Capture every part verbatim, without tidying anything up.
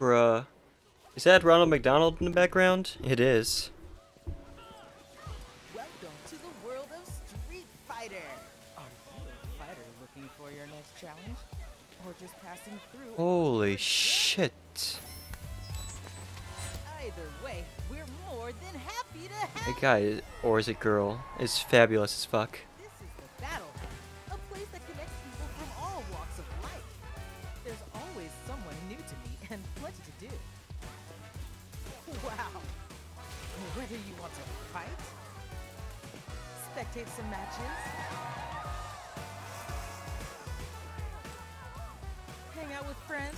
Bruh. Is that Ronald McDonald in the background? It is. Welcome to the world of Street Fighter. Are you a fighter looking for your next challenge? Or just passing through? Holy shit. Either way, we're more than happy to have That guy, or is it girl, is fabulous as fuck. This is the Battle Hub, a place that connects people from all walks of life. There's always someone new to meet and plenty to do. Wow. Whether you want to fight, spectate some matches, hang out with friends,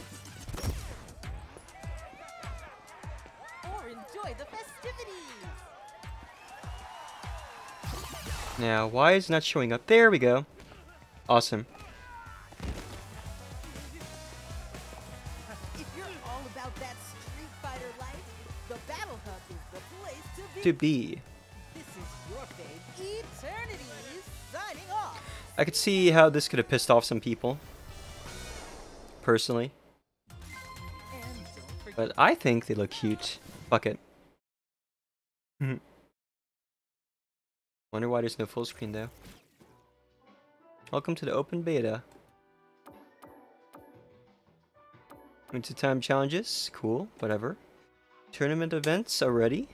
or enjoy the festivities. Now, why is it not showing up? There we go. Awesome. If you're all about that Street Fighter life, the Battle Hub is the place to be. To be. This is your fave, Eternity, signing off. I could see how this could have pissed off some people. Personally. And don't forget But I think they look cute. Fuck it. Wonder why there's no full screen though. Welcome to the open beta. Winter time challenges, cool, whatever. Tournament events already.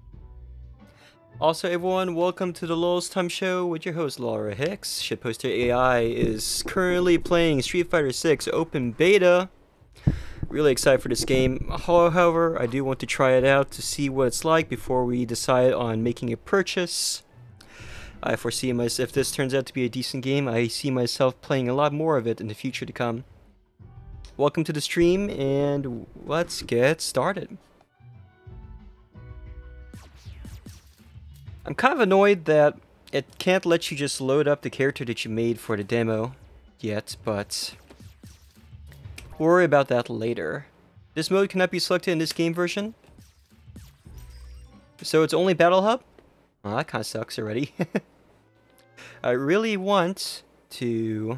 Also everyone, welcome to the Lulz Time Show with your host Laura Hicks. Shitposter A I is currently playing Street Fighter six open beta. Really excited for this game. However, I do want to try it out to see what it's like before we decide on making a purchase. I foresee myself, if this turns out to be a decent game, I see myself playing a lot more of it in the future to come. Welcome to the stream, and let's get started. I'm kind of annoyed that it can't let you just load up the character that you made for the demo yet, but we'll worry about that later. This mode cannot be selected in this game version. So it's only Battle Hub? Well, that kind of sucks already. I really want to...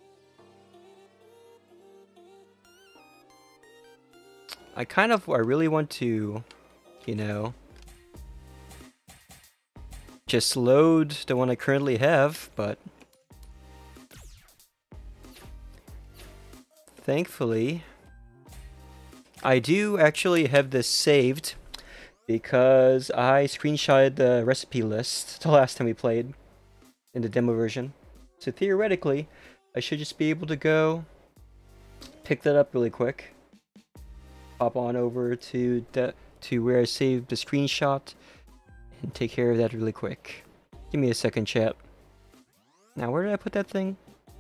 I kind of, I really want to, you know, just load the one I currently have, but thankfully, I do actually have this saved because I screenshotted the recipe list the last time we played in the demo version. So theoretically, I should just be able to go pick that up really quick. Hop on over to the, to where I saved the screenshot and take care of that really quick. Give me a second, chat. Now, where did I put that thing?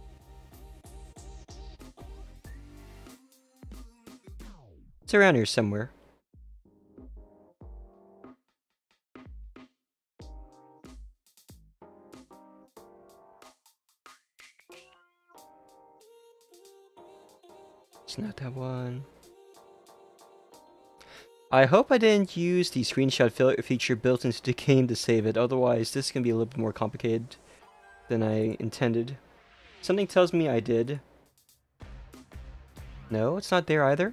It's around here somewhere. It's not that one. I hope I didn't use the screenshot feature built into the game to save it, otherwise this is going to be a little bit more complicated than I intended. Something tells me I did. No, it's not there either.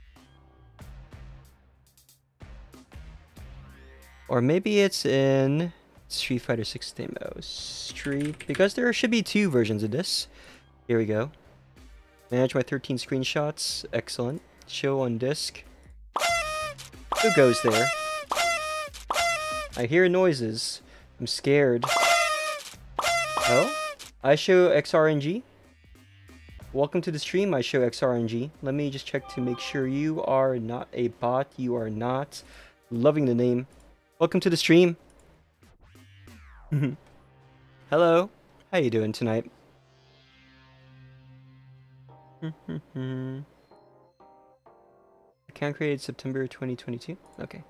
Or maybe it's in Street Fighter six demo. Street, because there should be two versions of this. Here we go. Manage my thirteen screenshots. Excellent. Show on disk. Who goes there? I hear noises. I'm scared. Oh? I show X R N G. Welcome to the stream, I show X R N G. Let me just check to make sure you are not a bot. You are not. Loving the name. Welcome to the stream. Hello. How you doing tonight? Account created September twenty twenty-two. Okay.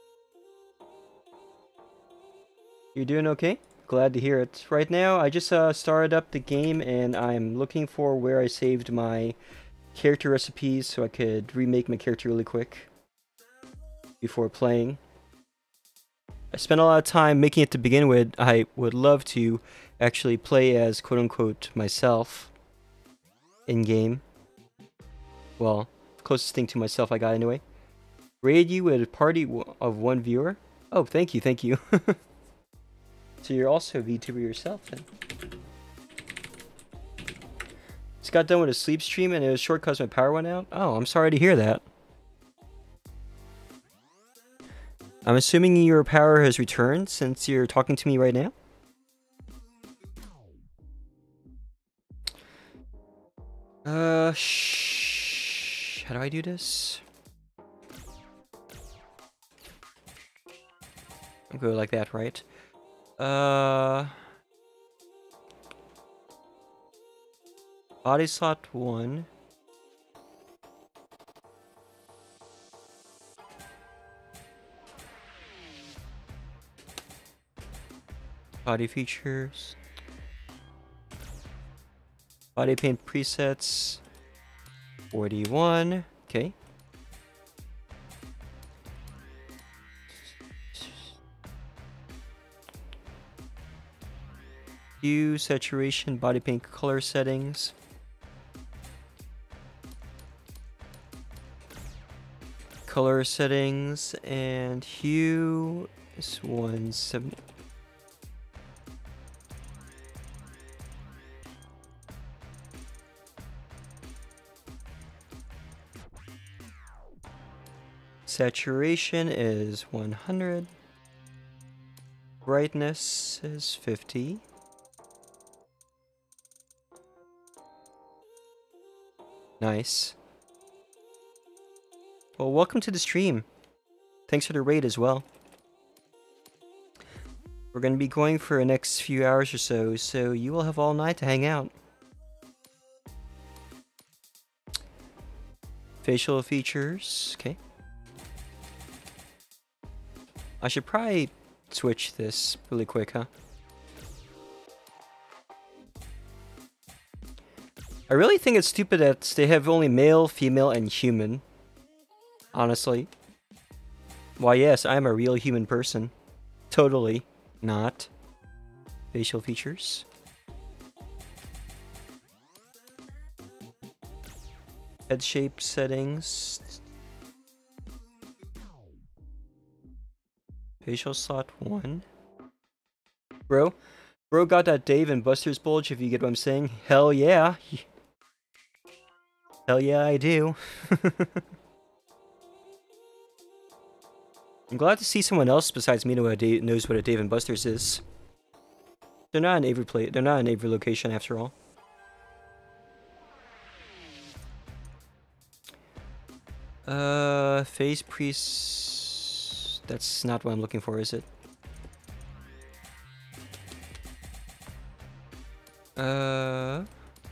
You're doing okay? Glad to hear it. Right now, I just uh, started up the game and I'm looking for where I saved my character recipes so I could remake my character really quick before playing. I spent a lot of time making it to begin with. I would love to actually play as quote-unquote myself in-game. Well, Closest thing to myself I got anyway. Raid you with a party w of one viewer. Oh, thank you, thank you. So you're also a VTuber yourself then. Just got done with a sleep stream and it was short because my power went out. Oh, I'm sorry to hear that. I'm assuming your power has returned since you're talking to me right now? Uh, shh. How do I do this? I'll go like that, right? Uh... Body slot one. Body features. Body paint presets. forty-one. Okay. Hue, saturation, body paint color settings. Color settings and hue is one seventy. Saturation is one hundred. Brightness is fifty. Nice. Well, welcome to the stream. Thanks for the raid as well. We're going to be going for the next few hours or so, so you will have all night to hang out. Facial features, okay. I should probably switch this really quick, huh? I really think it's stupid that they have only male, female, and human. Honestly. Why, yes, I am a real human person. Totally not. Facial features. Head shape settings. Facial slot one. Bro. Bro got that Dave and Buster's bulge, if you get what I'm saying. Hell yeah. Hell yeah, I do. I'm glad to see someone else besides me know what a knows what a Dave and Buster's is. They're not an Avery play. They're not an Avery location after all. Uh, face priest. That's not what I'm looking for, is it? Uh.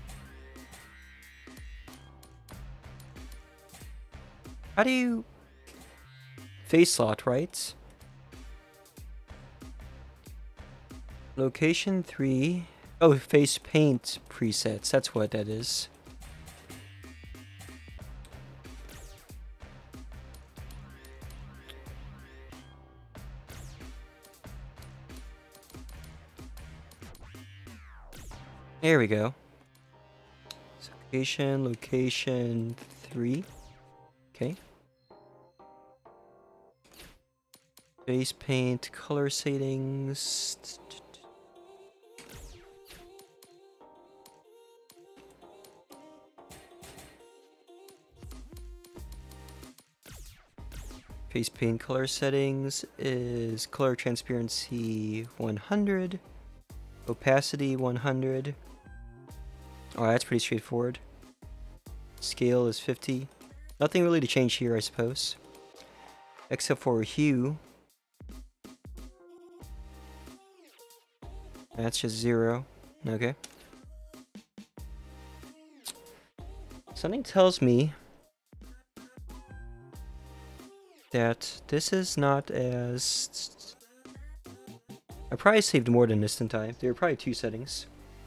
How do you... Face slot, right? Location three. Oh, face paint presets. That's what that is. There we go. Location, location three. Okay. Face paint, color settings. Face paint color settings is color transparency one hundred, opacity one hundred. Oh, that's pretty straightforward. Scale is fifty. Nothing really to change here, I suppose. Except for hue. That's just zero. Okay. Something tells me that this is not as... I probably saved more than this, didn't I? There were probably two settings.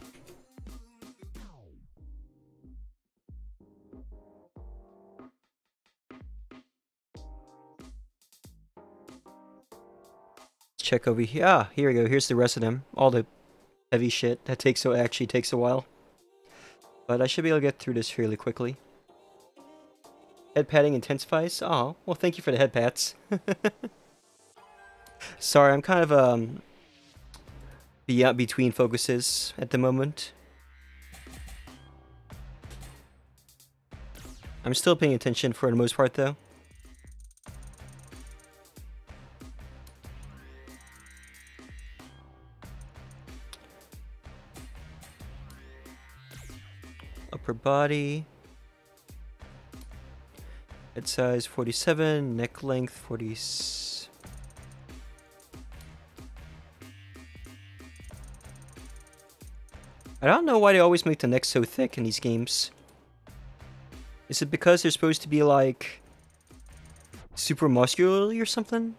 Check over here. Ah, here we go. Here's the rest of them. All the heavy shit that takes so actually takes a while. But I should be able to get through this fairly quickly. Head patting intensifies. Oh, well, thank you for the head pats. Sorry, I'm kind of um be uh, between focuses at the moment. I'm still paying attention for the most part, though. Upper body. Head size forty-seven, neck length forty. I don't know why they always make the neck so thick in these games. Is it because they're supposed to be like super muscularly or something?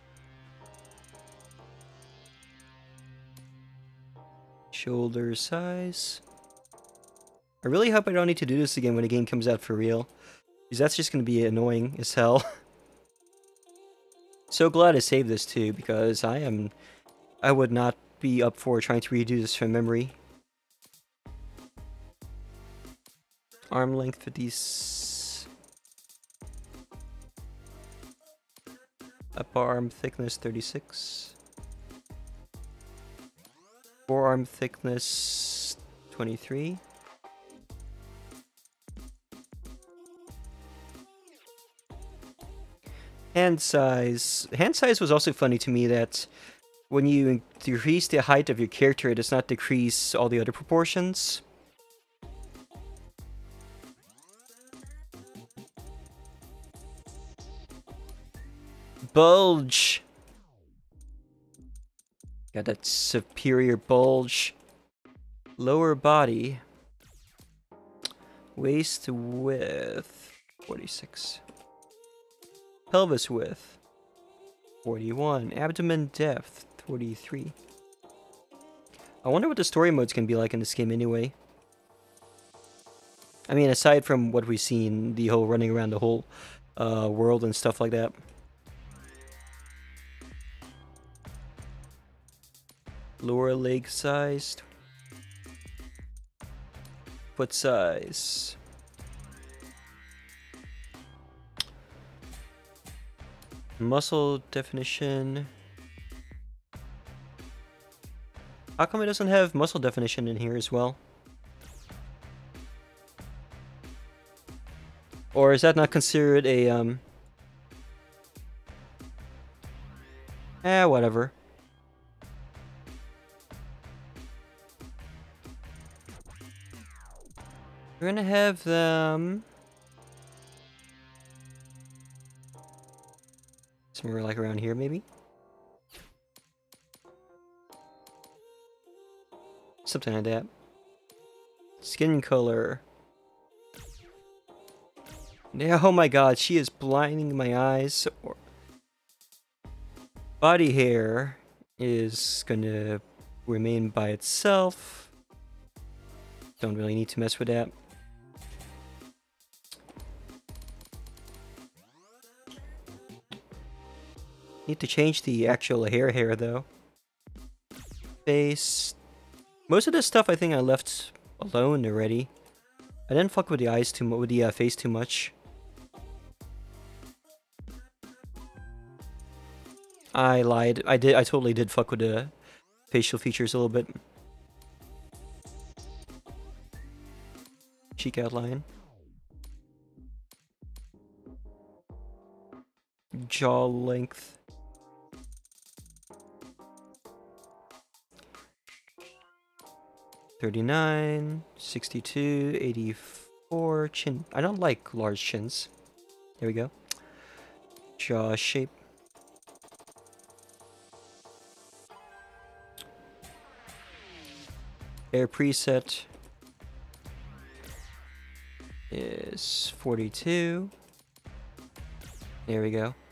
Shoulder size. I really hope I don't need to do this again when the game comes out for real, because that's just going to be annoying as hell. So glad I saved this too, because I am, I would not be up for trying to redo this from memory. Arm length fifty. Upper arm thickness thirty-six. Forearm thickness twenty-three. Hand size. Hand size was also funny to me, that when you decrease the height of your character, it does not decrease all the other proportions. Bulge! Got that superior bulge. Lower body. Waist width forty-six. Pelvis width forty-one. Abdomen depth forty-three. I wonder what the story modes can be like in this game anyway. I mean, aside from what we've seen, the whole running around the whole uh, world and stuff like that. Lower leg size. Foot size. Muscle definition. How come it doesn't have muscle definition in here as well? Or is that not considered a, um... Eh, whatever. We're gonna have them... somewhere like around here, maybe? Something like that. Skin color. Yeah, oh my god, she is blinding my eyes. Body hair is gonna remain by itself. Don't really need to mess with that. Need to change the actual hair hair though. Face. Most of this stuff I think I left alone already. I didn't fuck with the eyes too much, with the uh, face too much. I lied. I did. I totally did fuck with the facial features a little bit. Cheek outline. Jaw length. thirty-nine, sixty-two, eighty-four, chin. I don't like large chins. There we go. Jaw shape. Hair preset is forty-two. There we go.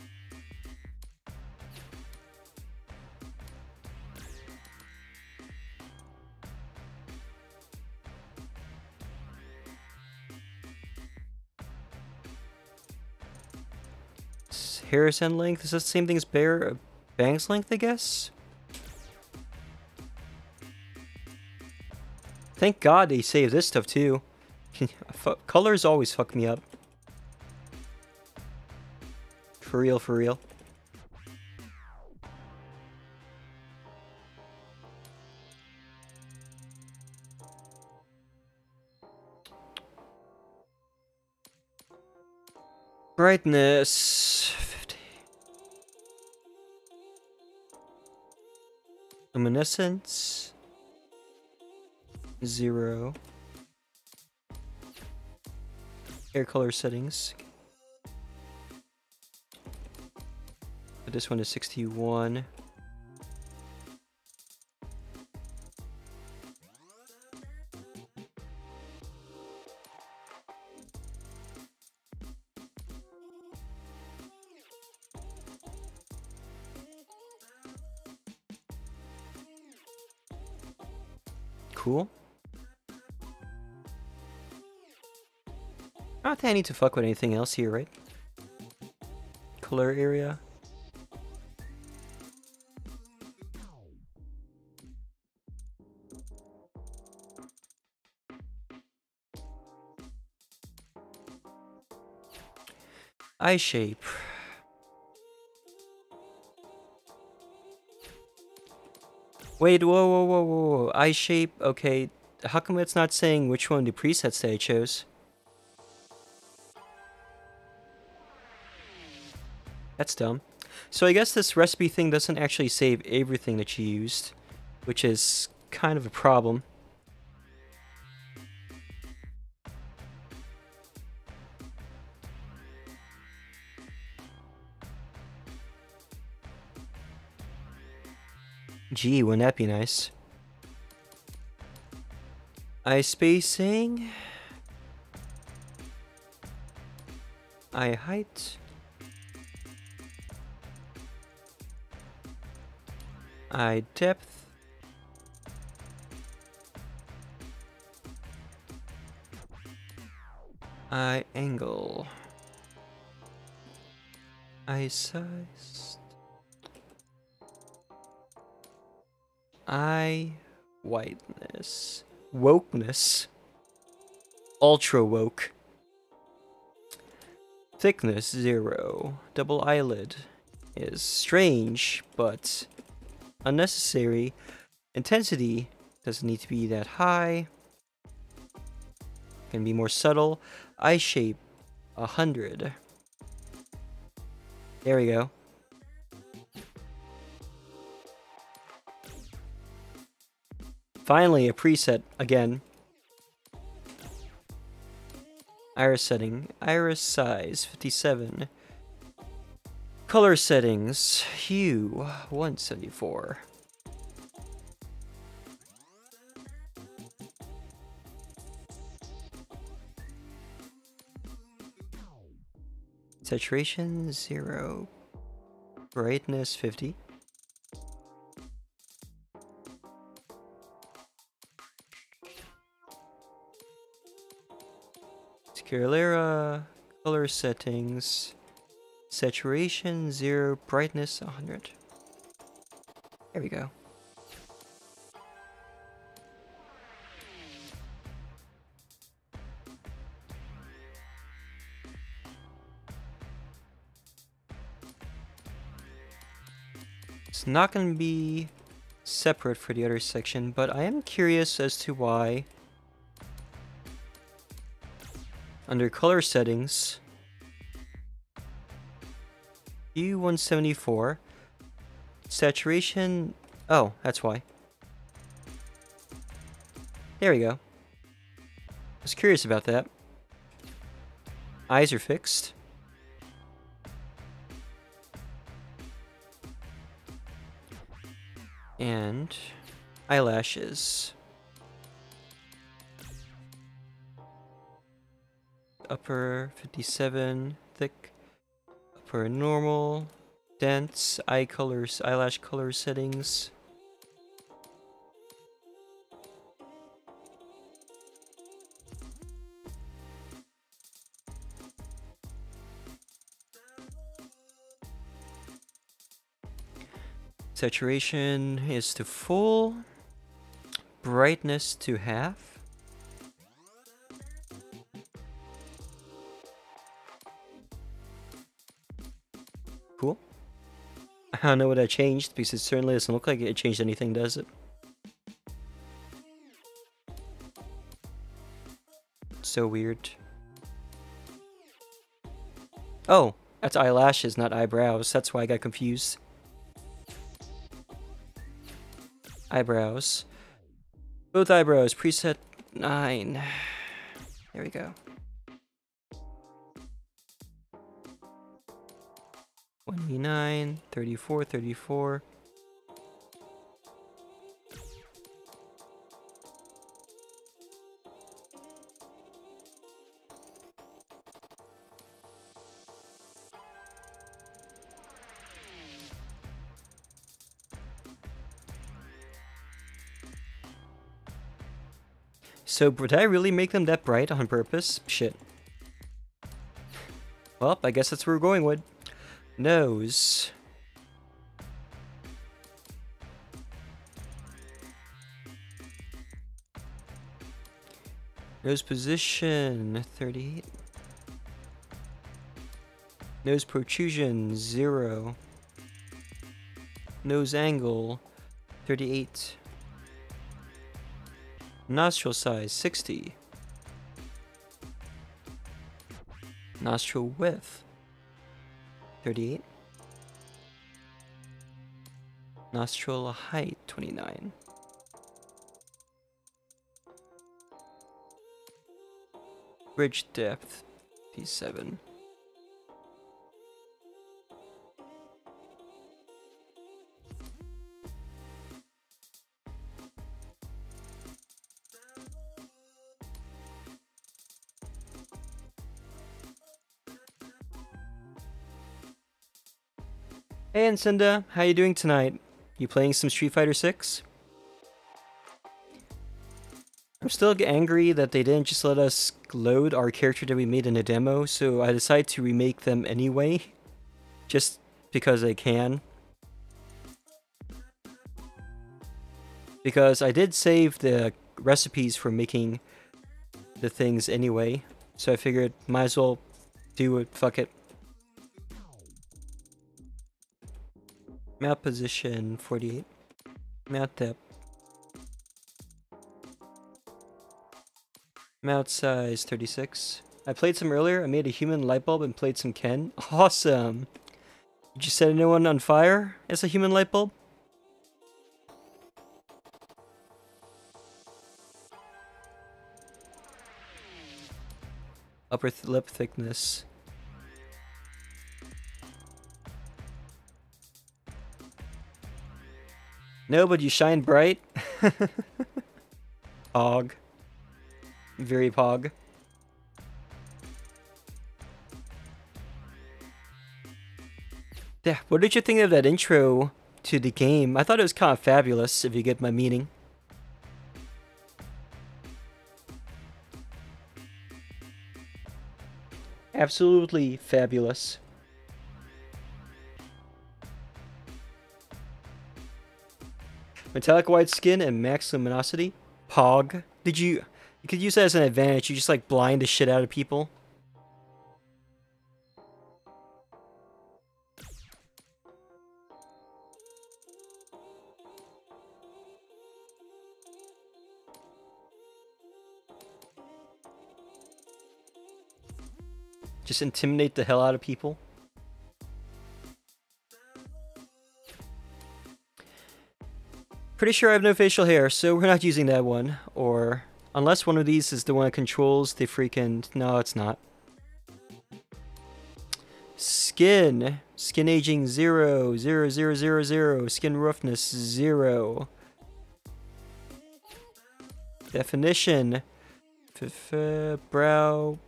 Hair's end length, is that the same thing as bear Bang's length, I guess? Thank God they saved this stuff too. Colors always fuck me up. For real, for real. Brightness fifty. Luminescence zero. Hair color settings. But this one is sixty-one. Cool. I don't think I need to fuck with anything else here, right? Color area. Eye shape. Wait, whoa, whoa, whoa, whoa, whoa. Eye shape, okay. How come it's not saying which one of the presets that I chose? That's dumb. So I guess this recipe thing doesn't actually save everything that you used, which is kind of a problem. Gee, wouldn't that be nice? Eye spacing. Eye height. Eye depth. Eye angle. Eye size. Eye whiteness. Wokeness. Ultra woke. Thickness zero. Double eyelid is strange, but unnecessary. Intensity doesn't need to be that high. Can be more subtle. Eye shape a hundred. There we go. Finally, a preset again. Iris setting. Iris size fifty-seven. Color settings. Hue one seventy-four. Saturation zero. Brightness fifty. Scalera, color settings, saturation zero, brightness one hundred. There we go. It's not going to be separate for the other section, but I am curious as to why under color settings, hue one seventy-four, saturation, oh, that's why. There we go. I was curious about that. Eyes are fixed. And eyelashes. Upper fifty-seven, thick. Upper normal, dense, eye colors, eyelash color settings. Saturation is to full. Brightness to half. Cool. I don't know what I changed, because it certainly doesn't look like it changed anything, does it? So weird. Oh, that's eyelashes, not eyebrows. That's why I got confused. Eyebrows. Both eyebrows, preset nine. There we go. twenty-nine, thirty-four, thirty-four. So, did I really make them that bright on purpose? Shit. Well, I guess that's what we're going with. Nose. Nose position, thirty-eight. Nose protrusion, zero. Nose angle, thirty-eight. Nostril size, sixty. Nostril width, thirty-eight. Nostril height, twenty-nine. Bridge depth, fifty-seven. Hey Ancinda, how you doing tonight? You playing some Street Fighter six? I'm still angry that they didn't just let us load our character that we made in a demo, so I decided to remake them anyway. Just because I can. Because I did save the recipes for making the things anyway, so I figured might as well do it, fuck it. Mount position, forty-eight. Mount depth. Mount size, thirty-six. I played some earlier. I made a human light bulb and played some Ken. Awesome! Did you set anyone on fire as a human light bulb? Upper th lip thickness. No, but you shine bright. Pog. Very pog. Yeah, what did you think of that intro to the game? I thought it was kind of fabulous, if you get my meaning. Absolutely fabulous. Metallic white skin and max luminosity. Pog. Did you... You could use that as an advantage. You just like blind the shit out of people. Just intimidate the hell out of people. Pretty sure I have no facial hair, so we're not using that one. Or... Unless one of these is the one that controls the freaking... No, it's not. Skin. Skin aging zero. Zero, zero, zero, zero. Skin roughness zero. Definition. F -f brow.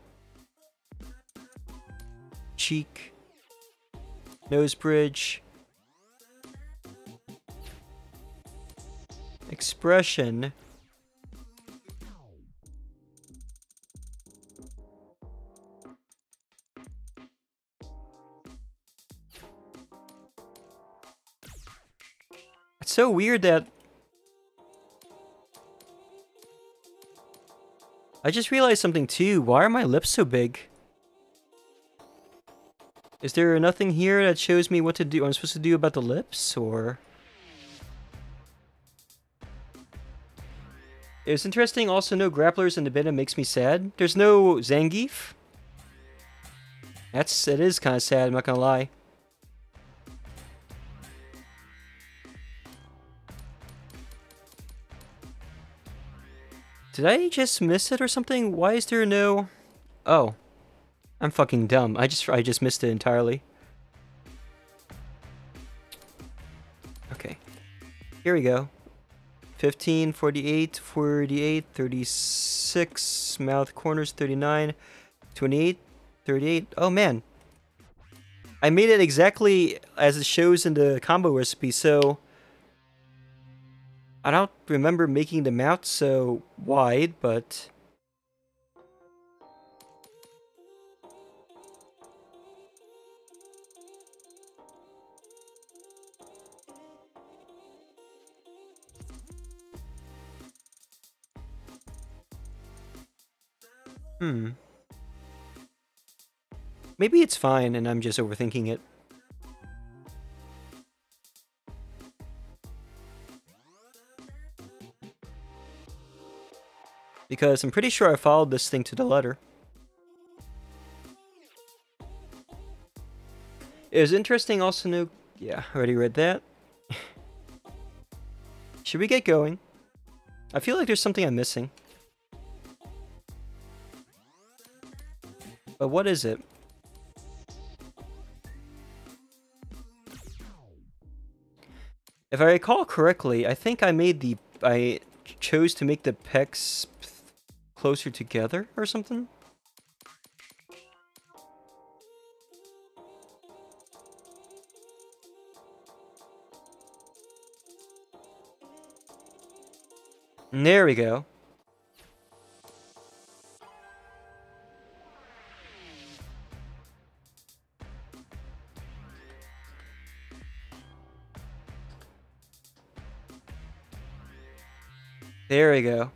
Cheek. Nose bridge. Expression. It's so weird that... I just realized something too. Why are my lips so big? Is there nothing here that shows me what to do? I'm supposed to do about the lips, or? It's interesting. Also, no grapplers in the beta makes me sad. There's no Zangief. That's it is kind of sad. I'm not gonna lie. Did I just miss it or something? Why is there no? Oh, I'm fucking dumb. I just I just missed it entirely. Okay, here we go. fifteen, forty-eight, forty-eight, thirty-six, mouth corners, thirty-nine, twenty-eight, thirty-eight. Oh man. I made it exactly as it shows in the combo recipe, so I don't remember making the mouth so wide, but hmm. Maybe it's fine and I'm just overthinking it. Because I'm pretty sure I followed this thing to the letter. It was interesting also no... Yeah, already read that. Should we get going? I feel like there's something I'm missing. But what is it? If I recall correctly, I think I made the... I chose to make the pecs closer together or something? And there we go. There we go.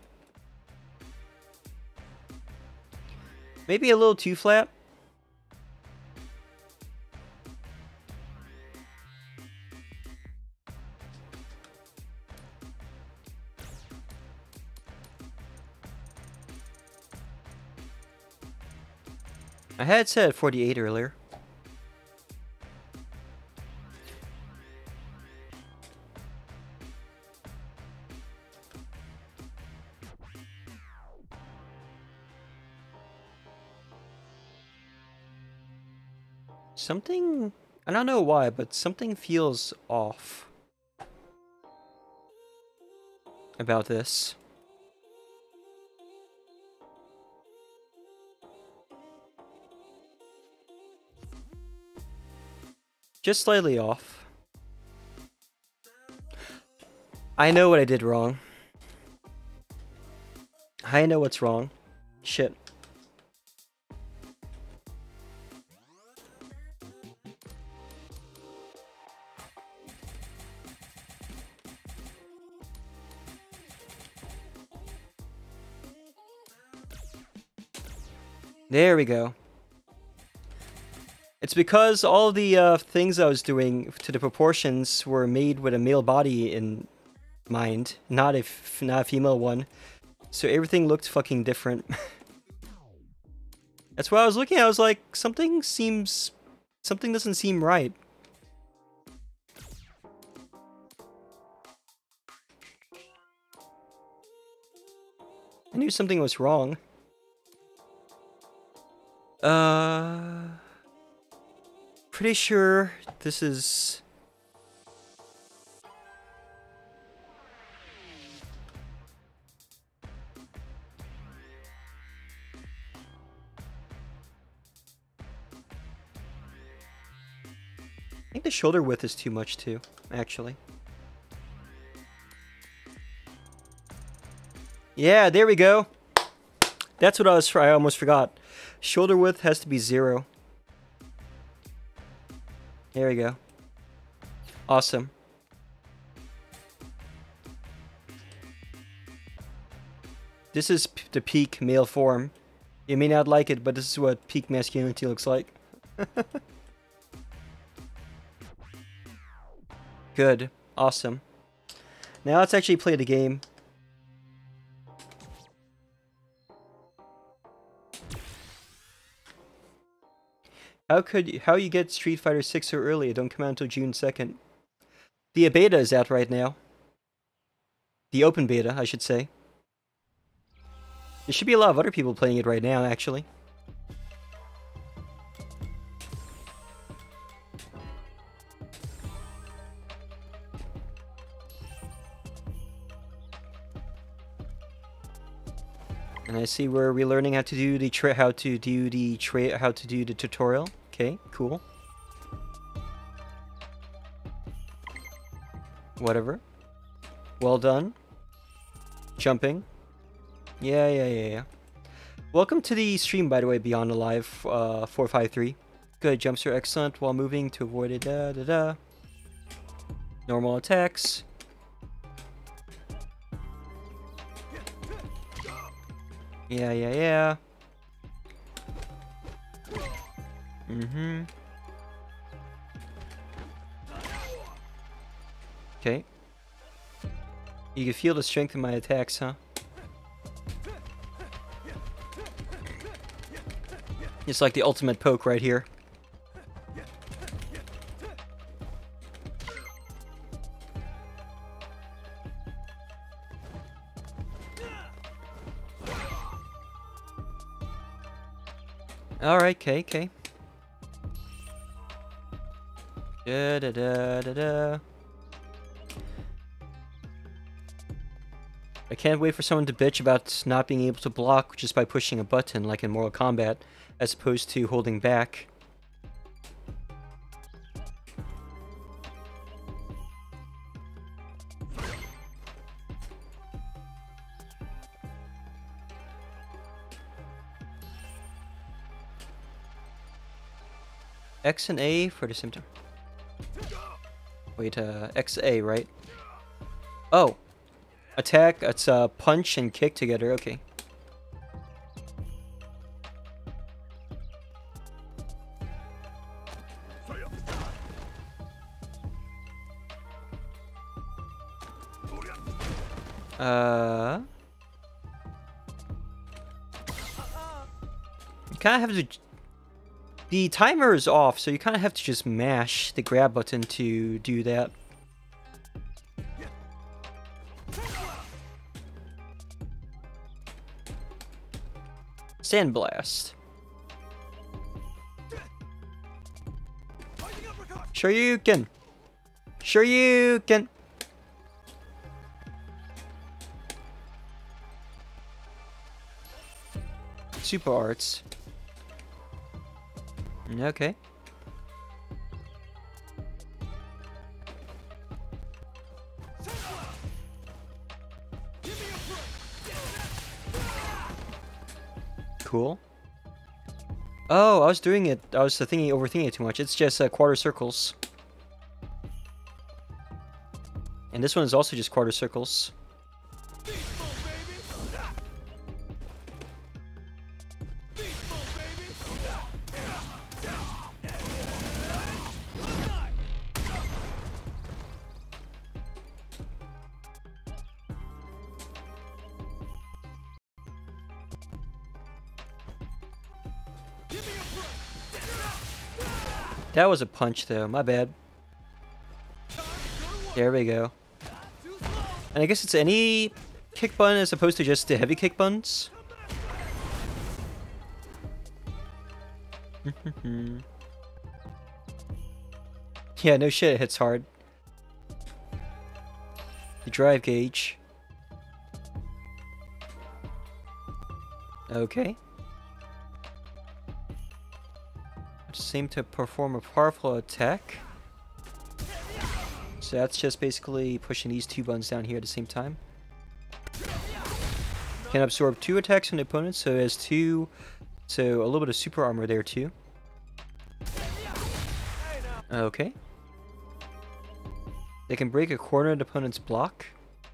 Maybe a little too flat. I had said forty-eight earlier. Something, I don't know why, but something feels off about this. Just slightly off. I know what I did wrong. I know what's wrong. Shit. There we go. It's because all the uh, things I was doing to the proportions were made with a male body in mind, not a, f not a female one. So everything looked fucking different. That's why I was looking at, I was like, something seems... something doesn't seem right. I knew something was wrong. Uh... Pretty sure this is... I think the shoulder width is too much too, actually. Yeah, there we go. That's what I was... I almost forgot. Shoulder width has to be zero. There we go. Awesome. This is p the peak male form. You may not like it, but this is what peak masculinity looks like. Good. Awesome. Now let's actually play the game. How could you, how you get Street Fighter six so early? It don't come out until June second. The beta is out right now. The open beta, I should say. There should be a lot of other people playing it right now, actually. And I see we're relearning how to do the tra how to do the tra how to do the tutorial. Okay, cool. Whatever. Well done. Jumping. Yeah, yeah, yeah, yeah. Welcome to the stream, by the way, Beyond Alive uh, four five three. Good, jumps are excellent while moving to avoid it. Da, da, da. Normal attacks. Yeah, yeah, yeah. Mm-hmm. Okay. You can feel the strength in my attacks, huh? It's like the ultimate poke right here. Alright, okay, okay. Da da da da da. I can't wait for someone to bitch about not being able to block just by pushing a button like in Mortal Kombat, as opposed to holding back. X and A for the symptom. Wait, uh, X A, right? Oh, attack. It's uh, punch and kick together. Okay. Uh, you kind of have to. The timer is off, so you kind of have to just mash the grab button to do that. Sandblast. Sure you can. Sure you can. Super arts. Okay. Cool. Oh, I was doing it. I was thinking, overthinking it too much. It's just uh, quarter circles. And this one is also just quarter circles. That was a punch, though. My bad. There we go. And I guess it's any kick button as opposed to just the heavy kick buttons. Yeah, no shit, it hits hard. The drive gauge. Okay. Seem to perform a powerful attack. So that's just basically pushing these two buttons down here at the same time. Can absorb two attacks from the opponent, so it has two, so a little bit of super armor there too. Okay. They can break a corner of the opponent's block.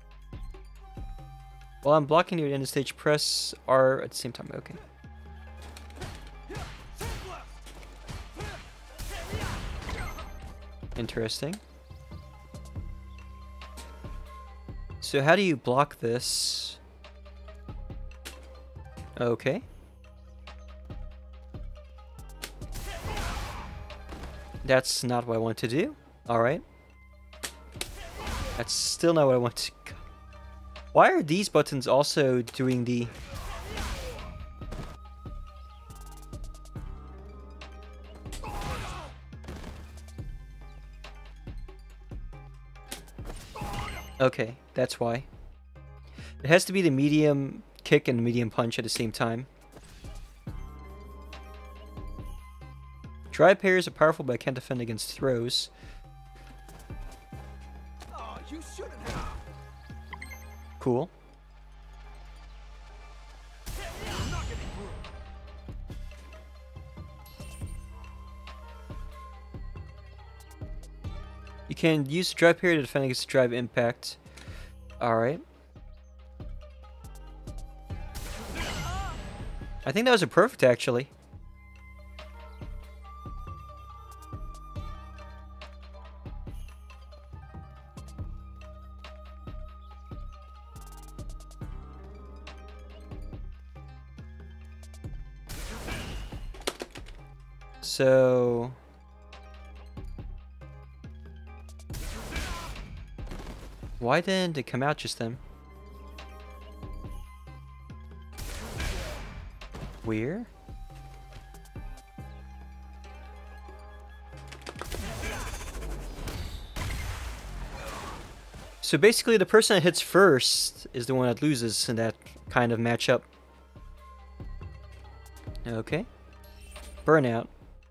While I'm blocking near the end of stage, press R at the same time. Okay. Interesting. So how do you block this? Okay. That's not what I want to do. Alright. That's still not what I want to... Why are these buttons also doing the... Okay, that's why. It has to be the medium kick and medium punch at the same time. Dry parries are powerful, but I can't defend against throws. Oh, you shouldn't have. Cool. I'm not getting through. You can use the drive parry to defend against drive impact. Alright. I think that was a perfect, actually. So... Why didn't it come out just then? Where? So basically the person that hits first is the one that loses in that kind of matchup. Okay. Burnout.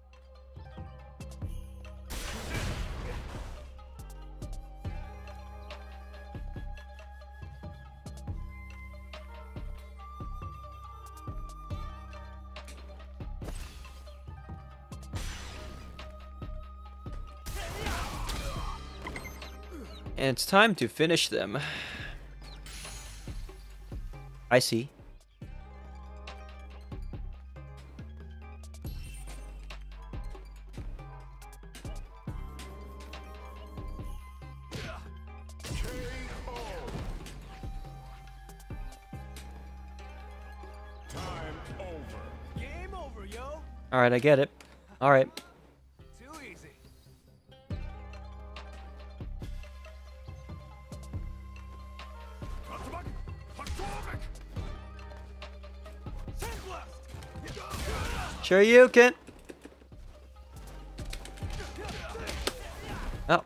And it's time to finish them. I see. Game over, yo. Alright, I get it. Alright. Too easy. Shoryuken! Oh.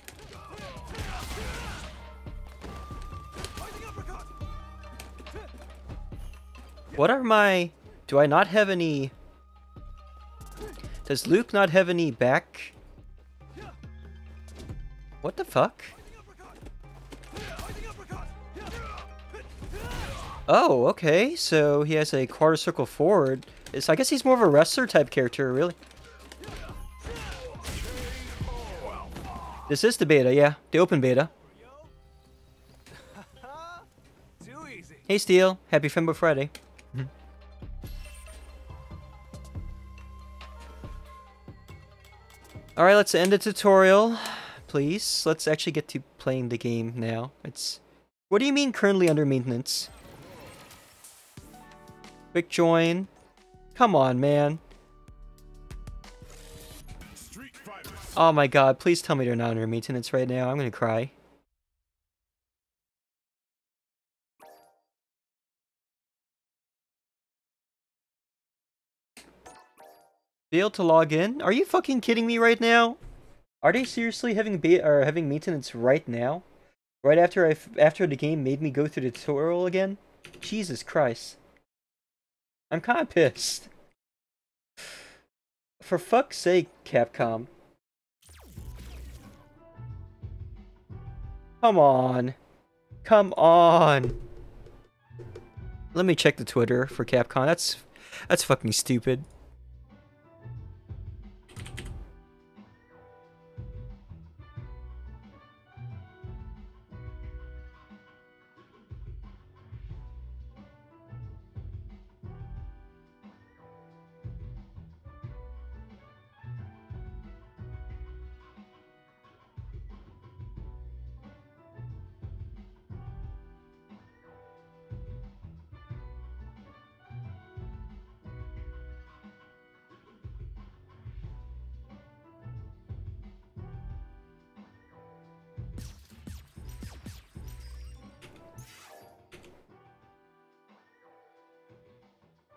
What are my... Do I not have any... Does Luke not have any back? What the fuck? Oh, okay. So he has a quarter circle forward. It's, I guess he's more of a wrestler type character, really. This is the beta, yeah. The open beta. Too easy. Hey, Steel. Happy Fembo Friday. Alright, let's end the tutorial, please. Let's actually get to playing the game now. It's... What do you mean currently under maintenance? Quick join. Come on, man. Oh my god, please tell me they're not under maintenance right now. I'm gonna cry. Failed to log in? Are you fucking kidding me right now? Are they seriously having be or having maintenance right now? Right after I f after the game made me go through the tutorial again? Jesus Christ. I'm kinda pissed. For fuck's sake, Capcom. Come on. Come on. Let me check the Twitter for Capcom. That's that's fucking stupid.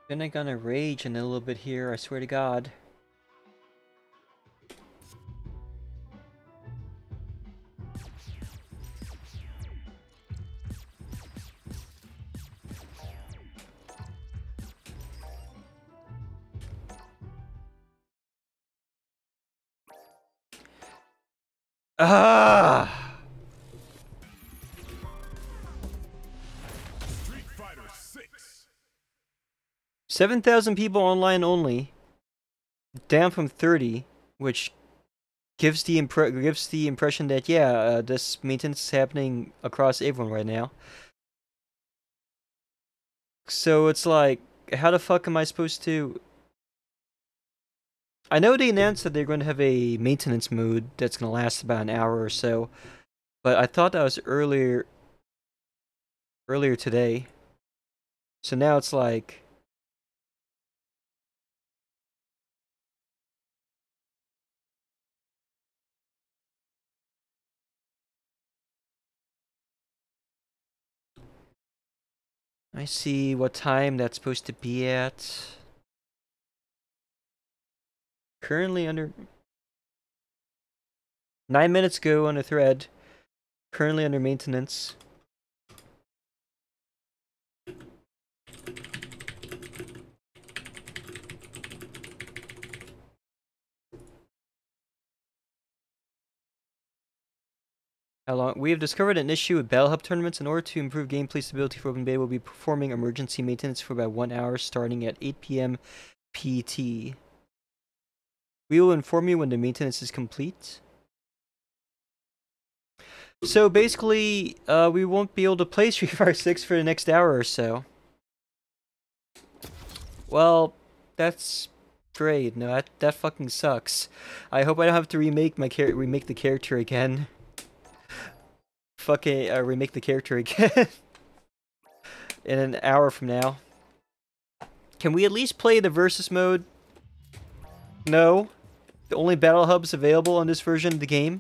Then I gonna rage in a little bit here, I swear to God. Ah! Street Fighter six. seven thousand people online only. Down from thirty, which gives the impre gives the impression that yeah, uh, this maintenance is happening across everyone right now. So it's like, how the fuck am I supposed to? I know they announced that they're going to have a maintenance mode that's going to last about an hour or so, but I thought that was earlier earlier today. So now it's like, I see what time that's supposed to be at. Currently under nine minutes ago on a thread. Currently under maintenance. How long? We have discovered an issue with Battle Hub tournaments. In order to improve gameplay stability for Open Beta, we'll be performing emergency maintenance for about one hour starting at eight P M P T. We will inform you when the maintenance is complete. So basically, uh, we won't be able to play Street Fighter six for the next hour or so. Well, that's great. No, that that fucking sucks. I hope I don't have to remake my char remake the character again. Fucking uh, remake the character again in an hour from now. Can we at least play the versus mode? No. The only battle hubs available on this version of the game.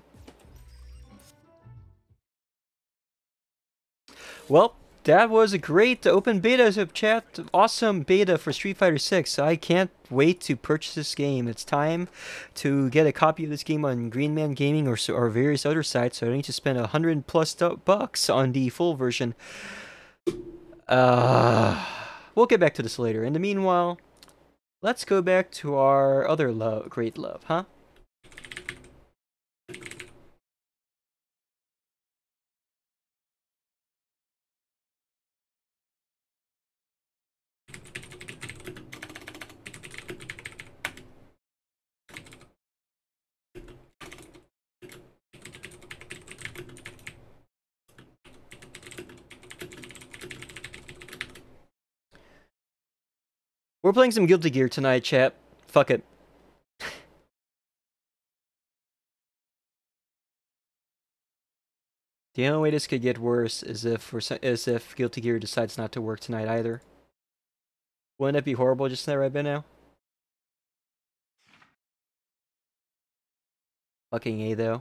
Well, that was a great open beta chat. Awesome beta for Street Fighter six. I can't wait to purchase this game. It's time to get a copy of this game on Green Man Gaming or, or various other sites. So I don't need to spend a hundred plus bucks on the full version. Uh, we'll get back to this later. In the meanwhile, let's go back to our other love, great love, huh? We're playing some Guilty Gear tonight, chat. Fuck it. The only way this could get worse is if for is if Guilty Gear decides not to work tonight either. Wouldn't that be horrible just there right by now? Fucking A though.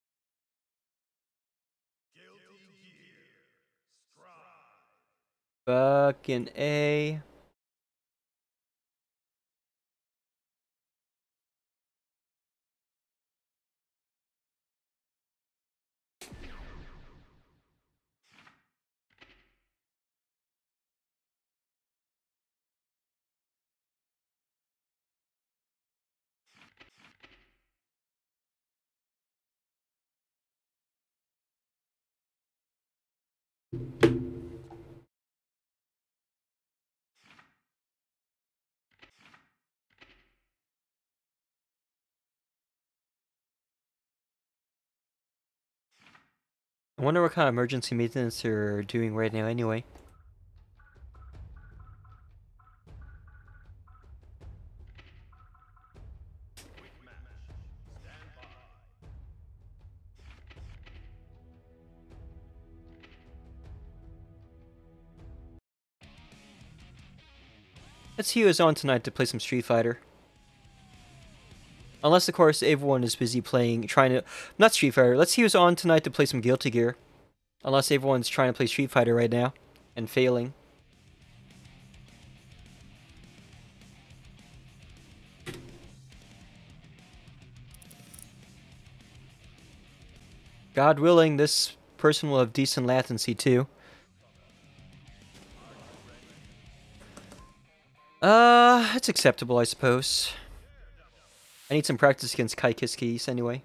Fucking A. I wonder what kind of emergency maintenance they're doing right now anyway. Let's see who's on tonight to play some Street Fighter. Unless, of course, everyone is busy playing, trying to... Not Street Fighter. Let's see who's on tonight to play some Guilty Gear. Unless everyone's trying to play Street Fighter right now. And failing. God willing, this person will have decent latency too. Uh, it's acceptable, I suppose. I need some practice against Kai Kiskis anyway.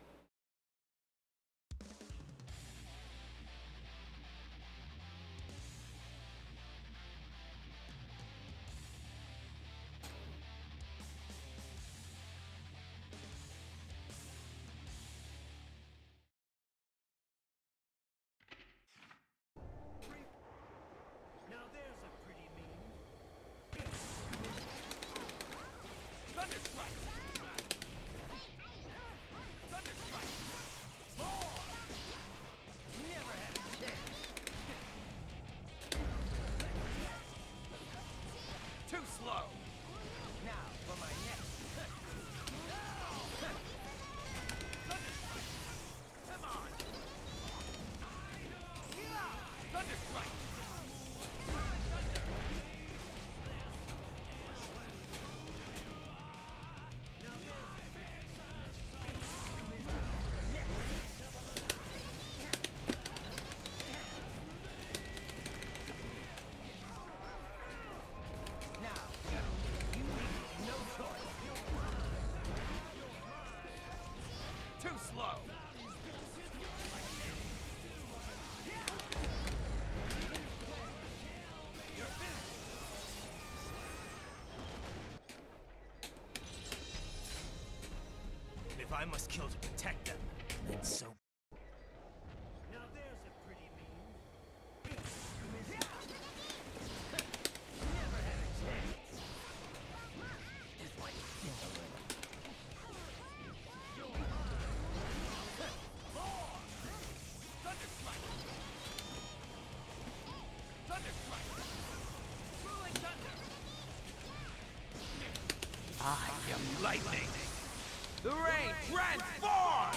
If I must kill to protect them, then so. Now there's a pretty meme. Never had a chance. It's like Thunderstrike! Thunderstrike! Rolling thunder! I am lightning! The rain transforms!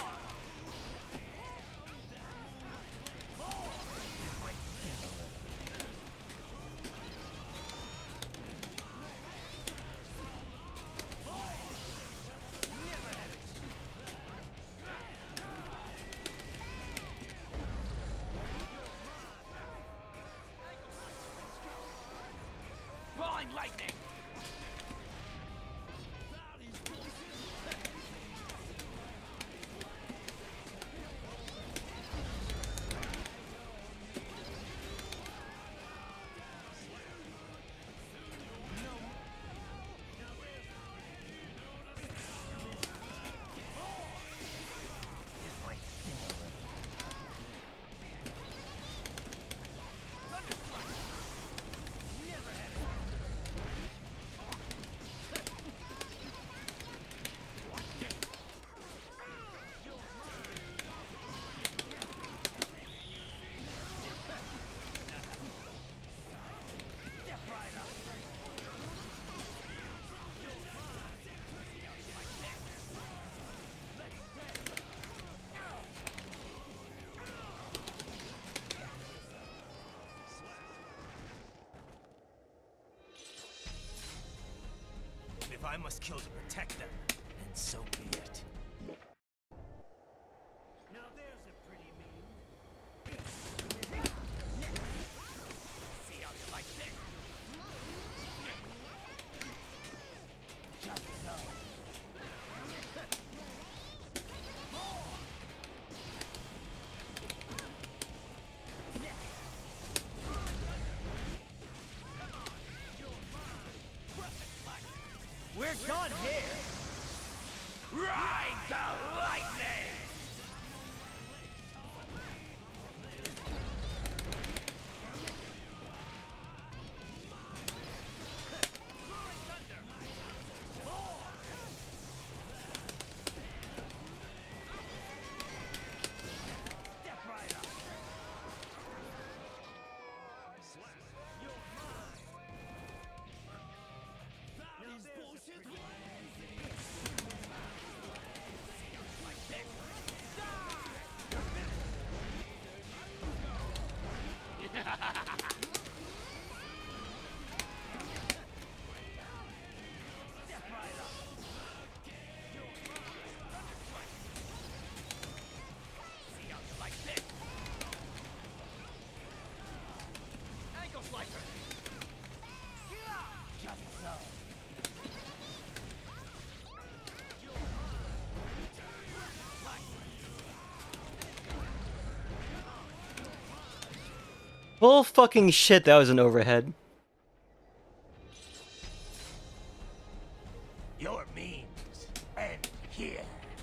Falling lightning! If I must kill to protect them, then so be it. Now there's a pretty meme. See how you like this? Just so. We're done here! Ride the lightning! Step right up! That is bullshit! Like this. Bull fucking shit, that was an overhead. Your means end here.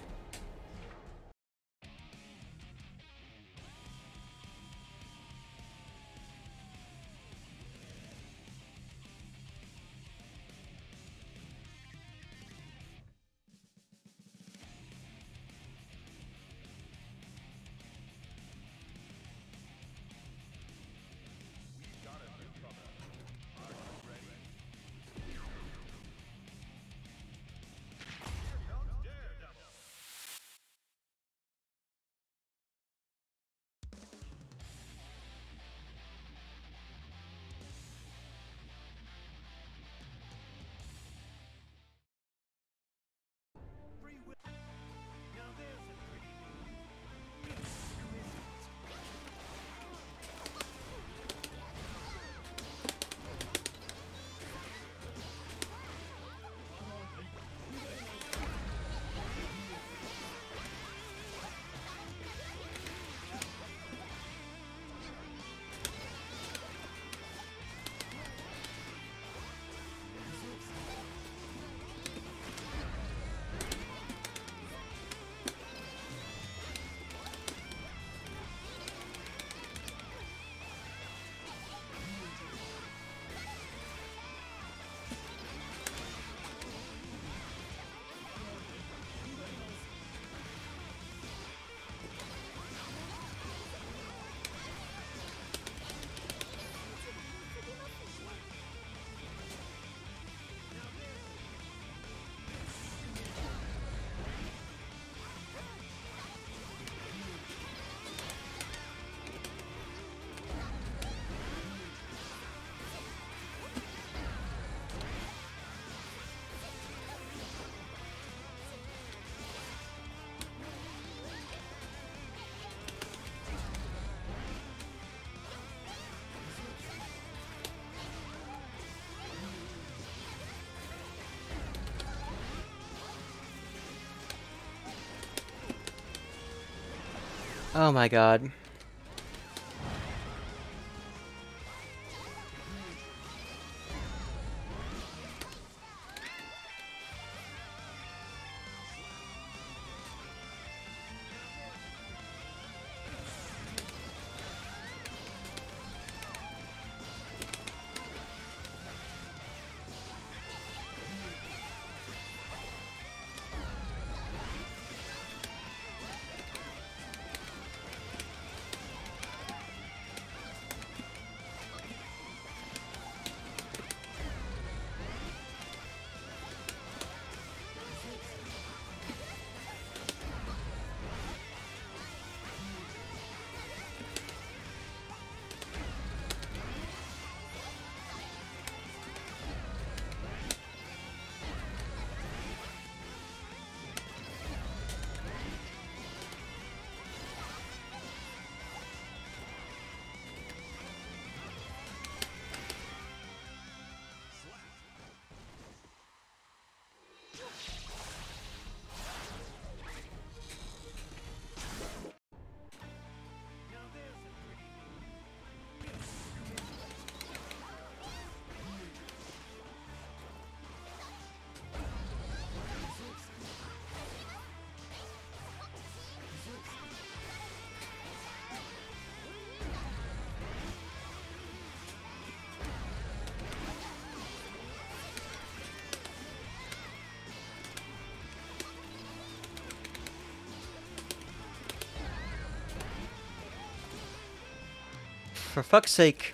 Oh my god. For fuck's sake.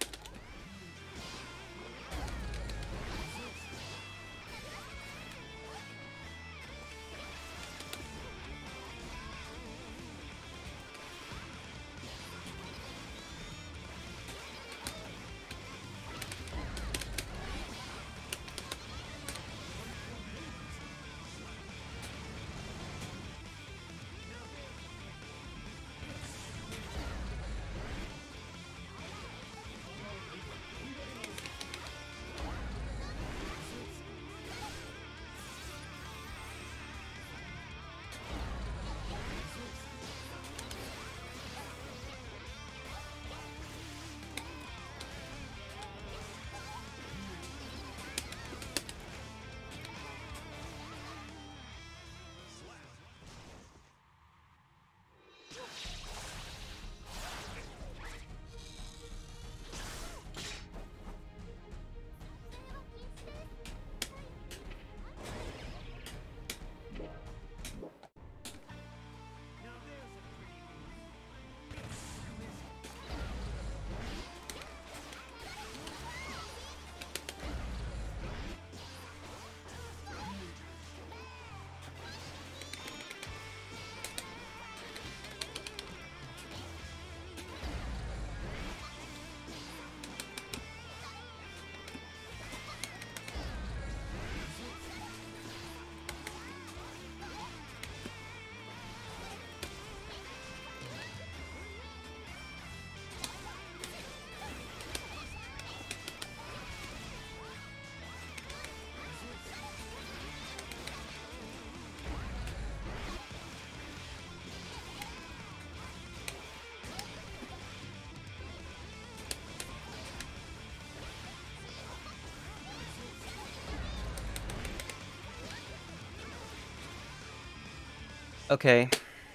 Okay.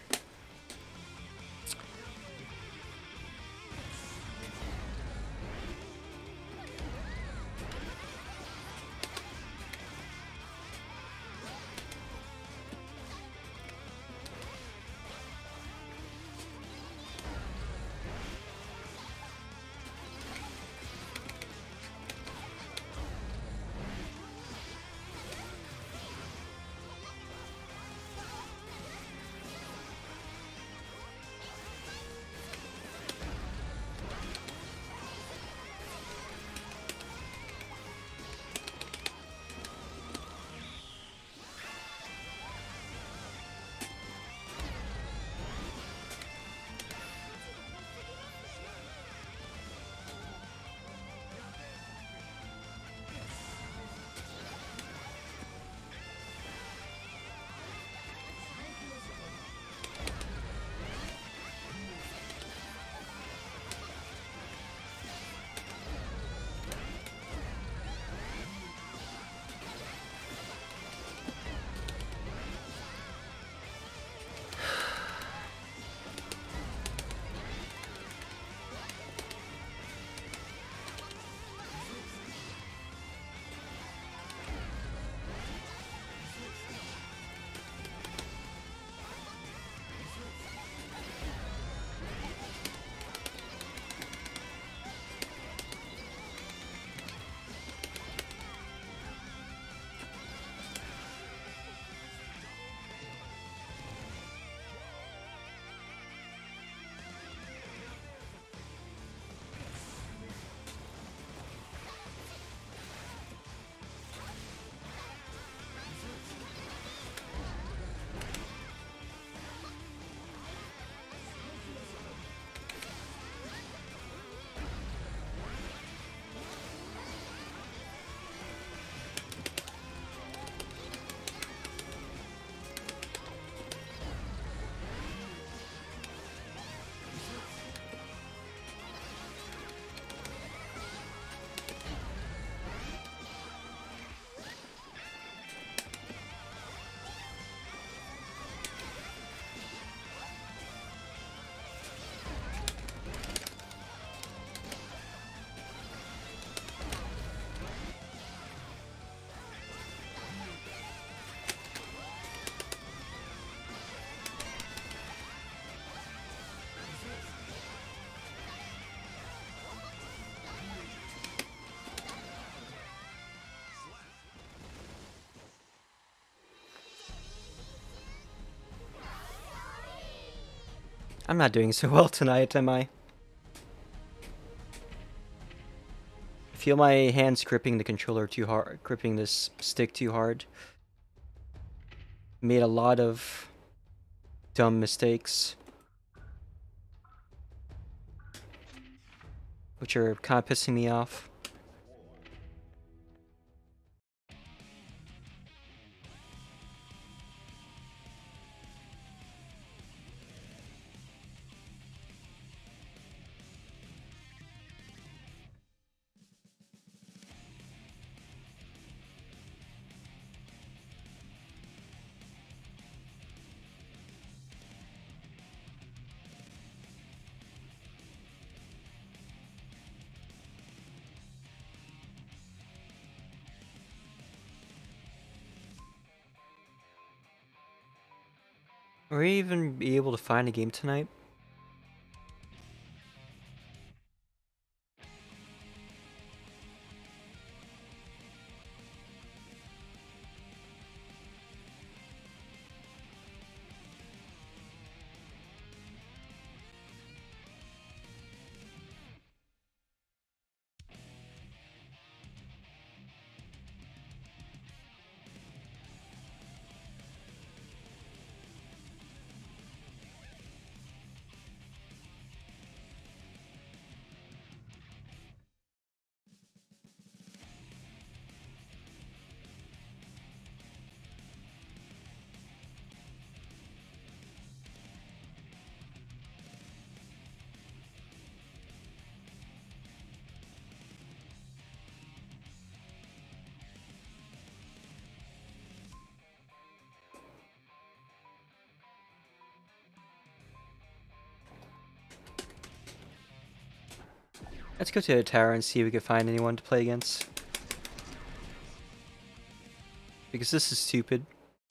I'm not doing so well tonight, am I? I feel my hands gripping the controller too hard, gripping this stick too hard. Made a lot of dumb mistakes, which are kind of pissing me off. Will we even be able to find a game tonight? Let's go to the tower and see if we can find anyone to play against. Because this is stupid.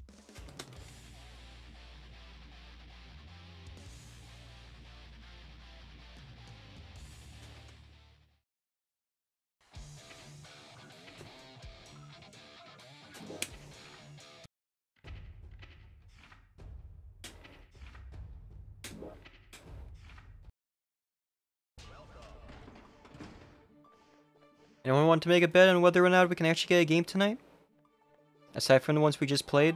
Anyone want to make a bet on whether or not we can actually get a game tonight? Aside from the ones we just played?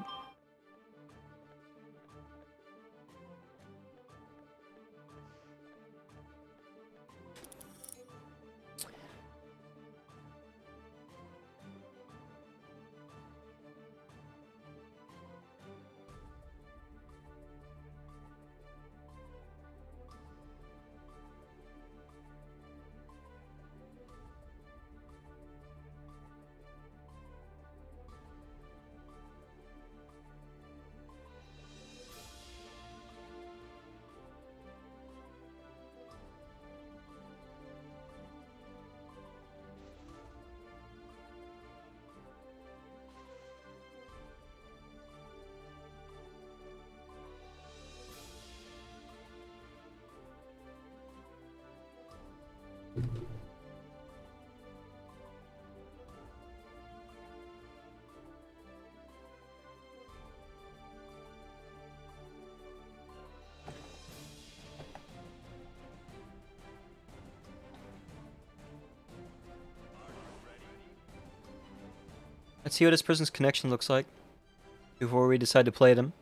Let's see what this person's connection looks like before we decide to play them.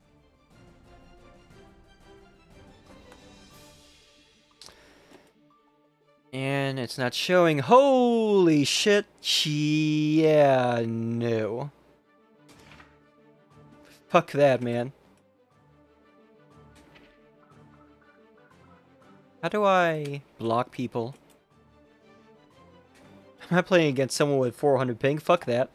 And it's not showing. Holy shit. Yeah, no. Fuck that, man. How do I block people? I'm not playing against someone with four hundred ping. Fuck that.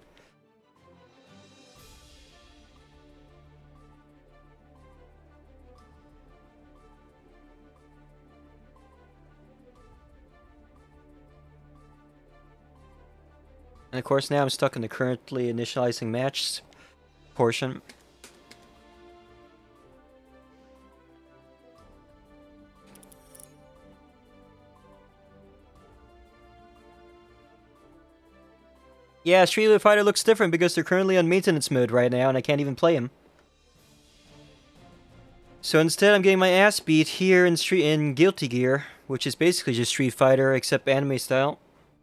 And of course now I'm stuck in the currently initializing match portion. Yeah, Street Fighter looks different because they're currently on maintenance mode right now and I can't even play him. So instead I'm getting my ass beat here in Street in Guilty Gear, which is basically just Street Fighter except anime style.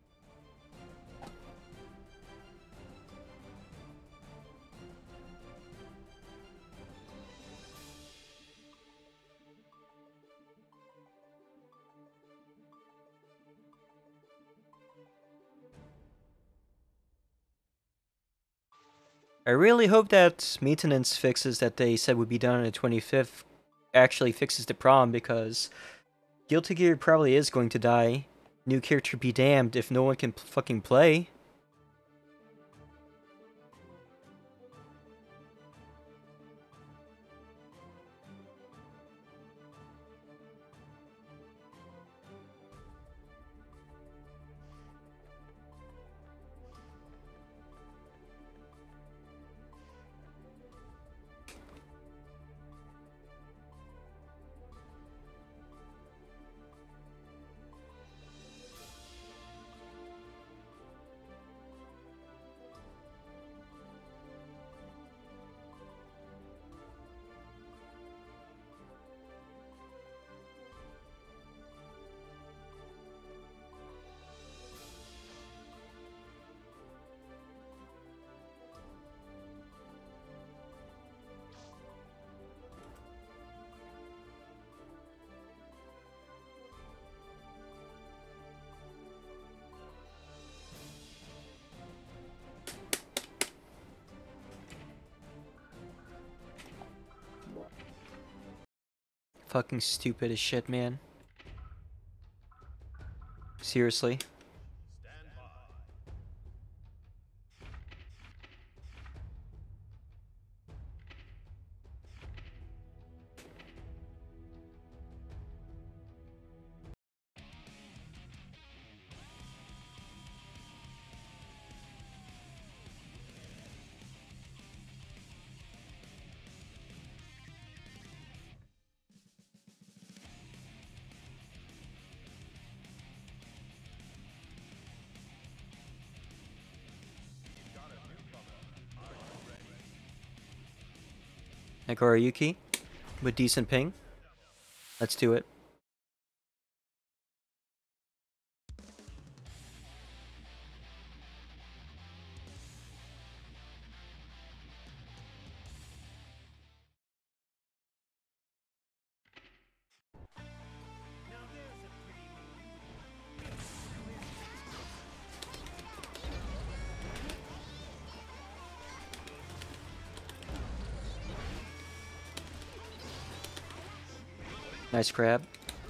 I really hope that maintenance fixes that they said would be done on the twenty-fifth actually fixes the problem, because Guilty Gear probably is going to die. New character be damned if no one can fucking play. Fucking stupid as shit, man. Seriously. Agorayuki with decent ping. Let's do it. Nice grab.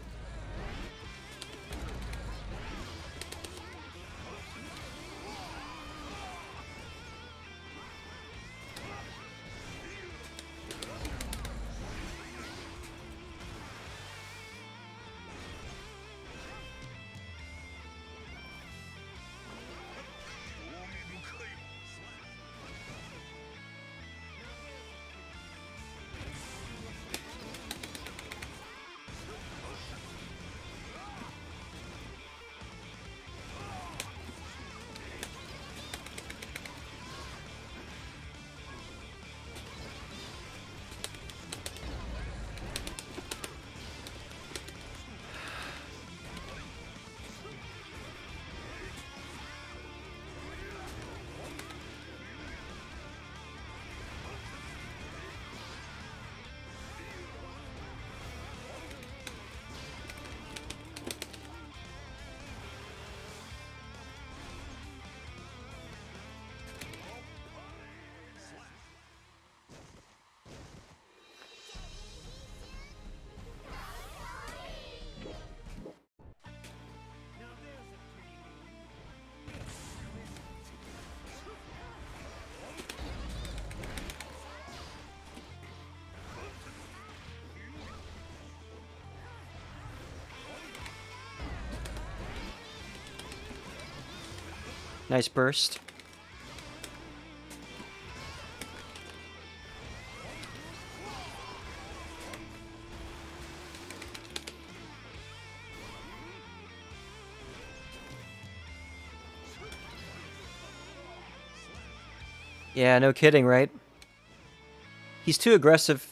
Nice burst. Yeah, no kidding, right? He's too aggressive.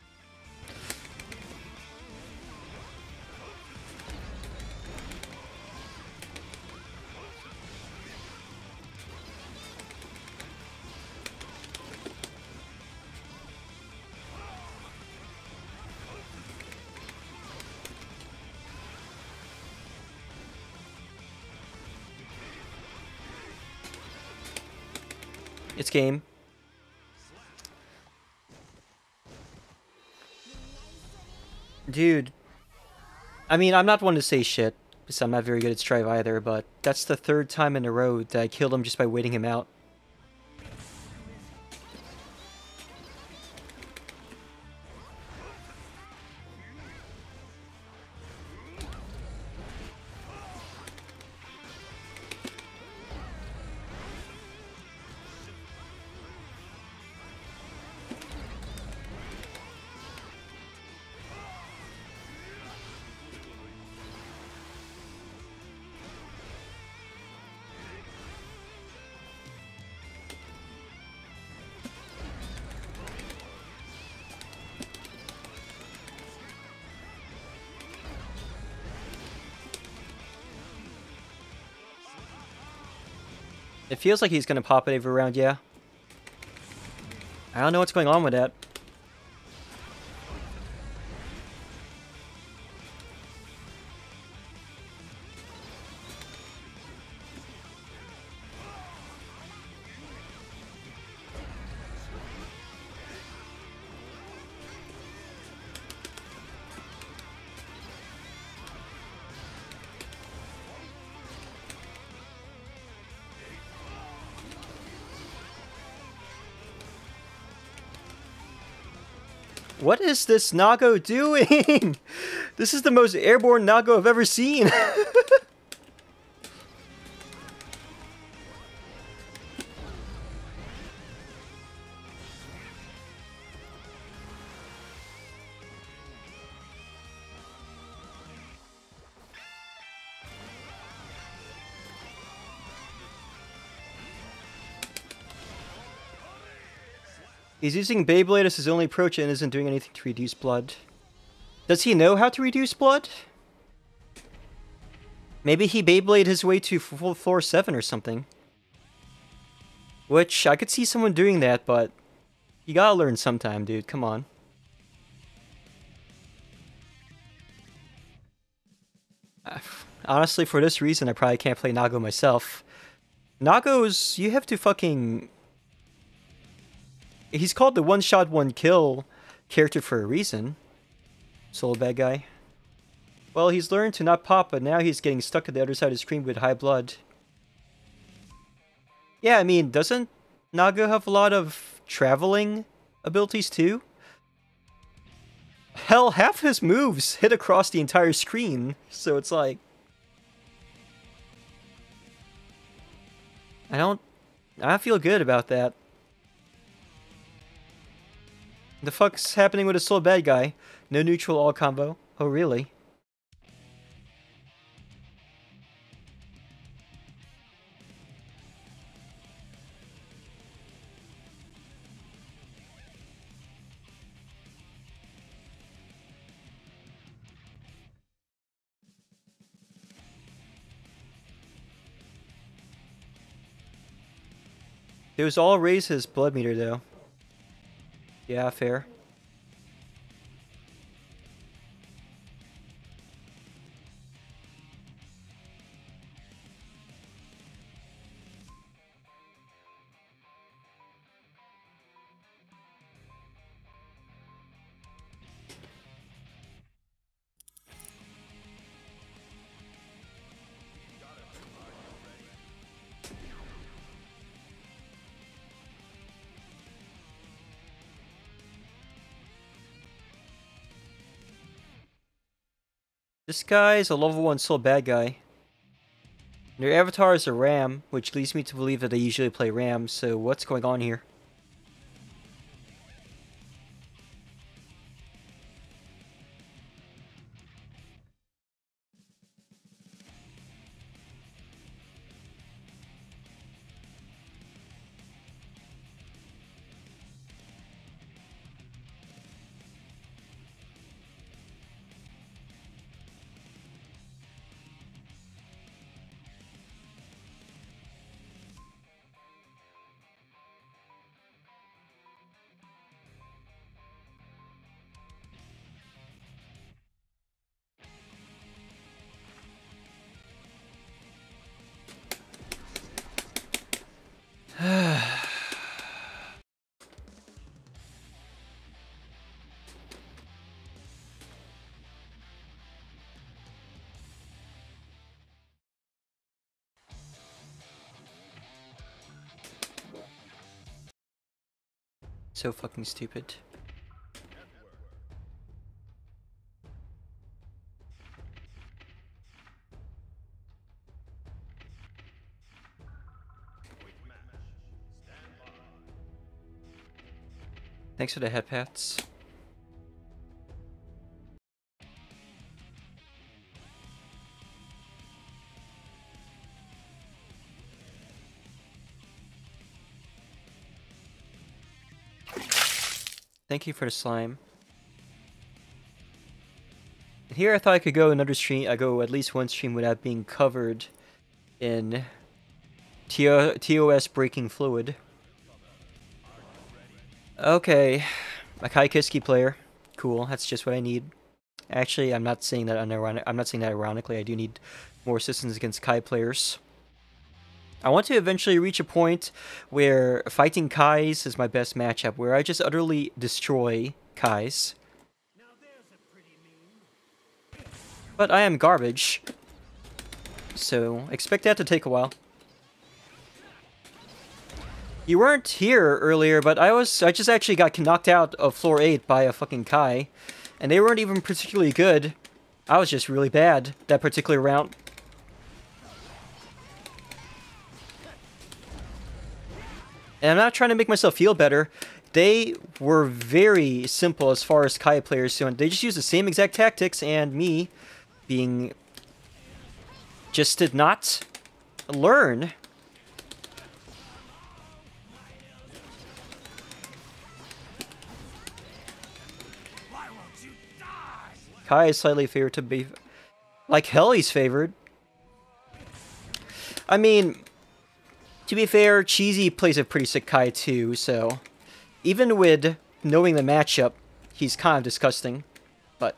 It's game. Dude. I mean, I'm not one to say shit, because I'm not very good at Strive either, but that's the third time in a row that I killed him just by waiting him out. It feels like he's gonna pop it every round, yeah. I don't know what's going on with that. What is this Nago doing? This is the most airborne Nago I've ever seen. He's using Beyblade as his only approach and isn't doing anything to reduce blood. Does he know how to reduce blood? Maybe he Beyblade his way to full floor seven or something. Which, I could see someone doing that, but you gotta learn sometime, dude. Come on. Honestly, for this reason, I probably can't play Nago myself. Nago's... you have to fucking... he's called the one-shot, one-kill character for a reason. Soul bad guy. Well, he's learned to not pop, but now he's getting stuck at the other side of the screen with high blood. Yeah, I mean, doesn't Nago have a lot of traveling abilities too? Hell, half his moves hit across the entire screen, so it's like... I don't... I don't feel good about that. The fuck's happening with a soul bad guy? No neutral all combo? Oh, really? It was all raise his blood meter, though. Yeah, fair. This guy is a level one soul bad guy. Their avatar is a ram, which leads me to believe that they usually play ram, so what's going on here? So fucking stupid. Thanks for the head pats. Thank you for the slime. Here I thought I could go another stream, I go at least one stream without being covered in T O S breaking fluid. Okay, a Kai Kiski player. Cool, that's just what I need. Actually, I'm not saying that unironic I'm not saying that ironically, I do need more assistance against Kai players. I want to eventually reach a point where fighting Kais is my best matchup, where I just utterly destroy Kais. But I am garbage, so expect that to take a while. You weren't here earlier, but I was I just actually got knocked out of floor eight by a fucking Kai, and they weren't even particularly good. I was just really bad that particular round. And I'm not trying to make myself feel better. They were very simple as far as Kai players, so they just used the same exact tactics, and me being just did not learn. Kai is slightly favored to be... Like hell he's favored. I mean, to be fair, Cheesy plays a pretty sick Kai too, so... Even with knowing the matchup, he's kind of disgusting. But...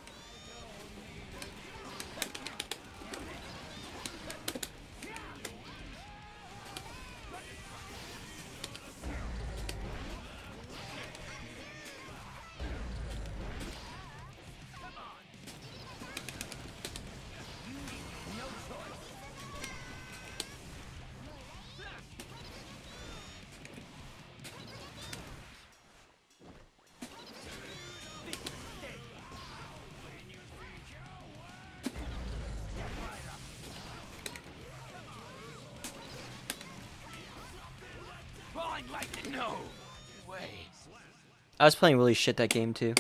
No way. I was playing really shit that game too.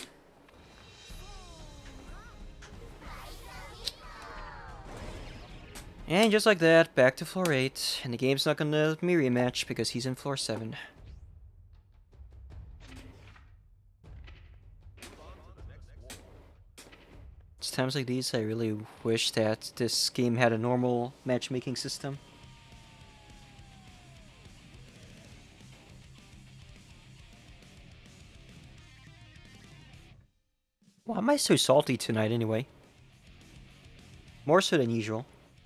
And just like that, back to floor eight, and the game's not gonna let me rematch because he's in floor seven. It's times like these I really wish that this game had a normal matchmaking system. Why am I so salty tonight anyway? More so than usual.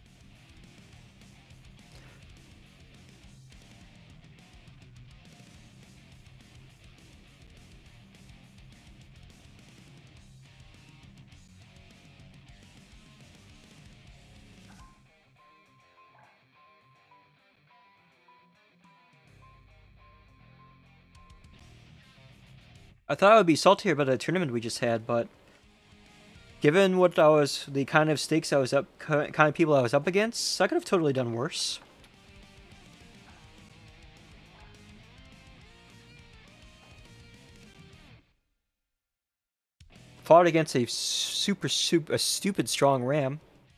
I thought I would be saltier about the tournament we just had, but given what I was, the kind of stakes I was up, kind of people I was up against, I could have totally done worse. Fought against a super, super, a stupid strong Ram.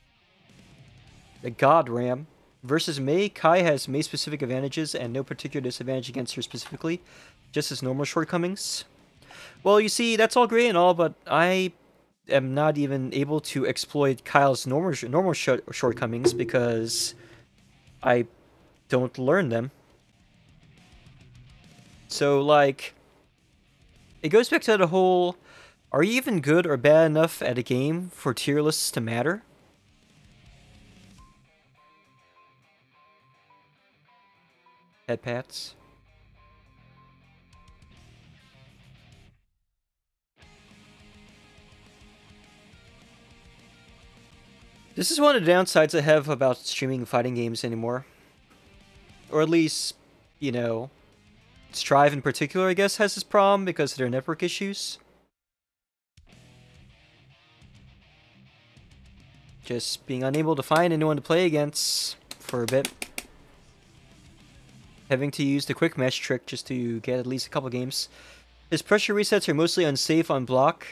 A god Ram. Versus Mei, Kai has Mei-specific advantages and no particular disadvantage against her specifically, just as normal shortcomings. Well, you see, that's all great and all, but I am not even able to exploit Kyle's normal normal sh shortcomings because I don't learn them. So, like, it goes back to the whole, are you even good or bad enough at a game for tier lists to matter? Head pats. This is one of the downsides I have about streaming fighting games anymore. Or at least, you know, Strive in particular, I guess, has this problem because of their network issues. Just being unable to find anyone to play against for a bit. Having to use the quick match trick just to get at least a couple games. His pressure resets are mostly unsafe on block.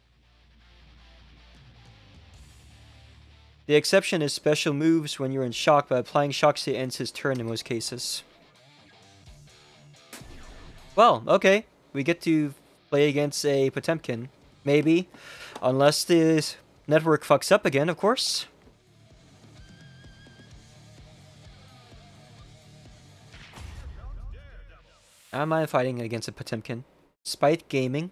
The exception is special moves when you're in shock, but applying shock state ends his turn in most cases. Well, okay. We get to play against a Potemkin. Maybe. Unless the network fucks up again, of course. I don't mind fighting against a Potemkin. Spite Gaming.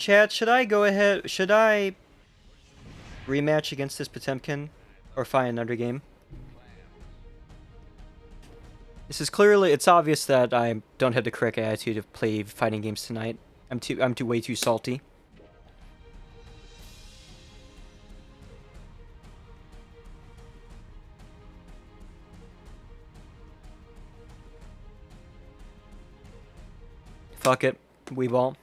Chad, should I go ahead? Should I rematch against this Potemkin or find another game? This is clearly, it's obvious that I don't have the correct attitude to play fighting games tonight. I'm too, I'm too way too salty. Fuck it, we ball.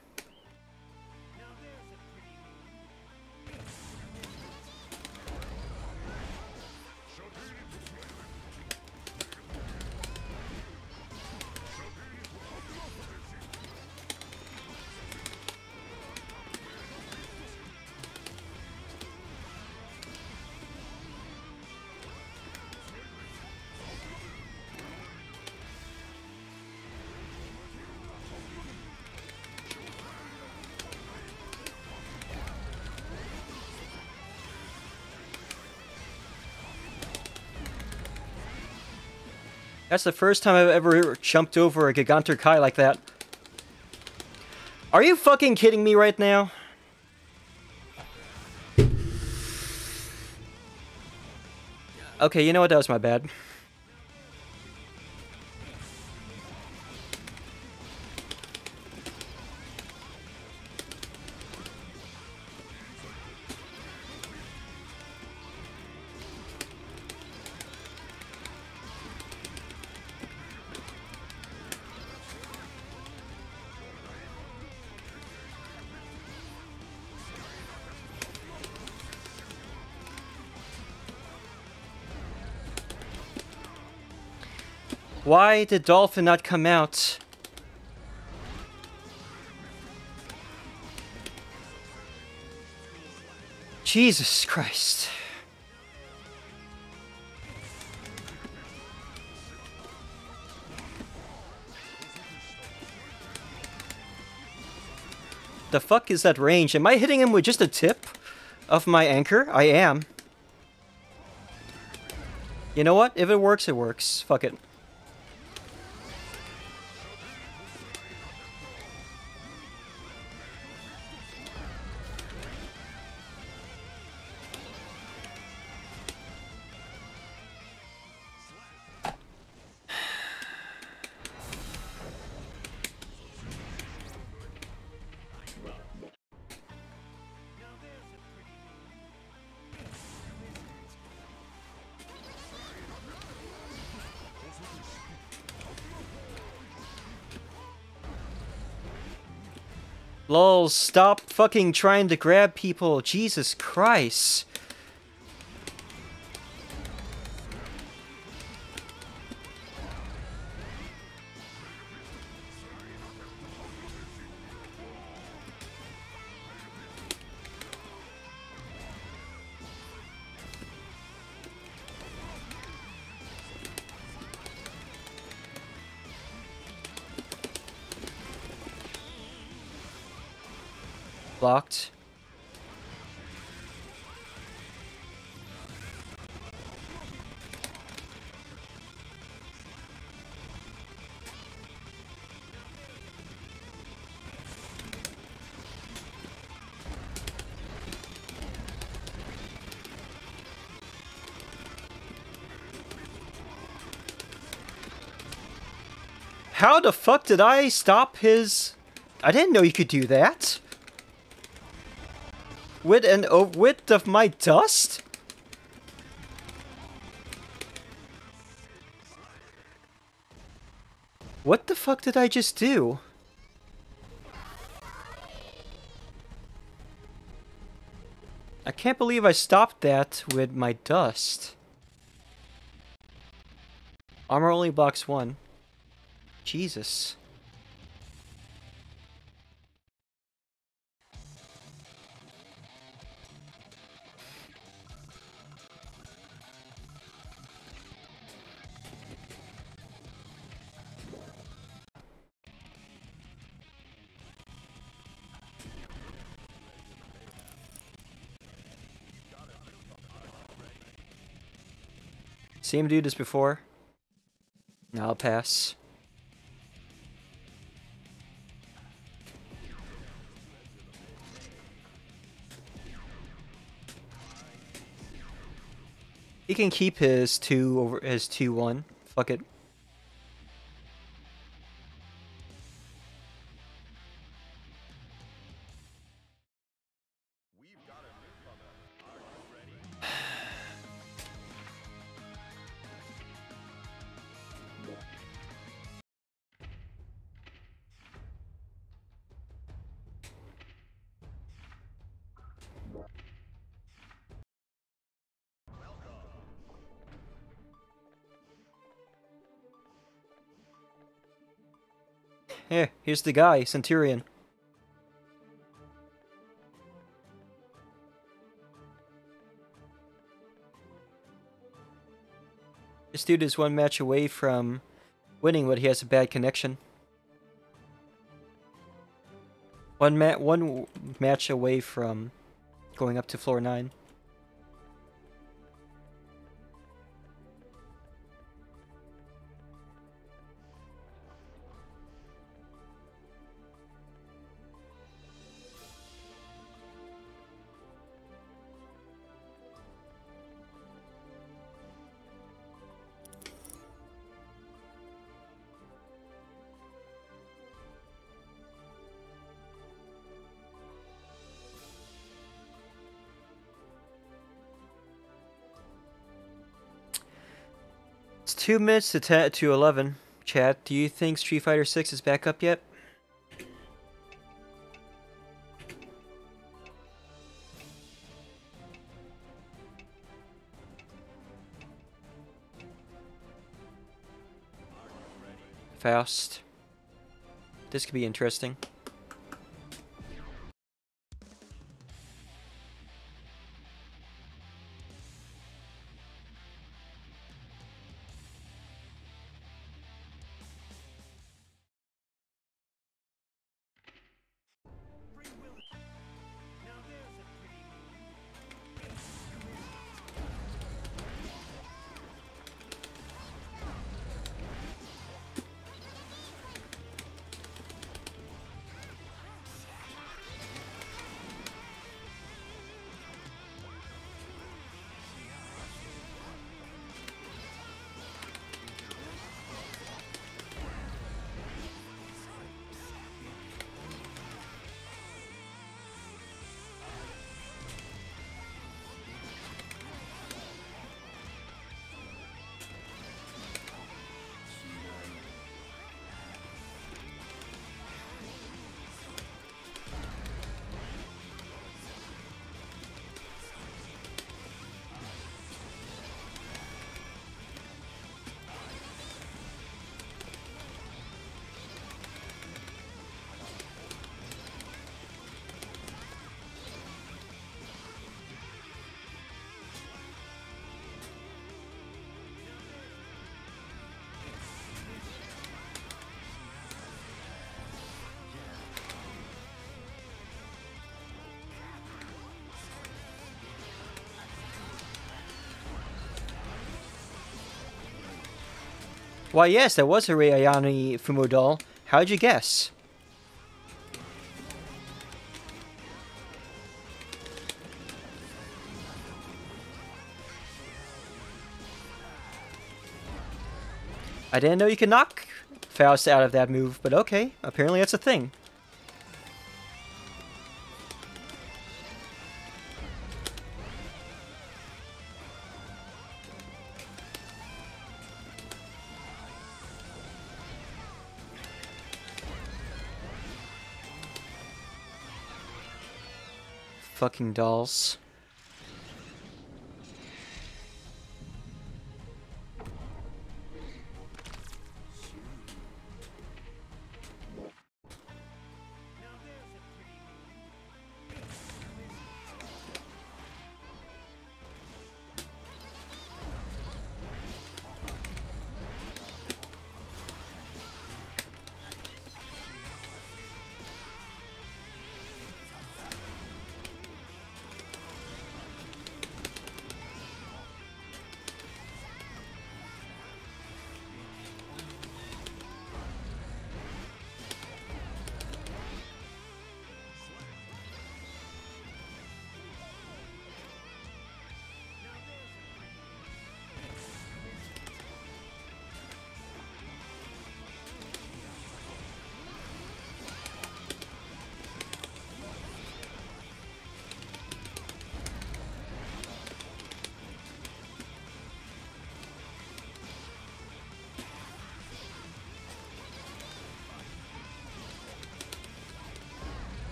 That's the first time I've ever jumped over a Gigantor Kai like that. Are you fucking kidding me right now? Okay, you know what? That was my bad. Why did Dolphin not come out? Jesus Christ. The fuck is that range? Am I hitting him with just a tip of my anchor? I am. You know what? If it works, it works. Fuck it. Lol, stop fucking trying to grab people. Jesus Christ. Blocked. How the fuck did I stop his... I didn't know you could do that. With an uh, width of my dust? What the fuck did I just do? I can't believe I stopped that with my dust. Armor only blocks one. Jesus. See him do this before? Now I'll pass. He can keep his two over his two one. Fuck it. Here, here's the guy, Centurion. This dude is one match away from winning, but he has a bad connection. One ma one match away from going up to floor nine. It's two minutes to ten to eleven. Chat, do you think Street Fighter six is back up yet? Faust. This could be interesting. Why, yes, that was a Rei Ayane Fumo doll. How'd you guess? I didn't know you could knock Faust out of that move, but okay, apparently that's a thing. Fucking dolls.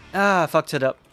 Ah, fucked it up.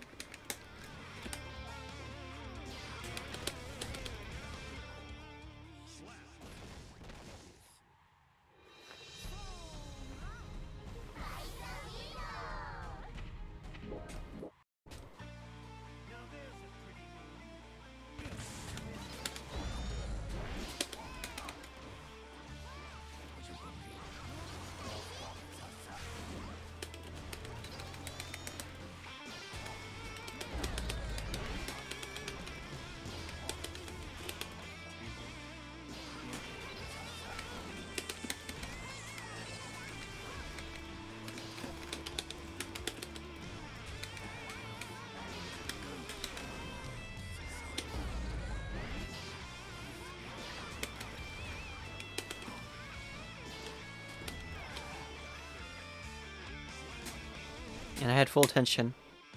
And I had full attention.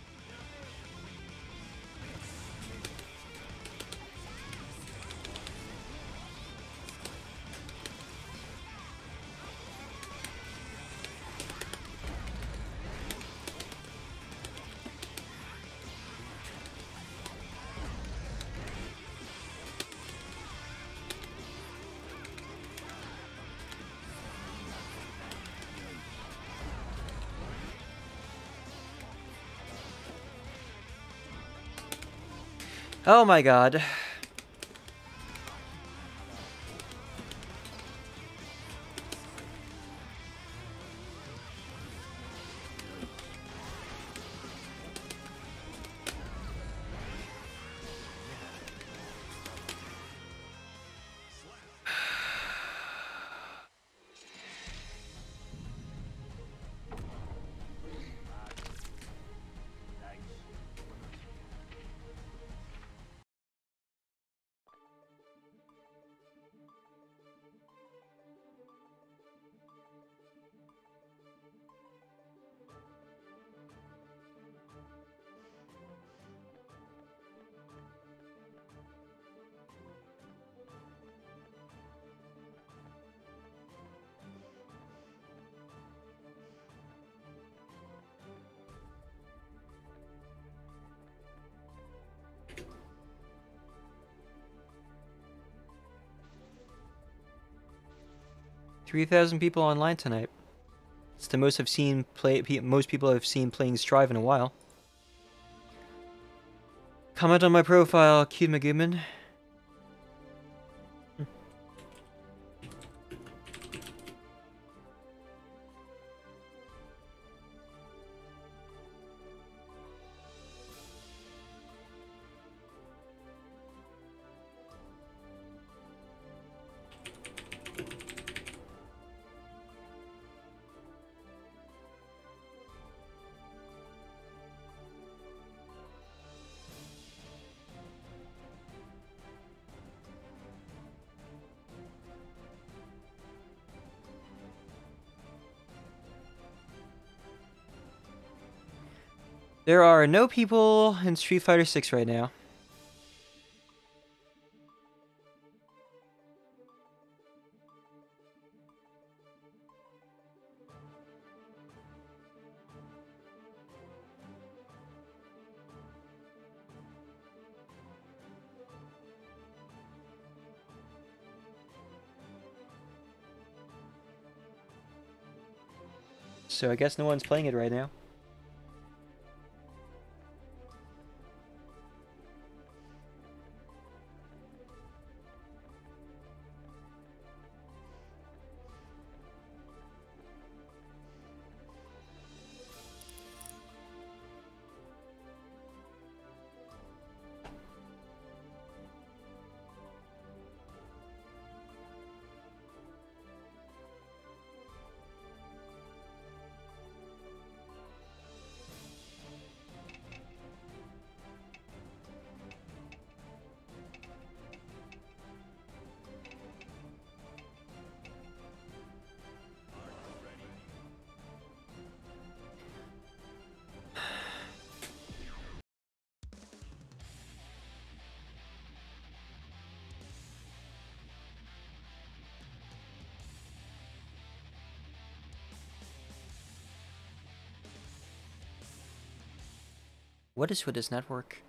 Oh my god. three thousand people online tonight. It's the most I've seen play. Pe most people I've seen playing Strive in a while. Comment on my profile, Cute McGoodman. There are no people in Street Fighter six right now. So I guess no one's playing it right now. What is with this network?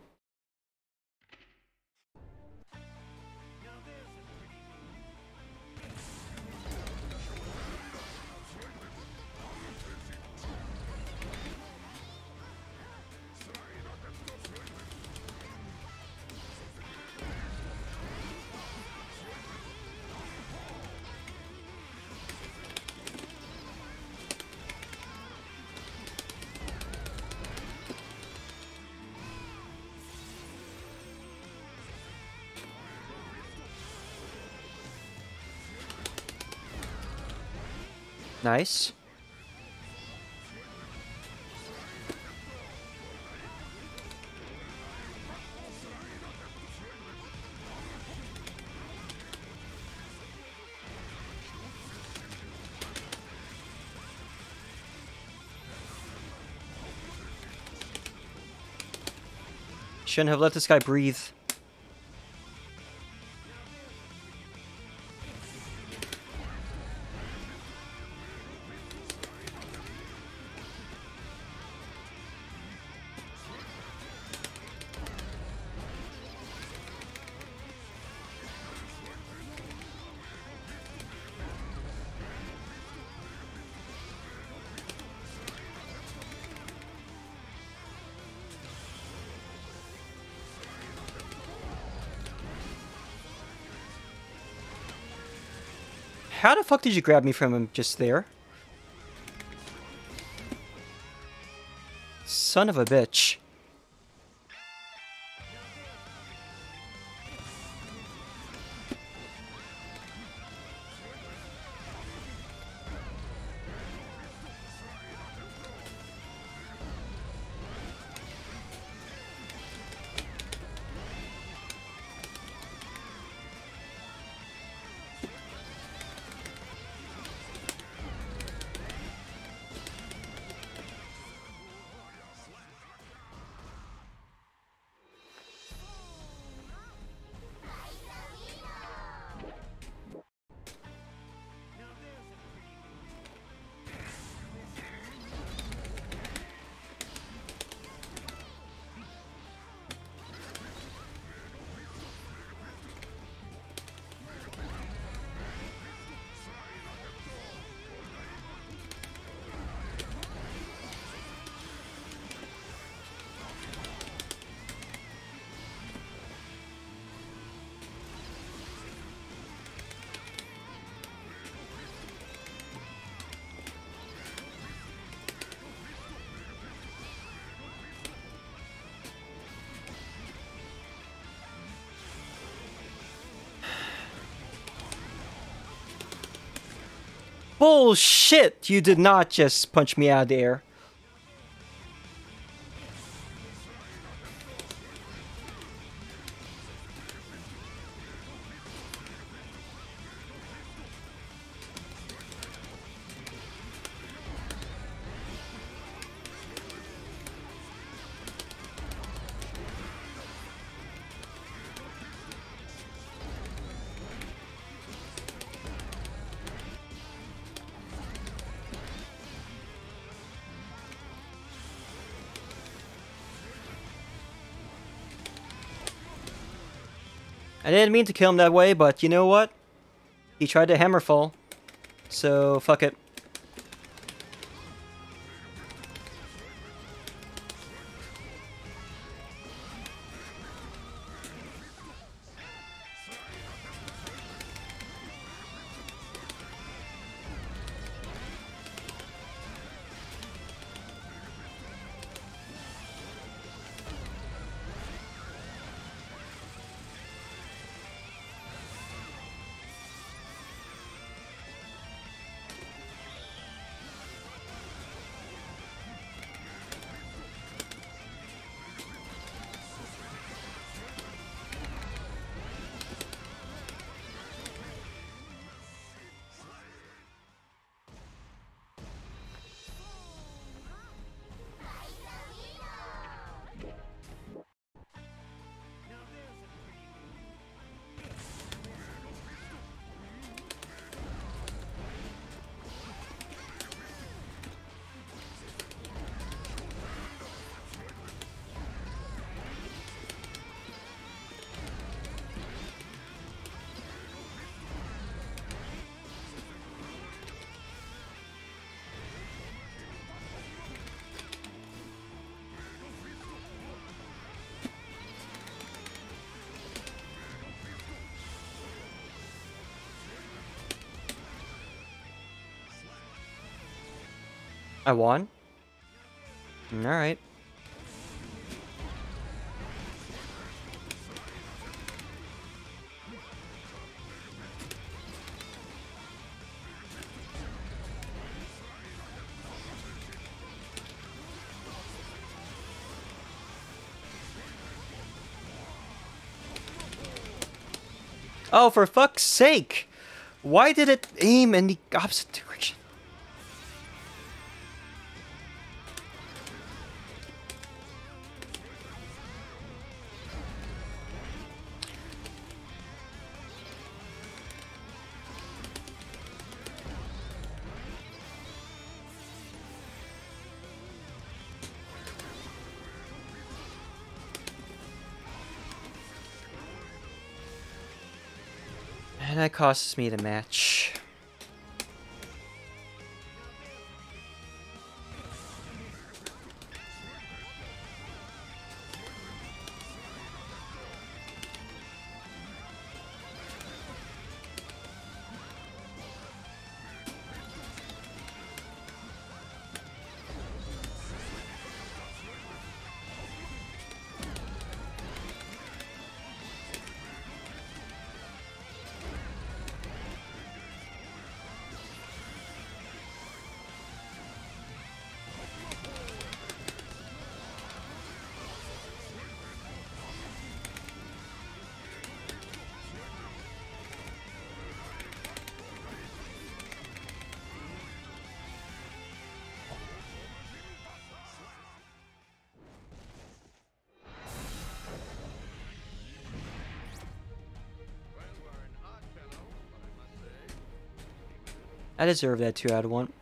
Nice. Shouldn't have let this guy breathe. How the fuck did you grab me from him just there? Son of a bitch. Bullshit! You did not just punch me out of the air. I didn't mean to kill him that way, but you know what? He tried to hammerfall. So, fuck it. I won? Alright. Oh, for fuck's sake! Why did it aim in the opposite direction? And that costs me the match. I deserve that two out of one.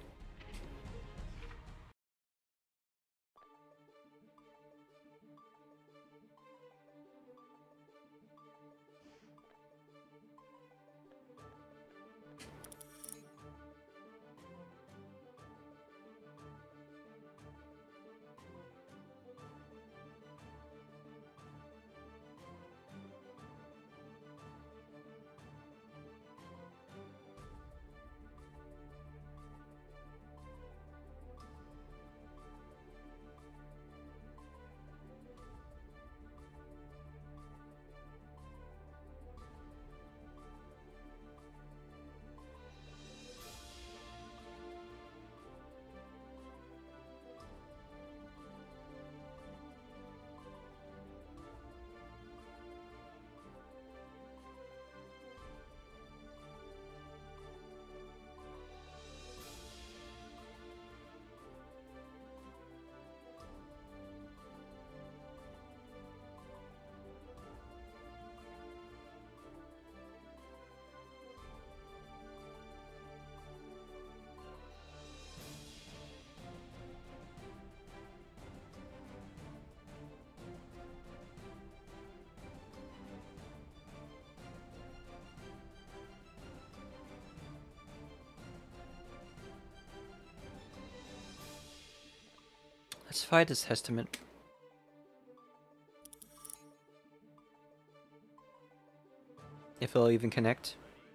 Let's fight this Testament. If it'll even connect.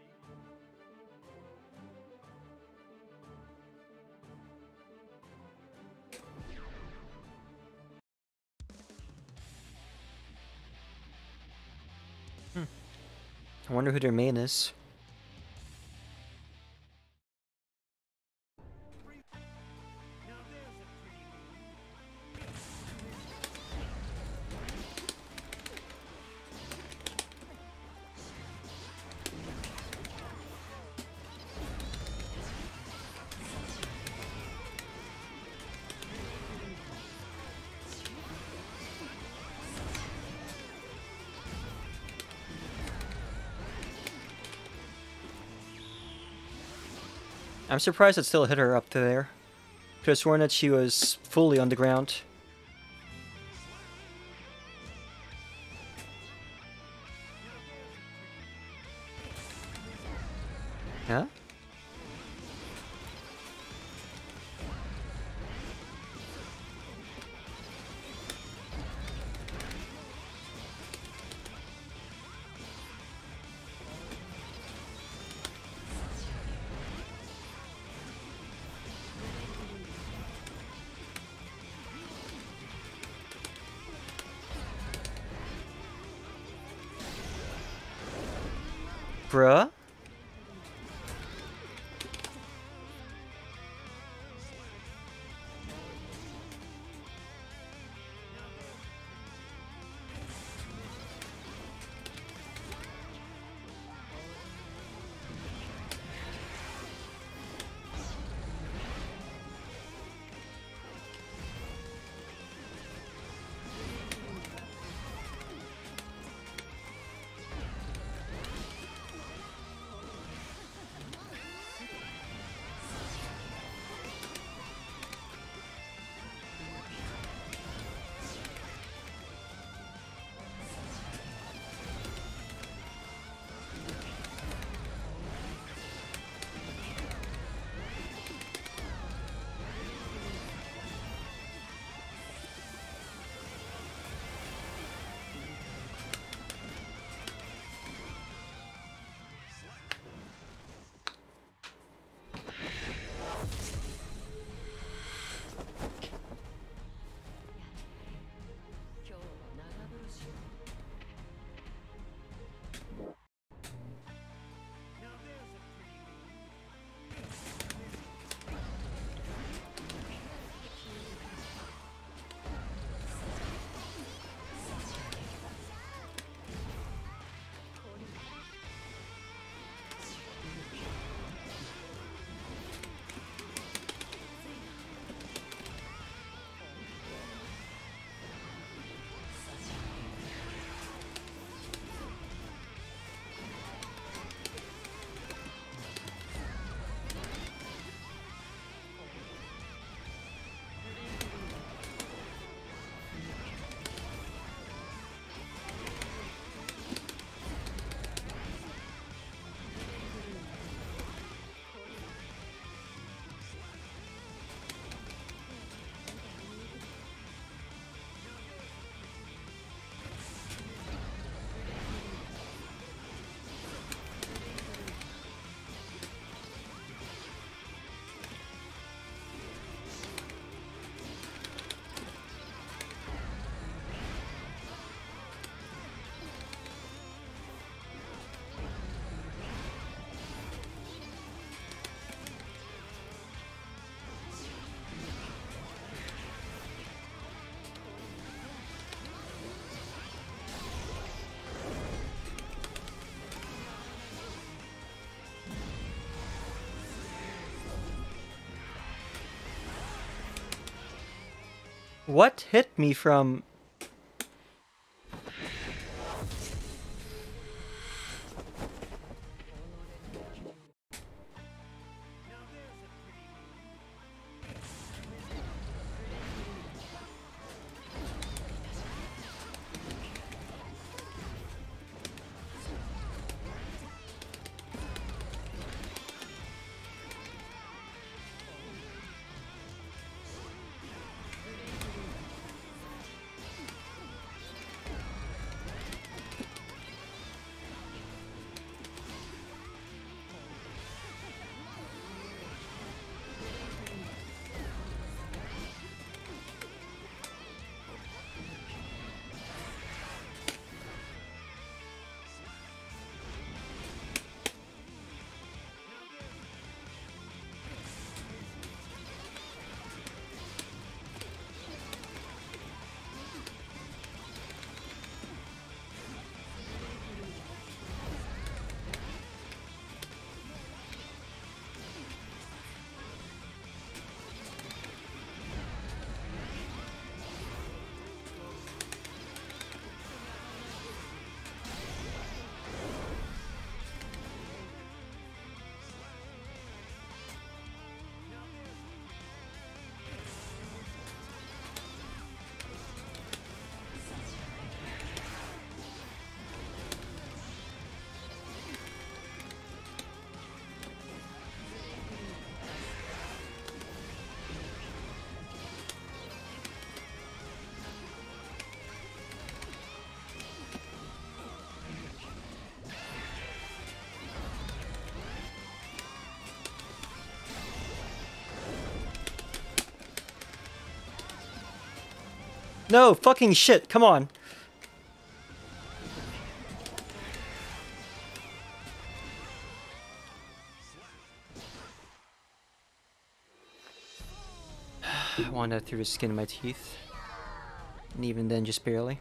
Hmm. I wonder who their main is. I'm surprised it still hit her up to there. Could have sworn that she was fully on the ground. Huh? Bruh? What hit me from... No, fucking shit, come on. Wanda through the skin of my teeth. And even then, just barely.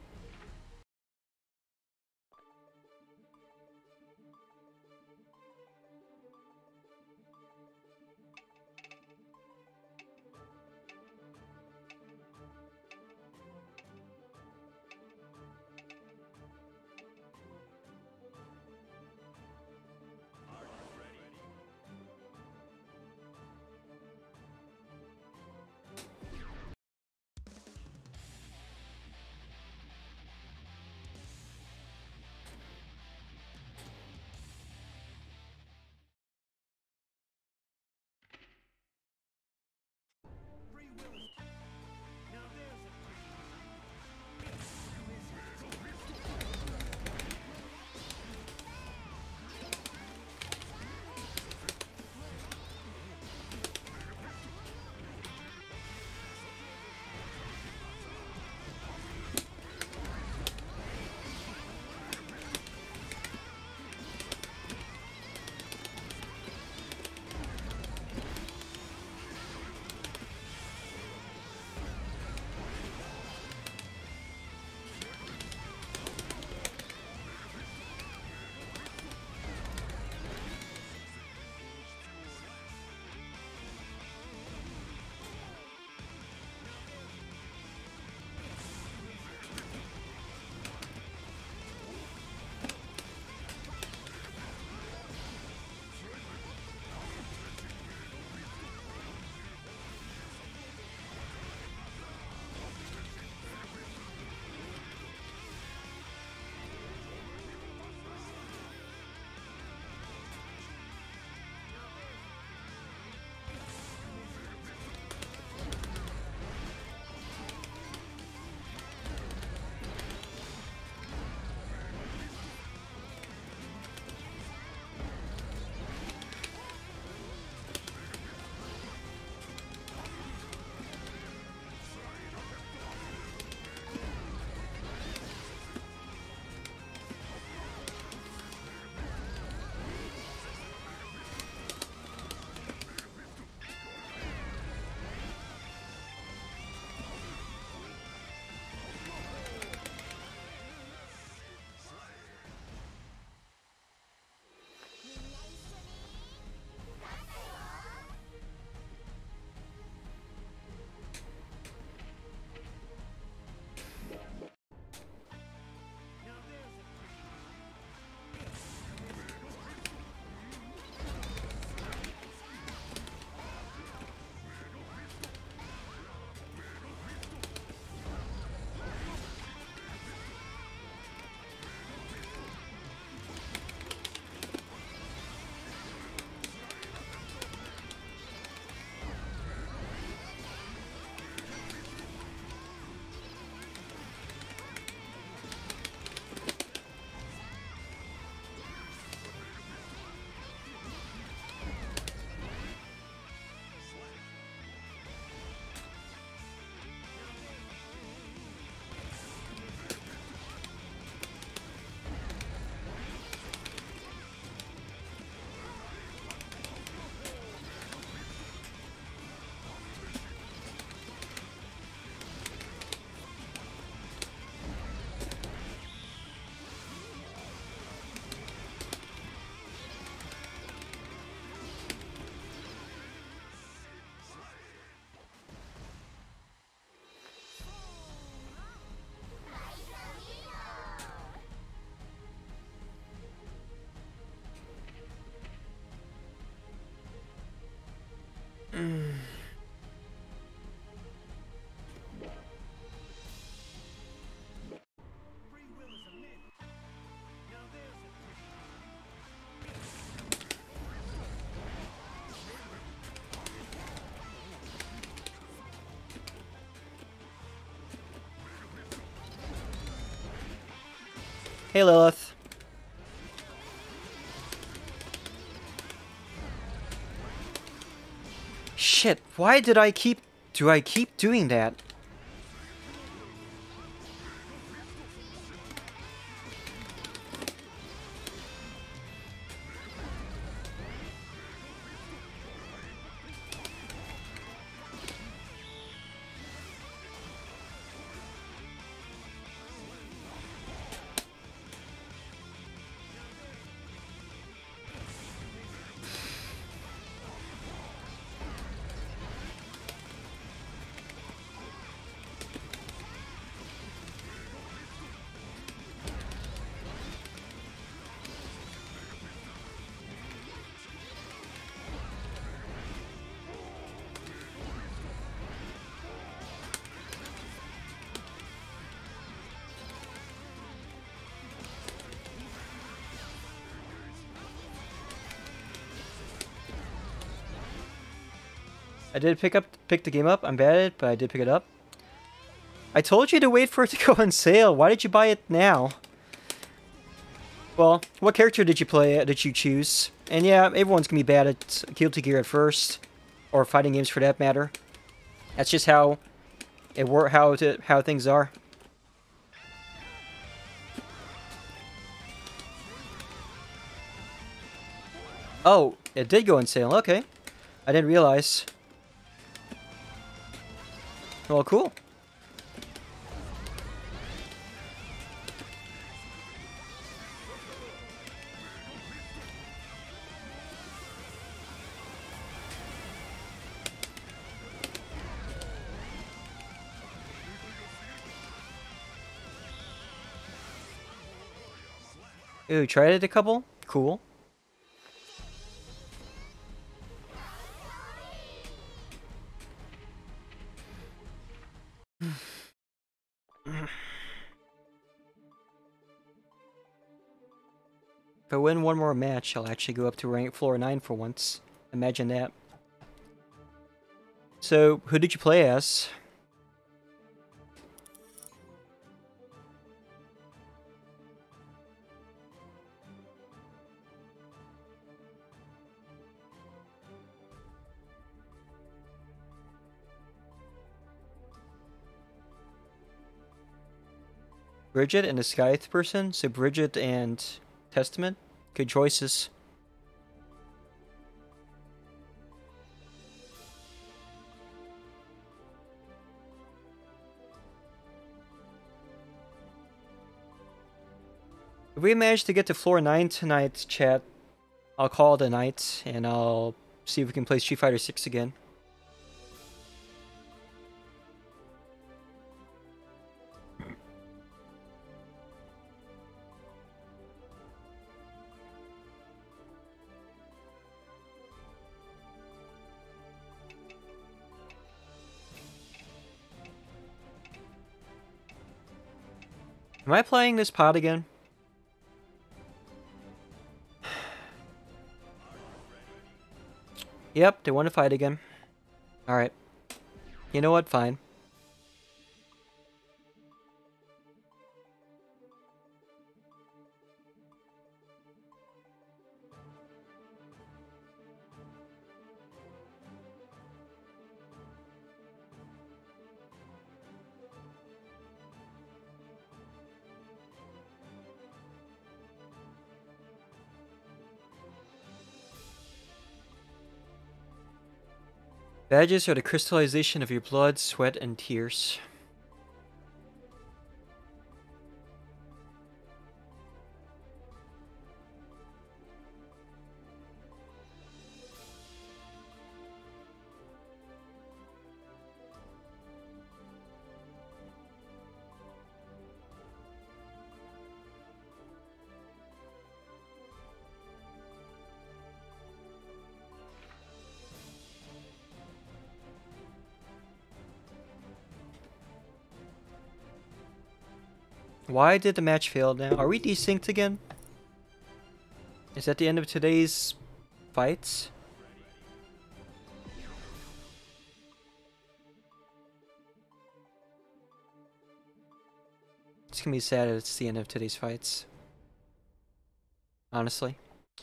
Hey, Lilith. Shit, why did I keep... Do I keep doing that? I did pick up pick the game up. I'm bad at it, but I did pick it up. I told you to wait for it to go on sale. Why did you buy it now? Well, what character did you play? Did you choose? And yeah, everyone's gonna be bad at Guilty Gear at first, or fighting games for that matter. That's just how it work. How to how things are. Oh, it did go on sale. Okay, I didn't realize. Well, cool. Ooh, tried it a couple? Cool. If I win one more match, I'll actually go up to rank floor nine for once. Imagine that. So, who did you play as? Bridget and the Scythe person? So Bridget and Testament? Good choices. If we manage to get to floor nine tonight, chat, I'll call it a night, and I'll see if we can play Street Fighter six again. Am I playing this pod again? Yep, they want to fight again. Alright. You know what? Fine. Badges are the crystallization of your blood, sweat, and tears. Why did the match fail now? Are we desynced again? Is that the end of today's fights? It's gonna be sad if it's the end of today's fights. Honestly.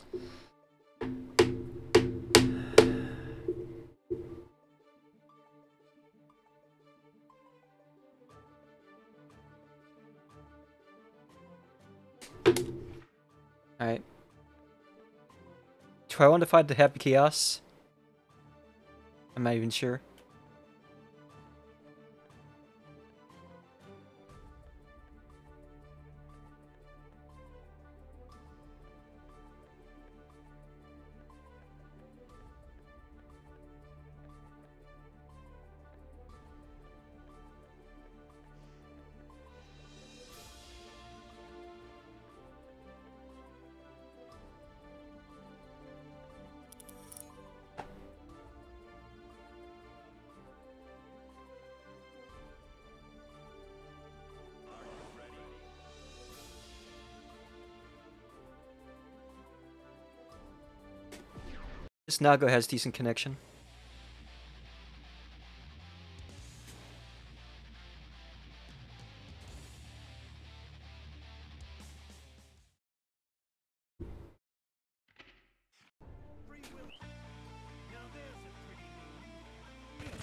Alright. Do I want to fight the Happy Chaos? I'm not even sure. This Nago has decent connection. Now there's a pretty moon.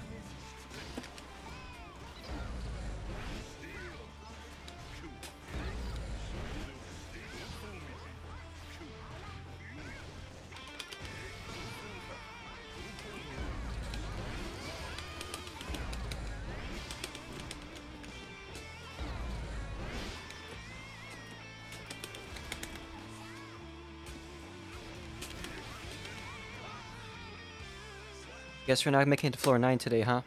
Guess we're not making it to floor nine today, huh?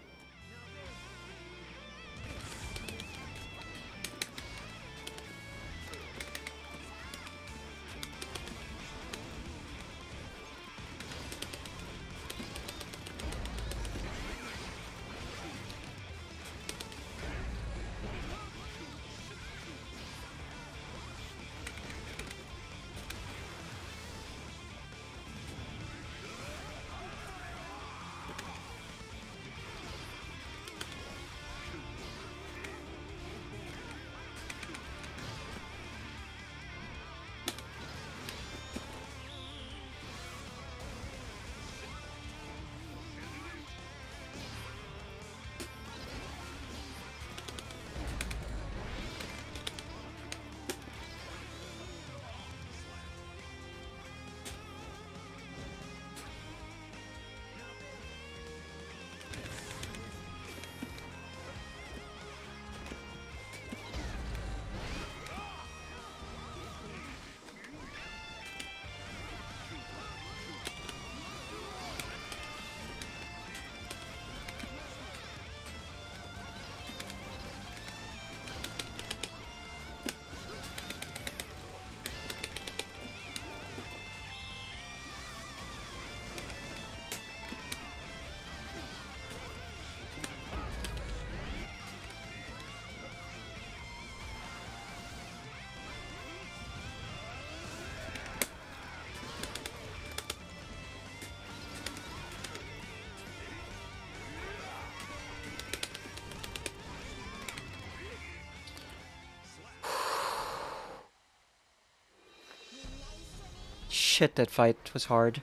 Shit, that fight was hard.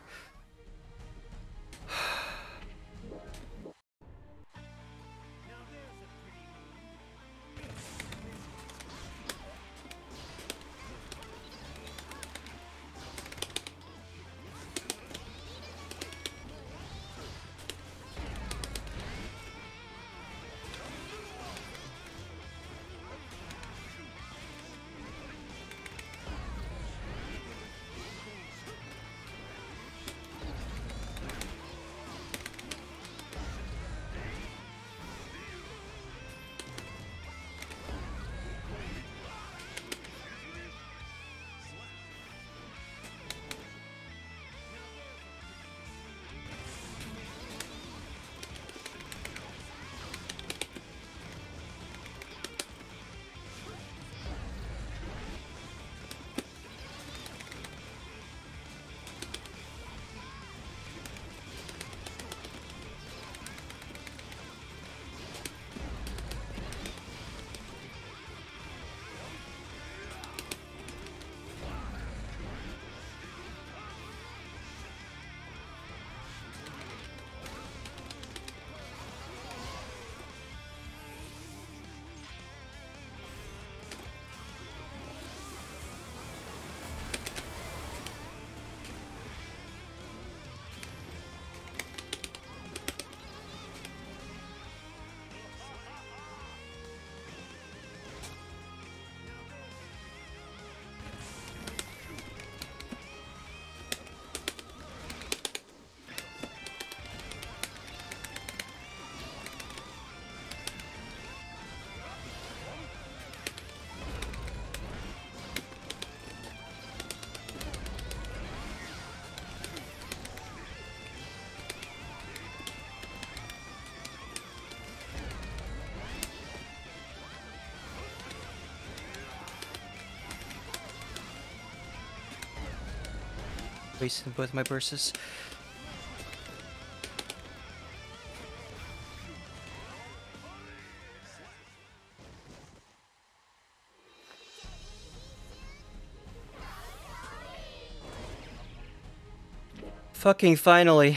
Wasting both my bursts. Fucking finally.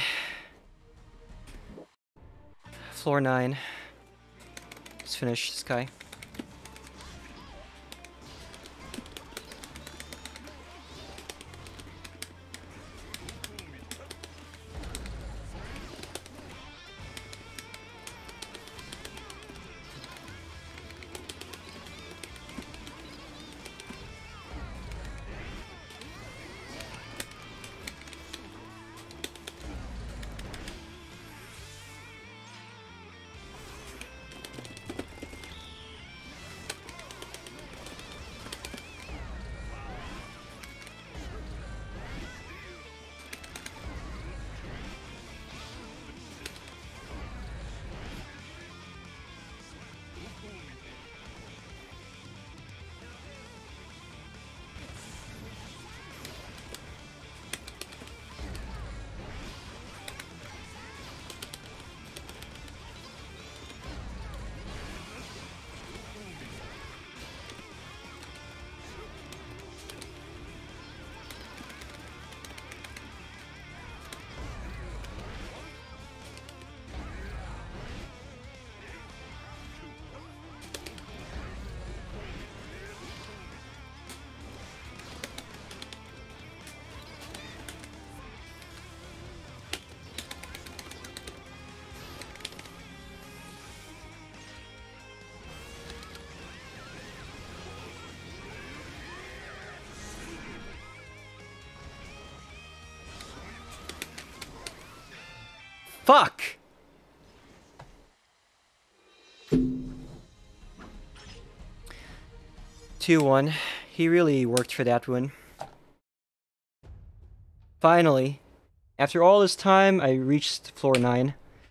Floor nine. Let's finish this guy. Fuck! two one. He really worked for that one. Finally, after all this time, I reached floor nine.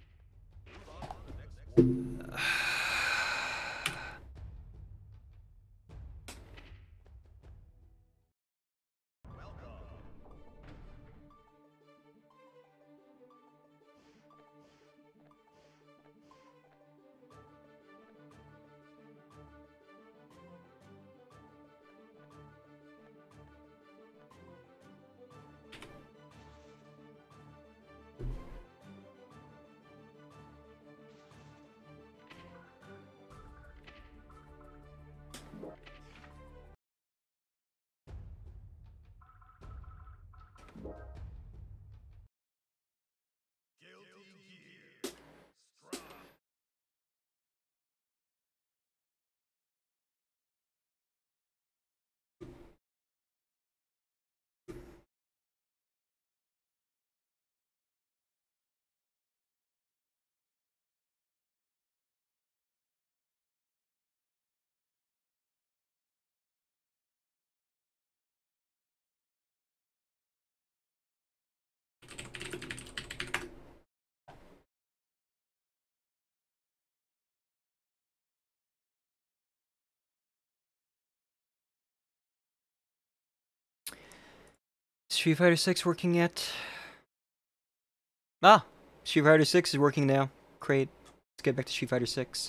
Street Fighter six working yet? Ah! Street Fighter six is working now. Great. Let's get back to Street Fighter six.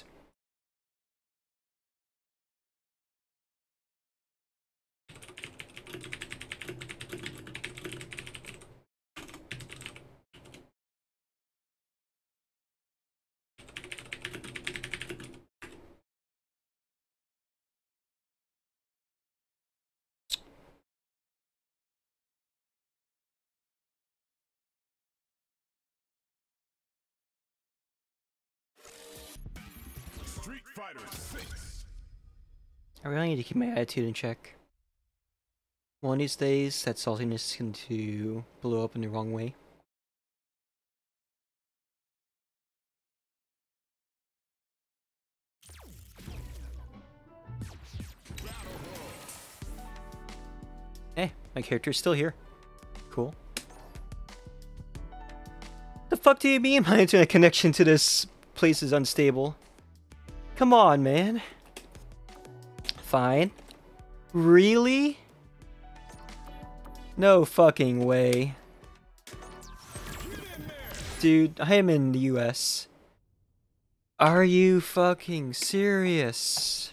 Street Fighter six. I really need to keep my attitude in check. One of these days, that saltiness is going to blow up in the wrong way. Hey, my character's still here. Cool. The fuck do you mean my internet connection to this place is unstable? Come on, man. Fine. Really? No fucking way. Dude, I am in the U S. Are you fucking serious?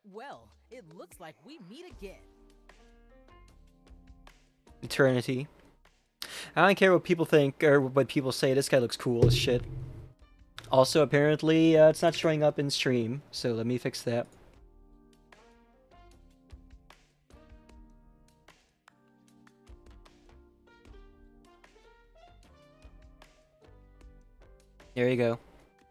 Well, it looks like we meet again. Eternity. I don't care what people think or what people say. This guy looks cool as shit. Also, apparently, uh, it's not showing up in stream, so let me fix that. There you go.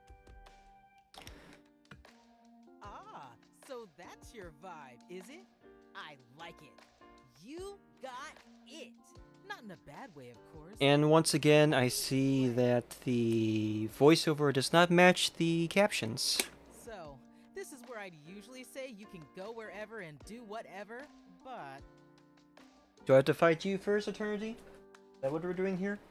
Ah, so that's your vibe, is it? I like it. You got it. Not in a bad way, of course. And once again, I see that the voiceover does not match the captions. So, this is where I'd usually say you can go wherever and do whatever, but Do I have to fight you first, Eternity? Is that what we're doing here?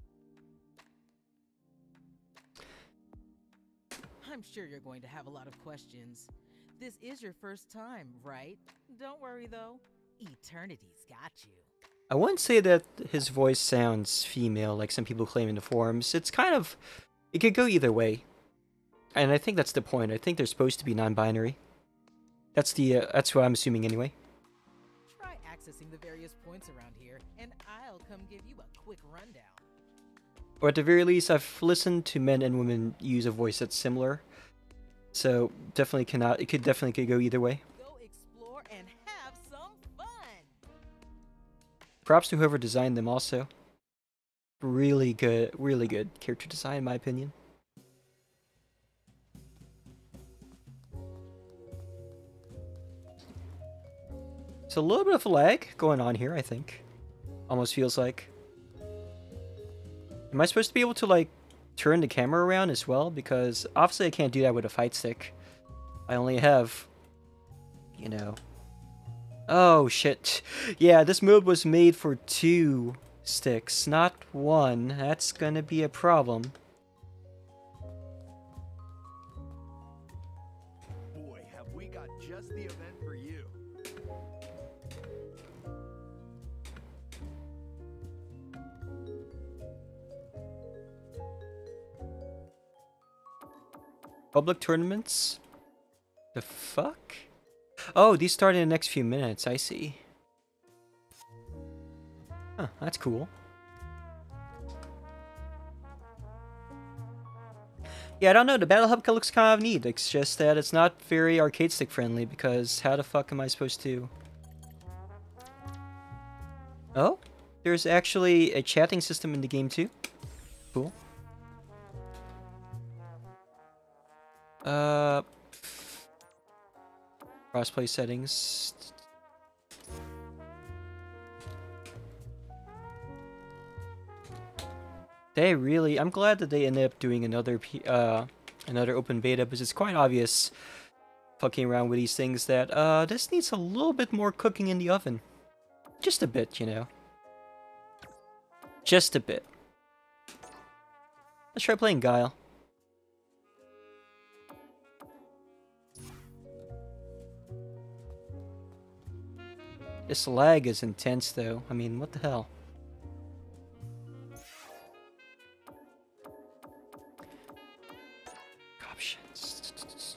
I'm sure you're going to have a lot of questions. This is your first time, right? Don't worry though. Eternity's got you. I wouldn't say that his voice sounds female like some people claim in the forums. It's kind of... It could go either way. And I think that's the point. I think they're supposed to be non-binary. That's the... Uh, that's what I'm assuming anyway. Try accessing the various points around here, and I'll come give you a quick rundown. Or at the very least, I've listened to men and women use a voice that's similar. So, definitely cannot... It could definitely could go either way. Go explore and have some fun! Props to whoever designed them also. Really good, really good character design in my opinion. It's a little bit of a lag going on here, I think. Almost feels like. Am I supposed to be able to, like, turn the camera around as well? Because obviously I can't do that with a fight stick. I only have, you know... Oh, shit. Yeah, this mode was made for two sticks, not one. That's gonna be a problem. Boy, have we got just the event for you. Public tournaments? The fuck? Oh, these start in the next few minutes, I see. Huh, that's cool. Yeah, I don't know, the Battle Hub looks kind of neat. It's just that it's not very arcade stick friendly, because how the fuck am I supposed to... Oh? There's actually a chatting system in the game too? Cool. Uh... Crossplay settings. They really... I'm glad that they ended up doing another P uh, another open beta, because it's quite obvious, fucking around with these things, that uh, this needs a little bit more cooking in the oven. Just a bit, you know. Just a bit. Let's try playing Guile. This lag is intense, though. I mean, what the hell? Options.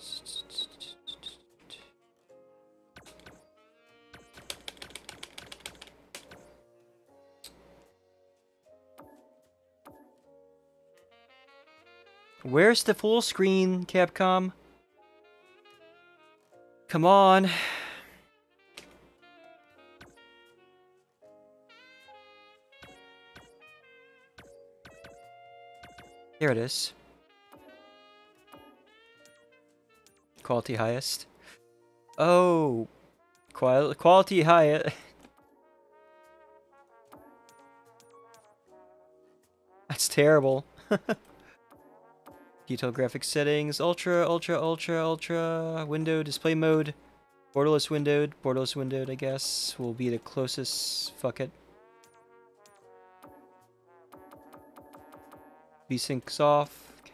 Where's the full screen, Capcom? Come on. Here it is. Quality highest. Oh, qual quality highest. That's terrible. Detail graphics settings, ultra, ultra, ultra, ultra, window, display mode, borderless windowed, borderless windowed, I guess, will be the closest. Fuck it. V-Sync's off. Okay.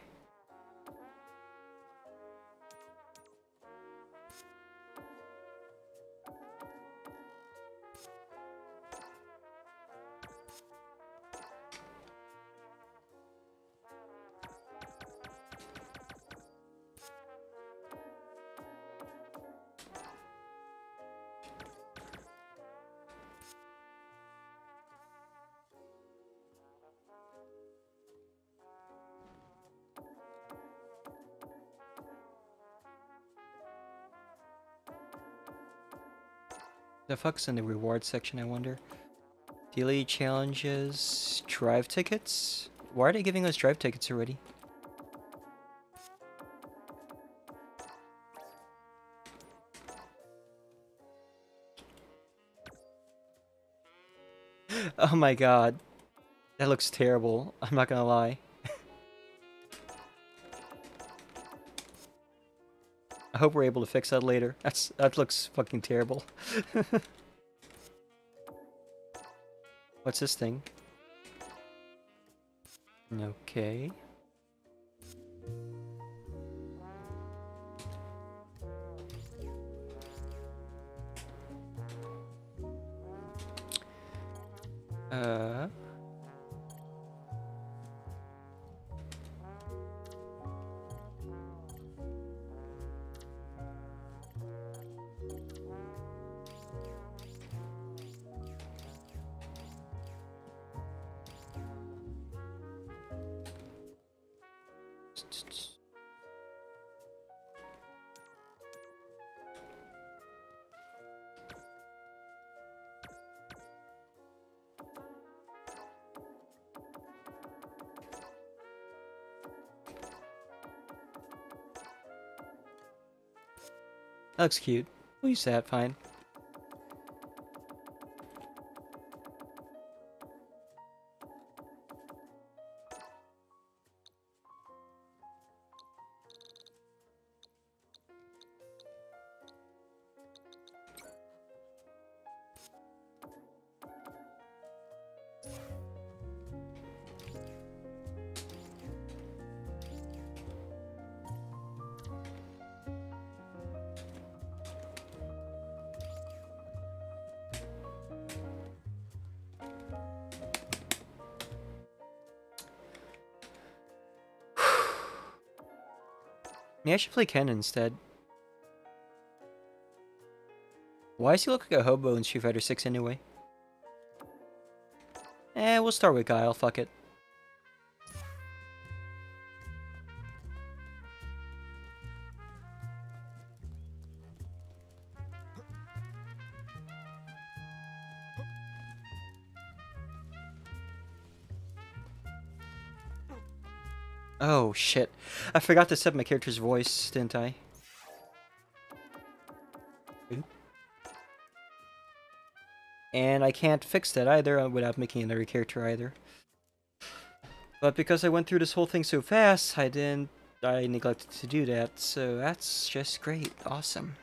The fuck's in the reward section, I wonder? Daily challenges, drive tickets? Why are they giving us drive tickets already? Oh my god. That looks terrible. I'm not gonna lie. I hope we're able to fix that later. That's that looks fucking terrible. What's this thing? Okay. Uh That looks cute. We'll use that, fine. Maybe I should play Ken instead. Why does he look like a hobo in Street Fighter six anyway? Eh, we'll start with Guile, fuck it. Oh shit. I forgot to set my character's voice, didn't I? Oop. And I can't fix that either without making another character either. But because I went through this whole thing so fast, I didn't... I neglected to do that, so that's just great. Awesome.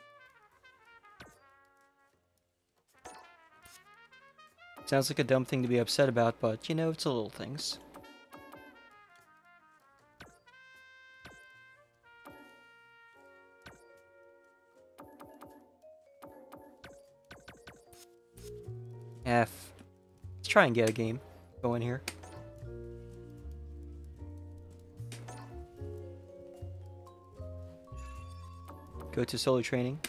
Sounds like a dumb thing to be upset about, but you know, it's the little things. F. Let's try and get a game going here. Go to solo training.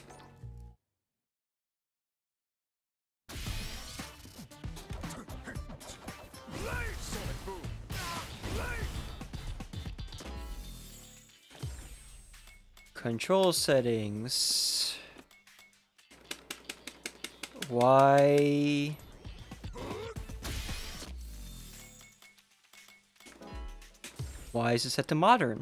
Control settings. Why? Why is it set to modern?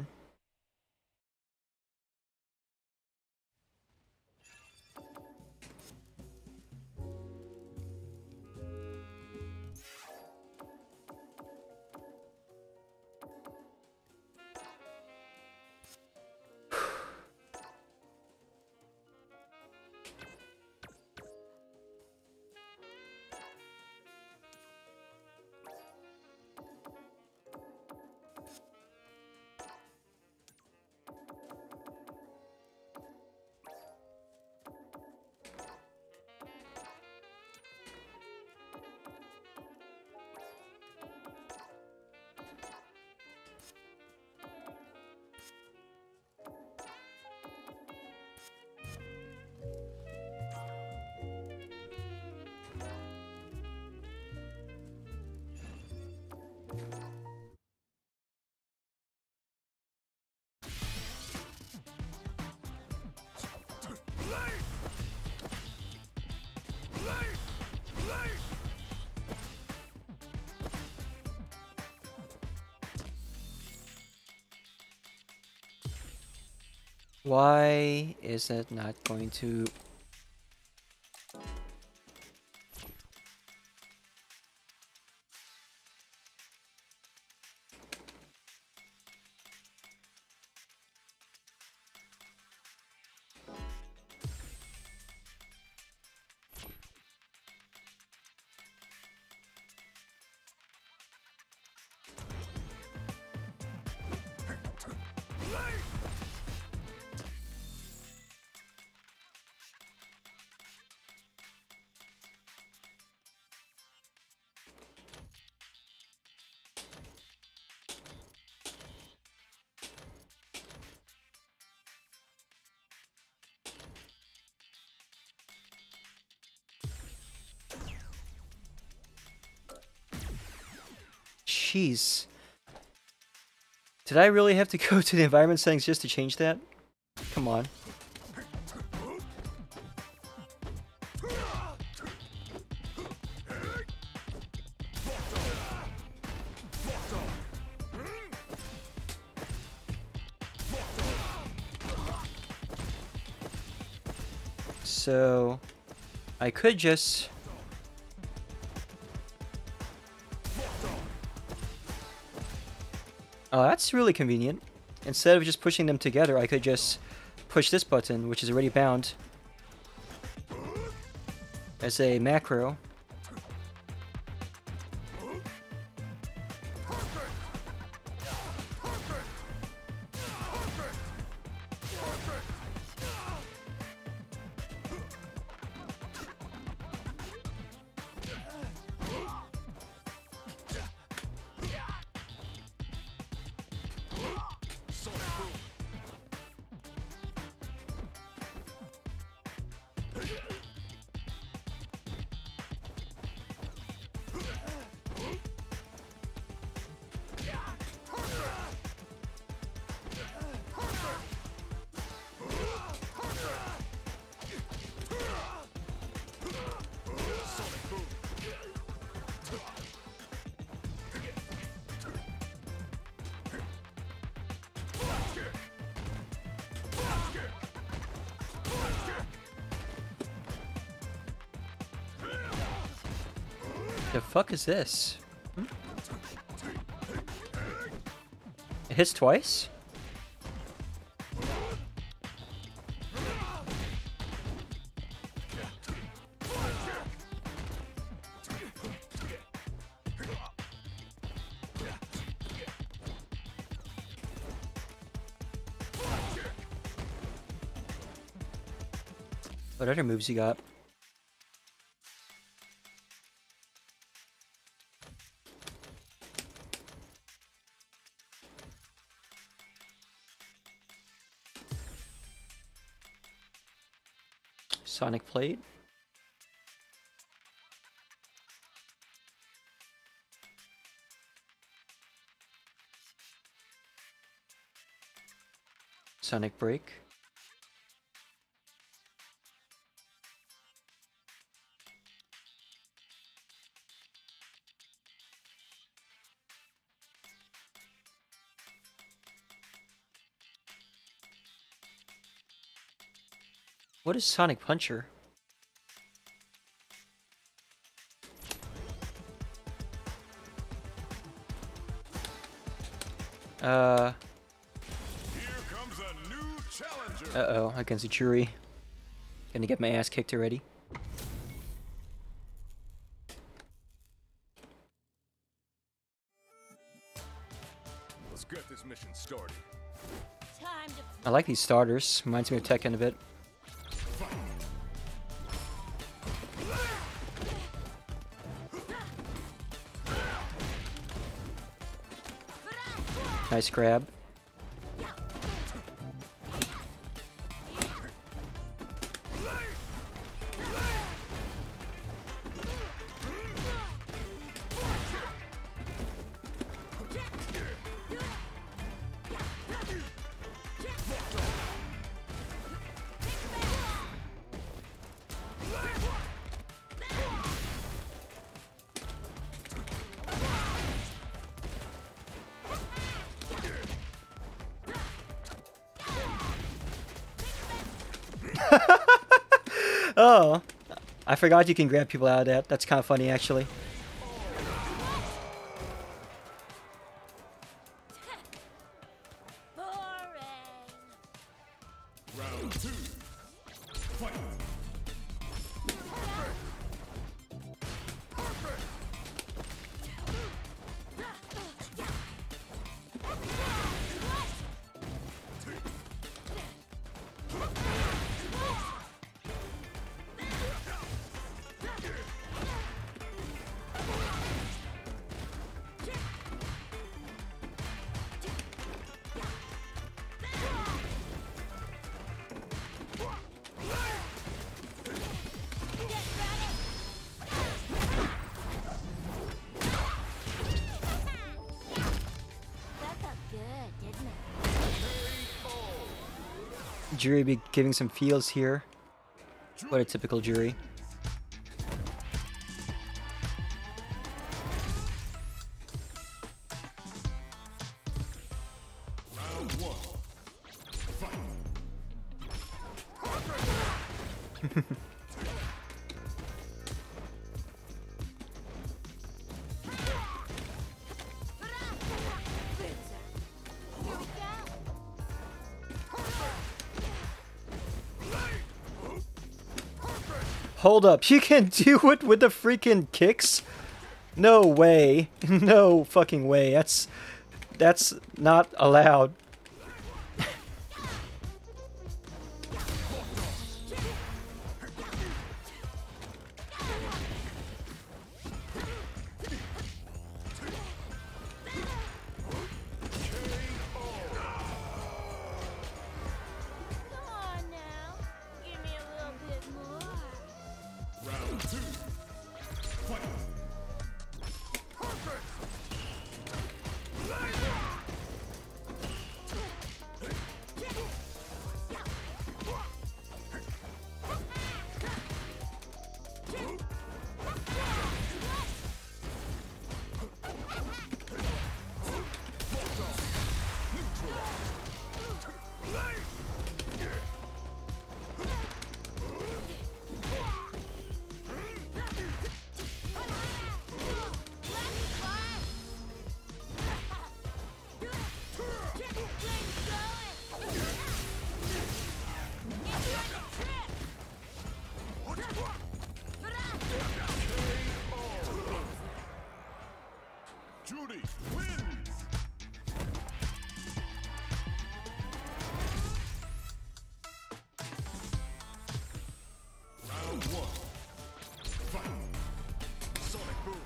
Why is it not going to... Jeez. Did I really have to go to the environment settings just to change that? Come on. So, I could just... Oh, that's really convenient. Instead of just pushing them together, I could just push this button, which is already bound, as a macro. The fuck is this? Hmm? It hits twice? What other moves you got? Sonic Plate. Sonic Break. What is Sonic Puncher? Uh. Here comes a new challenger. Uh oh, against Ichuri. Gonna get my ass kicked already. Let's get this mission started. Time to I like these starters. Reminds me of Tekken a bit. Nice grab. Oh, I forgot you can grab people out of that. That's kind of funny, actually. Boring. Round two. Fight. That felt good, didn't it? Jury be giving some feels here. What a typical Jury. Round one. Fight. Hold up, you can do it with the freaking kicks? No way. No fucking way. That's that's not allowed. Come on now. Give me a little bit more. Round two. Fight. Judy wins. Round one. Fight. Sonic boom.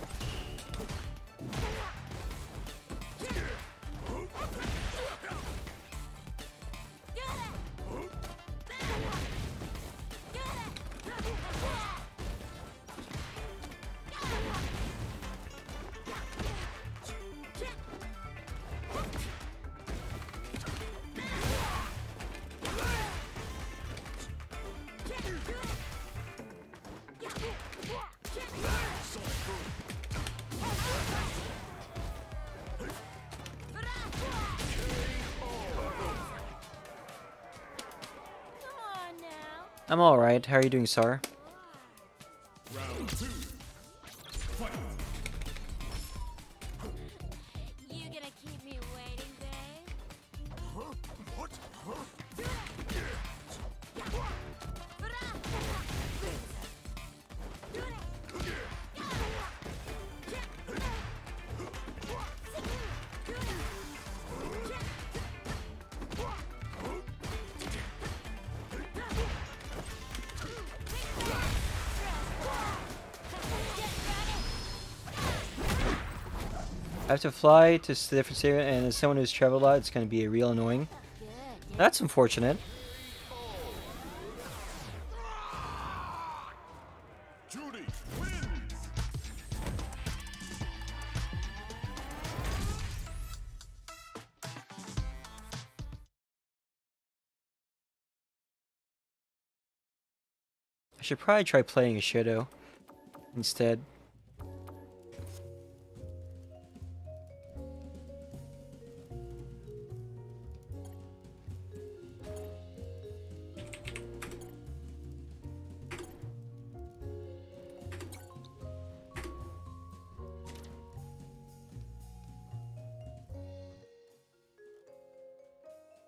Come on now. I'm alright. How are you doing, Sar? Round two. Fight. You gonna keep me waiting, babe? I have to fly to s- different area, and as someone who's traveled a lot, it's going to be a real annoying. Good. didn't That's unfortunate. Judy wins. I should probably try playing a Shadow instead.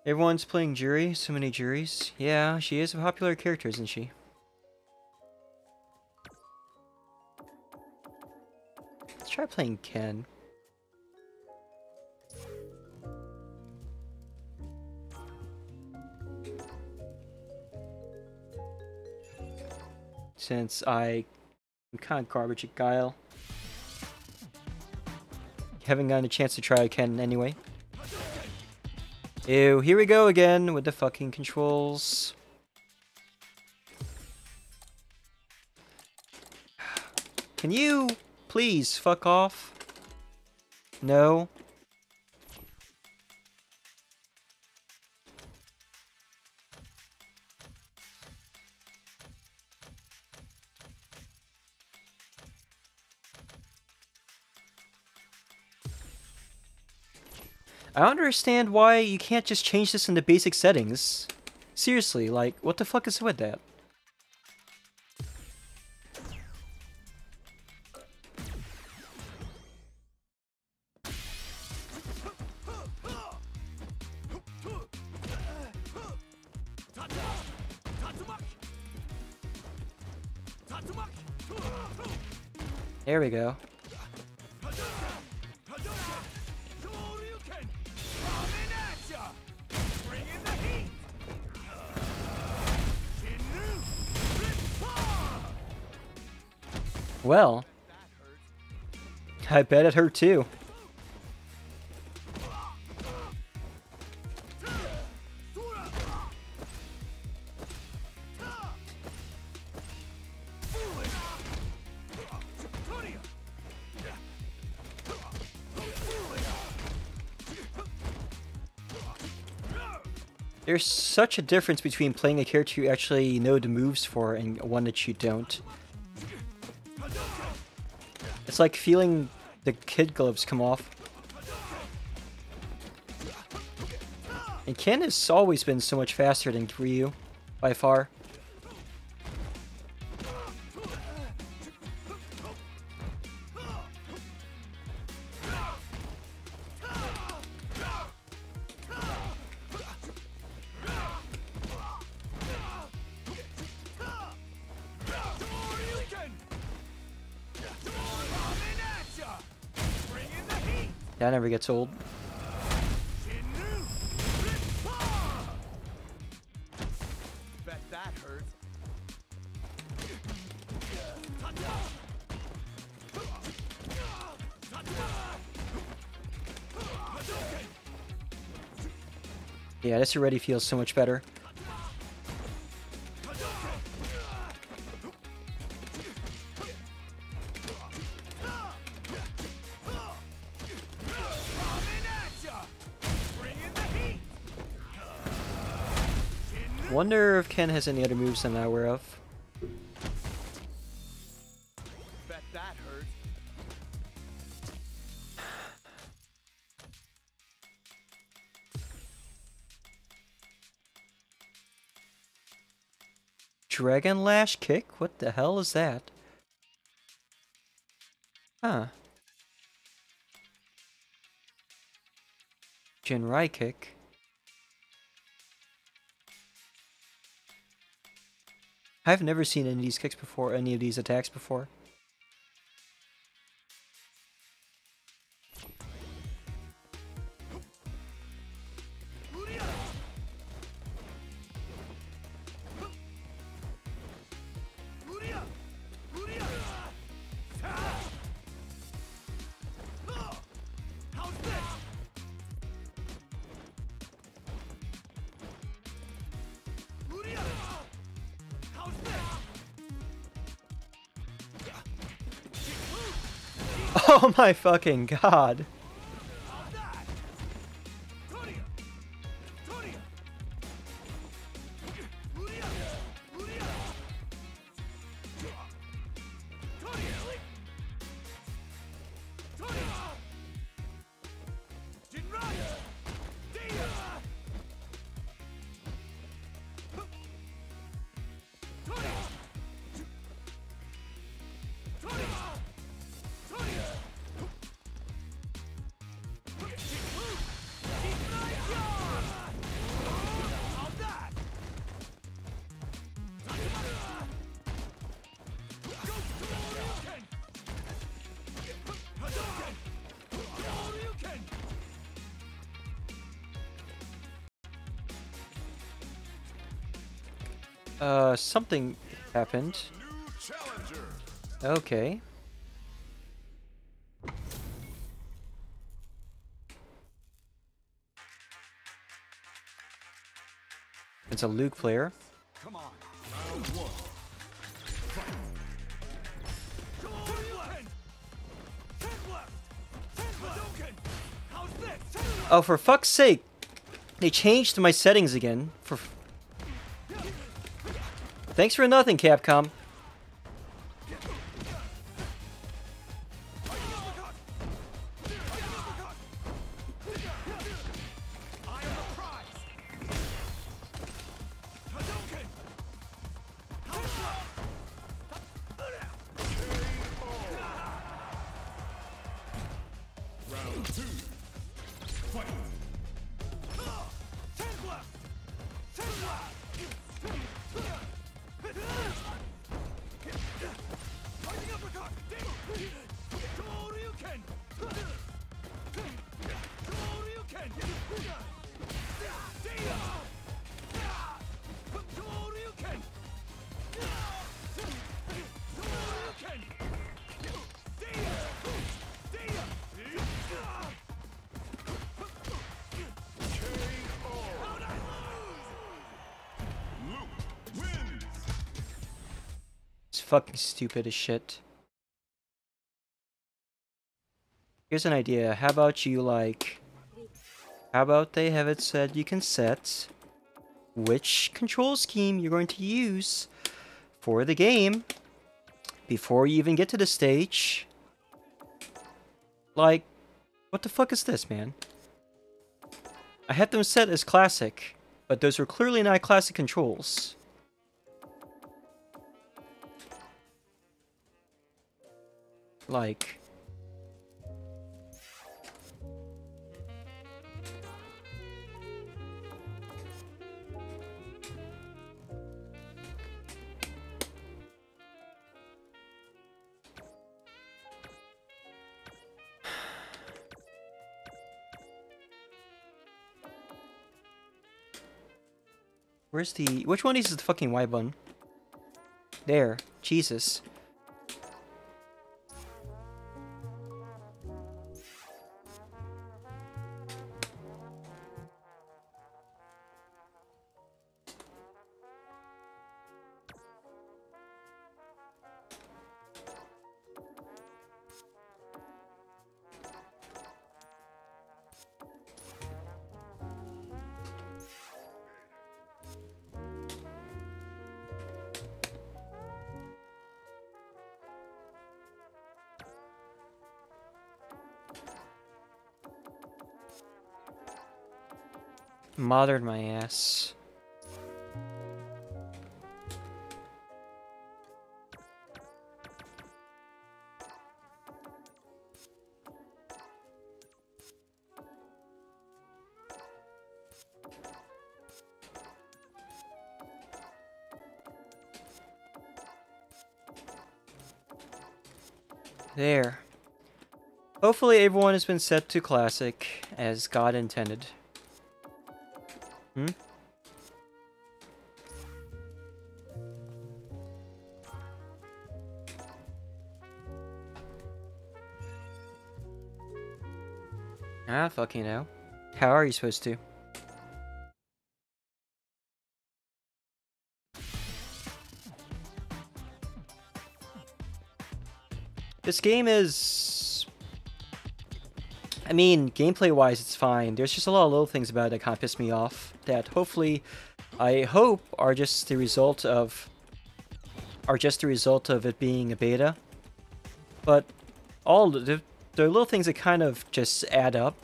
Everyone's playing Jury. So many Juries. Yeah, she is a popular character, isn't she? Let's try playing Ken. Since I am kind of garbage at Guile. Haven't gotten a chance to try Ken anyway. Ew, here we go again with the fucking controls. Can you please fuck off? No. I don't understand why you can't just change this in the basic settings. Seriously, like, what the fuck is with that? There we go. Well, I bet it hurt too. There's such a difference between playing a character you actually know the moves for and one that you don't. It's like feeling the kid gloves come off. And Ken has always been so much faster than Ryu, by far. That never gets old. Bet that hurt. Yeah, this already feels so much better. Wonder if Ken has any other moves I'm not aware of. Bet that hurt. Dragon Lash kick? What the hell is that? Huh. Jinrai kick. I've never seen any of these kicks before, any of these attacks before. Oh my fucking god. Uh, something happened. New challenger. Okay. It's a Luke player. Come on. Round one. Oh, for fuck's sake! They changed my settings again. For thanks for nothing, Capcom. Round two. Fight. Luke wins. It's fucking stupid as shit. Here's an idea. How about you, like... How about they have it said you can set which control scheme you're going to use for the game before you even get to the stage? Like, what the fuck is this, man? I had them set as classic, but those are clearly not classic controls. Like... Where's the... Which one is the fucking Y button? There. Jesus. Modern my ass. There. Hopefully everyone has been set to classic as God intended. Hmm? Ah, fucking hell. How are you supposed to? This game is... I mean, gameplay-wise, it's fine. There's just a lot of little things about it that kind of piss me off. That hopefully, I hope, are just the result of... are just the result of it being a beta. But all the, the little things that kind of just add up.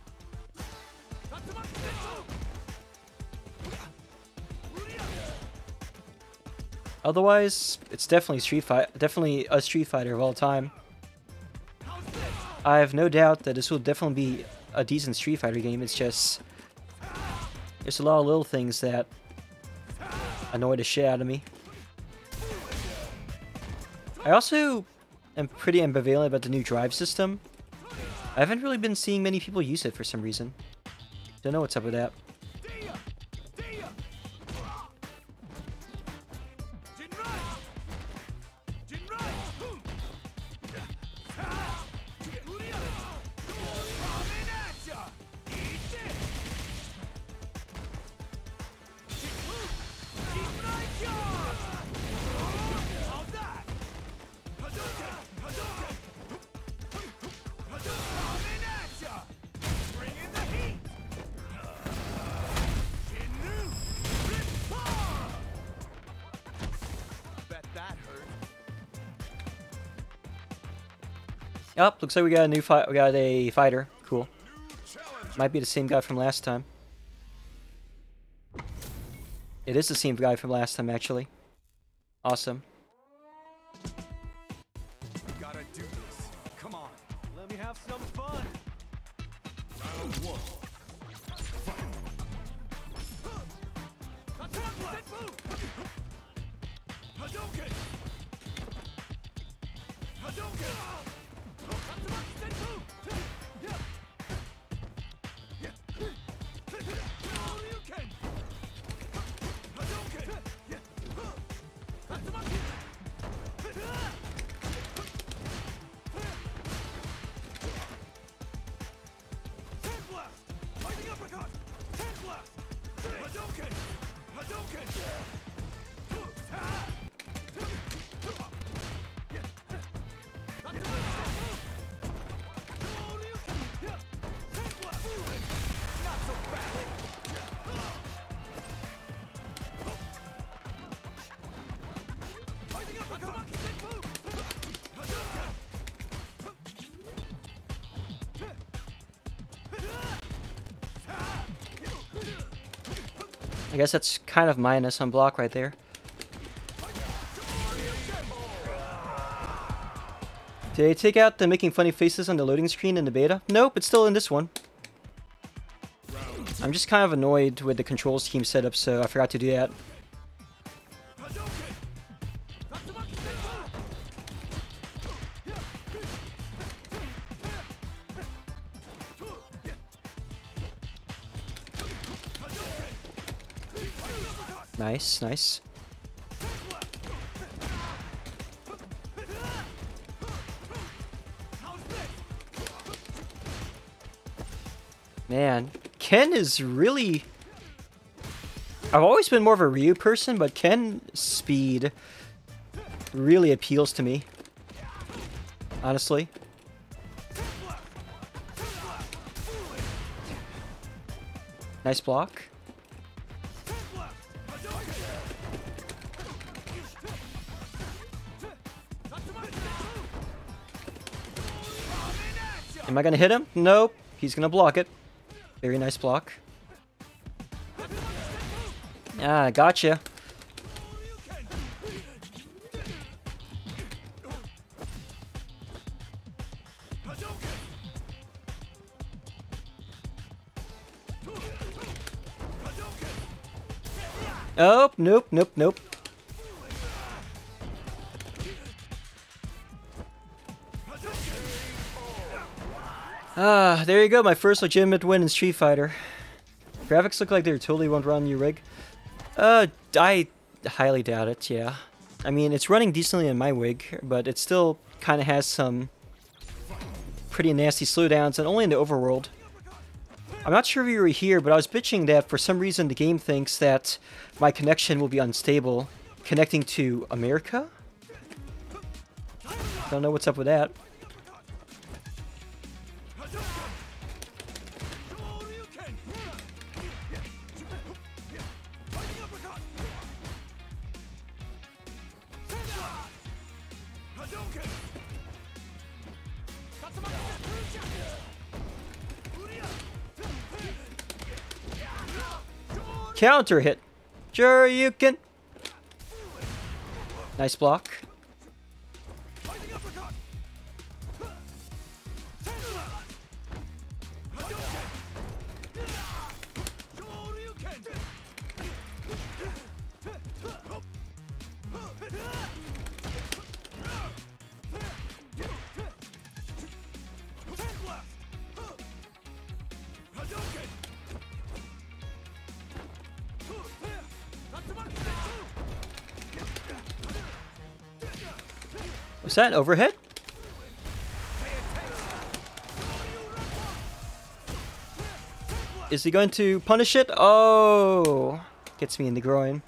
Otherwise, it's definitely Street Fight, definitely a Street Fighter of all time. I have no doubt that this will definitely be a decent Street Fighter game. It's just there's a lot of little things that annoy the shit out of me. I also am pretty ambivalent about the new drive system. I haven't really been seeing many people use it for some reason. Don't know what's up with that. Oh, looks like we got a new fight. We got a fighter. Cool. Challenger. Might be the same guy from last time. It is the same guy from last time, actually. Awesome. Gotta do this. Come on. Let me have some fun. Round one. Hadouken! Hadouken! Hadouken! Hadouken! Tank blast! Lightning uppercut! Tank blast! Hadouken! Hadouken! I guess that's kind of minus on block right there. Did they take out the making funny faces on the loading screen in the beta? Nope, it's still in this one. I'm just kind of annoyed with the control scheme setup, so I forgot to do that. Nice, nice. Man, Ken is really... I've always been more of a Ryu person, but Ken's speed really appeals to me. Honestly. Nice block. Am I gonna hit him? Nope. He's gonna block it. Very nice block. Ah, gotcha. Oh, nope, nope, nope. Ah, there you go, my first legitimate win in Street Fighter. Graphics look like they totally won't run new rig. Uh, I highly doubt it, yeah. I mean, it's running decently in my wig, but it still kind of has some pretty nasty slowdowns, and only in the overworld. I'm not sure if you were here, but I was bitching that for some reason the game thinks that my connection will be unstable connecting to America? Don't know what's up with that. Counter hit. Sure you can. Nice block. Was that an overhead? Is he going to punish it? Oh! Gets me in the groin.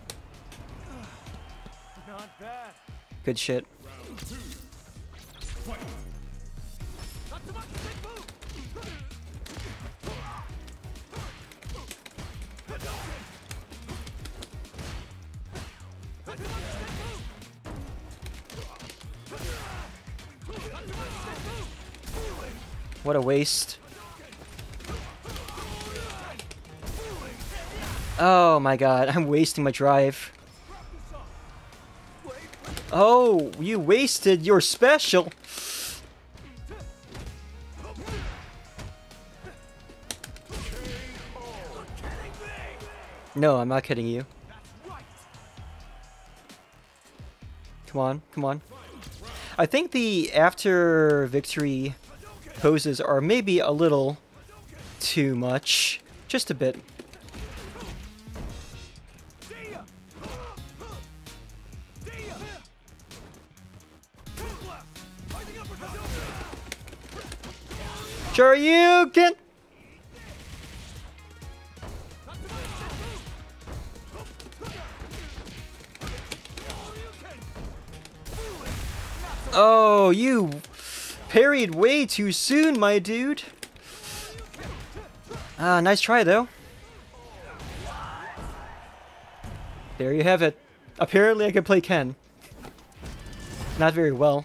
Not bad. Good shit. What a waste. Oh my god, I'm wasting my drive. Oh, you wasted your special. No, I'm not kidding you. Come on, come on. I think the after victory poses are maybe a little too much. Just a bit. Sure you can. Oh, you parried way too soon, my dude. Ah, nice try, though. There you have it. Apparently I can play Ken. Not very well.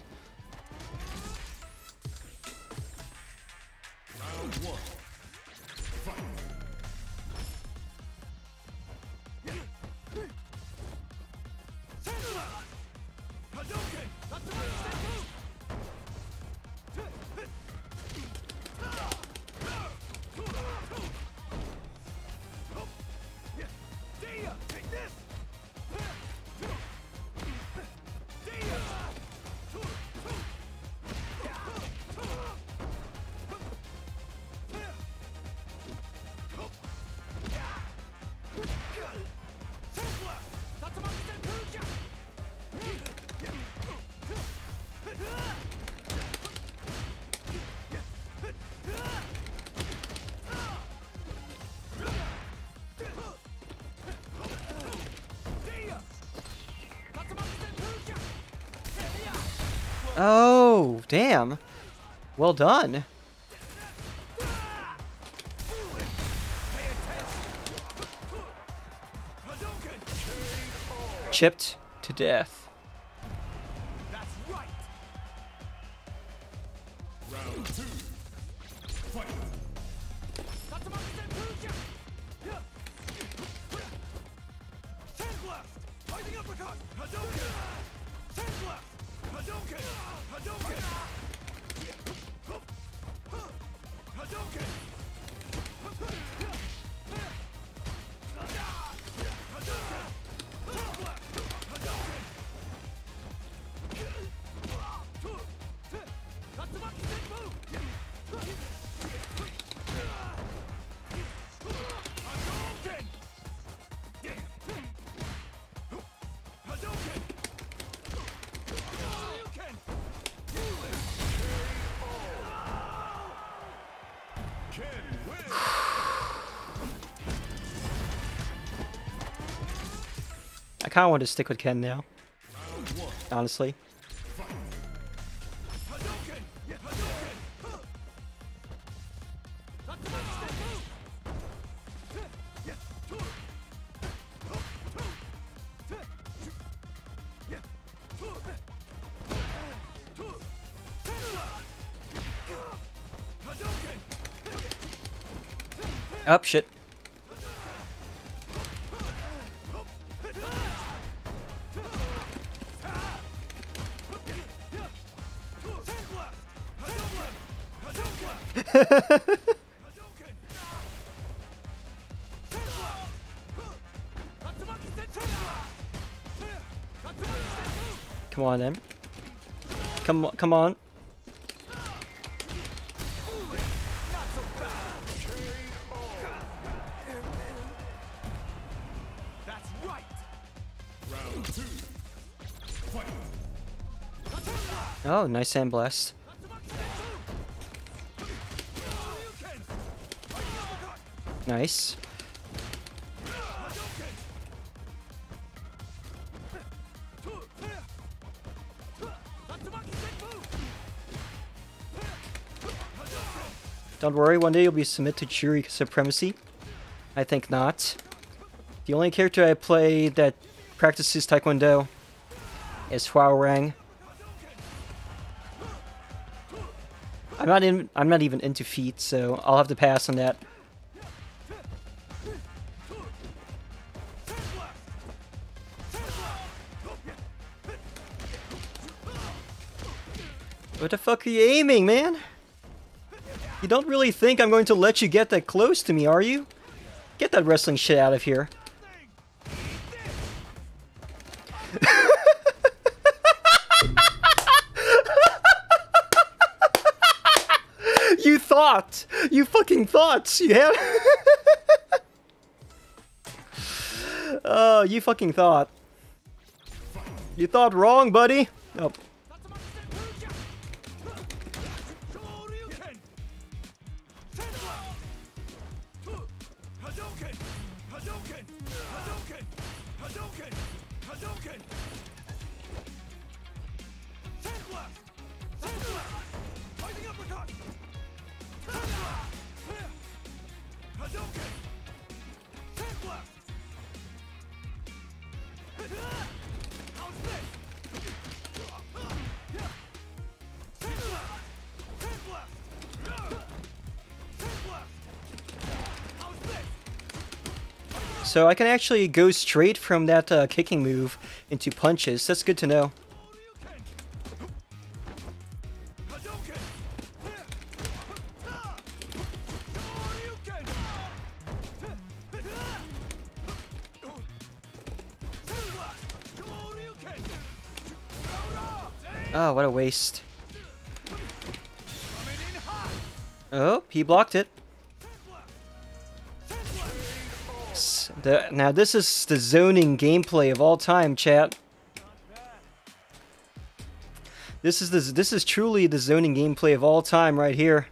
Oh, damn. Well done. Chipped to death. That's right. Round two. Fight. Sand blast. Fighting uppercut. Hadouken. Sand blast. Hadouken. Hadouken. Hadouken. I kind of want to stick with Ken now. Honestly. Up, shit. Come on, then. Come on, come on. That's right. Round two. Fight. Oh, nice sandblast. Nice. Don't worry, one day you'll be submit to jury supremacy. I think not. The only character I play that practices Taekwondo is Hua Rang. I I'm not in. I'm not even into feet, so I'll have to pass on that. What the fuck are you aiming, man? You don't really think I'm going to let you get that close to me, are you? Get that wrestling shit out of here. You thought! You fucking thought! You have. Oh, you fucking thought. You thought wrong, buddy. Oh. So I can actually go straight from that uh, kicking move into punches. That's good to know. Oh, what a waste. Oh, he blocked it. The, now this is the zoning gameplay of all time, chat. This is the this is truly the zoning gameplay of all time right here.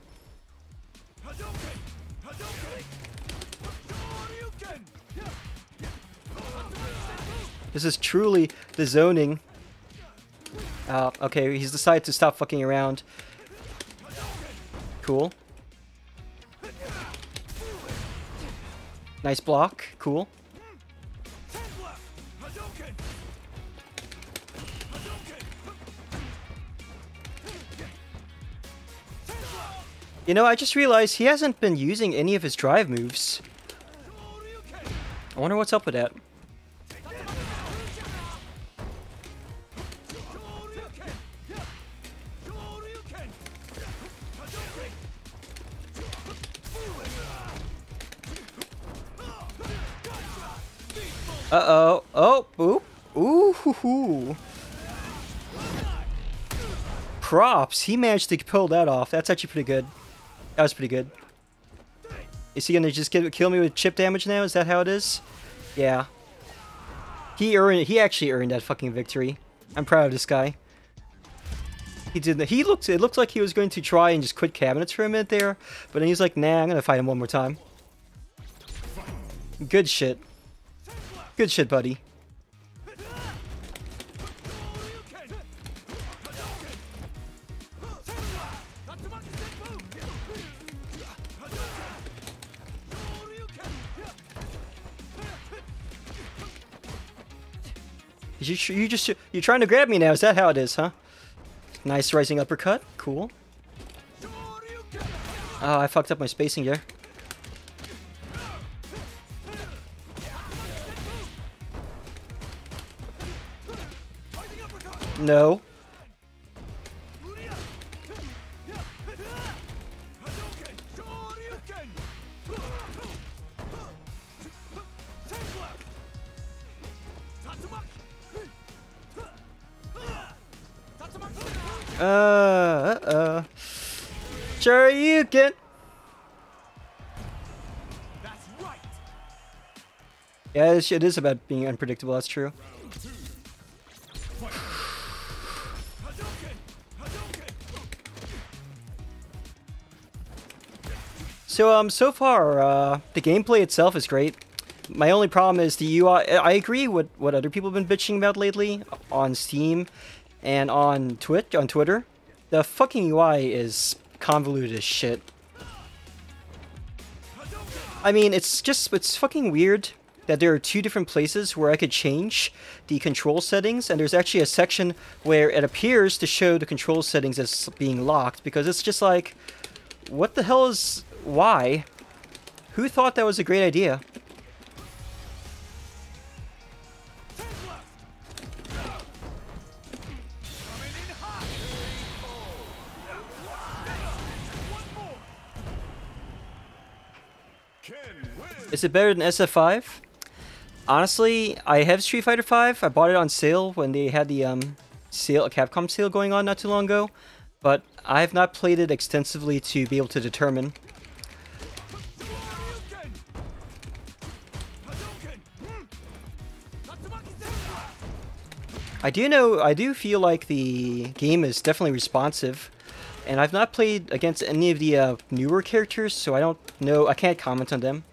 This is truly the zoning. Uh, okay, he's decided to stop fucking around. Cool. Nice block. Cool. You know, I just realized he hasn't been using any of his drive moves. I wonder what's up with that. Uh-oh. Oh, boop. Ooh, hoo, hoo. Props. He managed to pull that off. That's actually pretty good. That was pretty good. Is he gonna just get, kill me with chip damage now? Is that how it is? Yeah. He earned. He actually earned that fucking victory. I'm proud of this guy. He did. He looked. It looked like he was going to try and just quit cabinets for a minute there, but then he's like, "Nah, I'm gonna fight him one more time." Good shit. Good shit, buddy. You, you just you're trying to grab me now? Is that how it is, huh? Nice rising uppercut. Cool. Oh, I fucked up my spacing here. No. Uh, uh-uh. Sure you can. That's right. Yeah, it is about being unpredictable, that's true. So, um, so far, uh, the gameplay itself is great. My only problem is the U I. I agree with what other people have been bitching about lately on Steam and on Twitch, on Twitter. The fucking U I is convoluted as shit. I mean, it's just, it's fucking weird that there are two different places where I could change the control settings, and there's actually a section where it appears to show the control settings as being locked, because it's just like, what the hell is... why? Who thought that was a great idea? Is it better than S F five? Honestly, I have Street Fighter five. I bought it on sale when they had the um sale, Capcom sale going on not too long ago, but I have not played it extensively to be able to determine. I do know, I do feel like the game is definitely responsive, and I've not played against any of the uh, newer characters, so I don't know, I can't comment on them.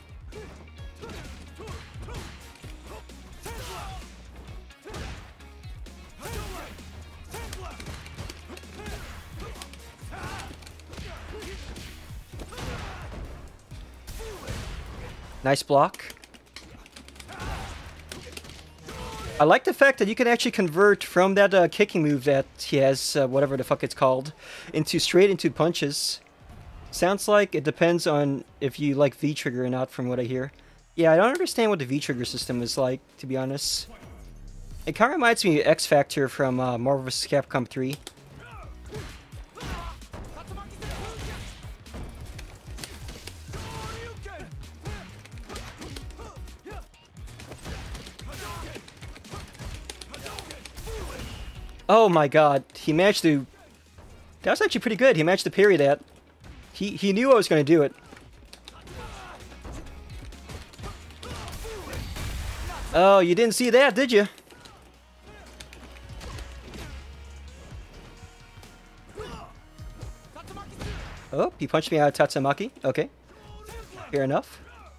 Nice block. I like the fact that you can actually convert from that uh, kicking move that he has, uh, whatever the fuck it's called, into straight into punches. Sounds like it depends on if you like V-trigger or not, from what I hear. Yeah, I don't understand what the V-trigger system is like, to be honest. It kind of reminds me of X-Factor from uh, Marvel versus. Capcom three. Oh my god, he managed to... That was actually pretty good. He managed to parry that. He, he knew I was going to do it. Oh, you didn't see that, did you? Oh, he punched me out of Tatsumaki. Okay. Fair enough.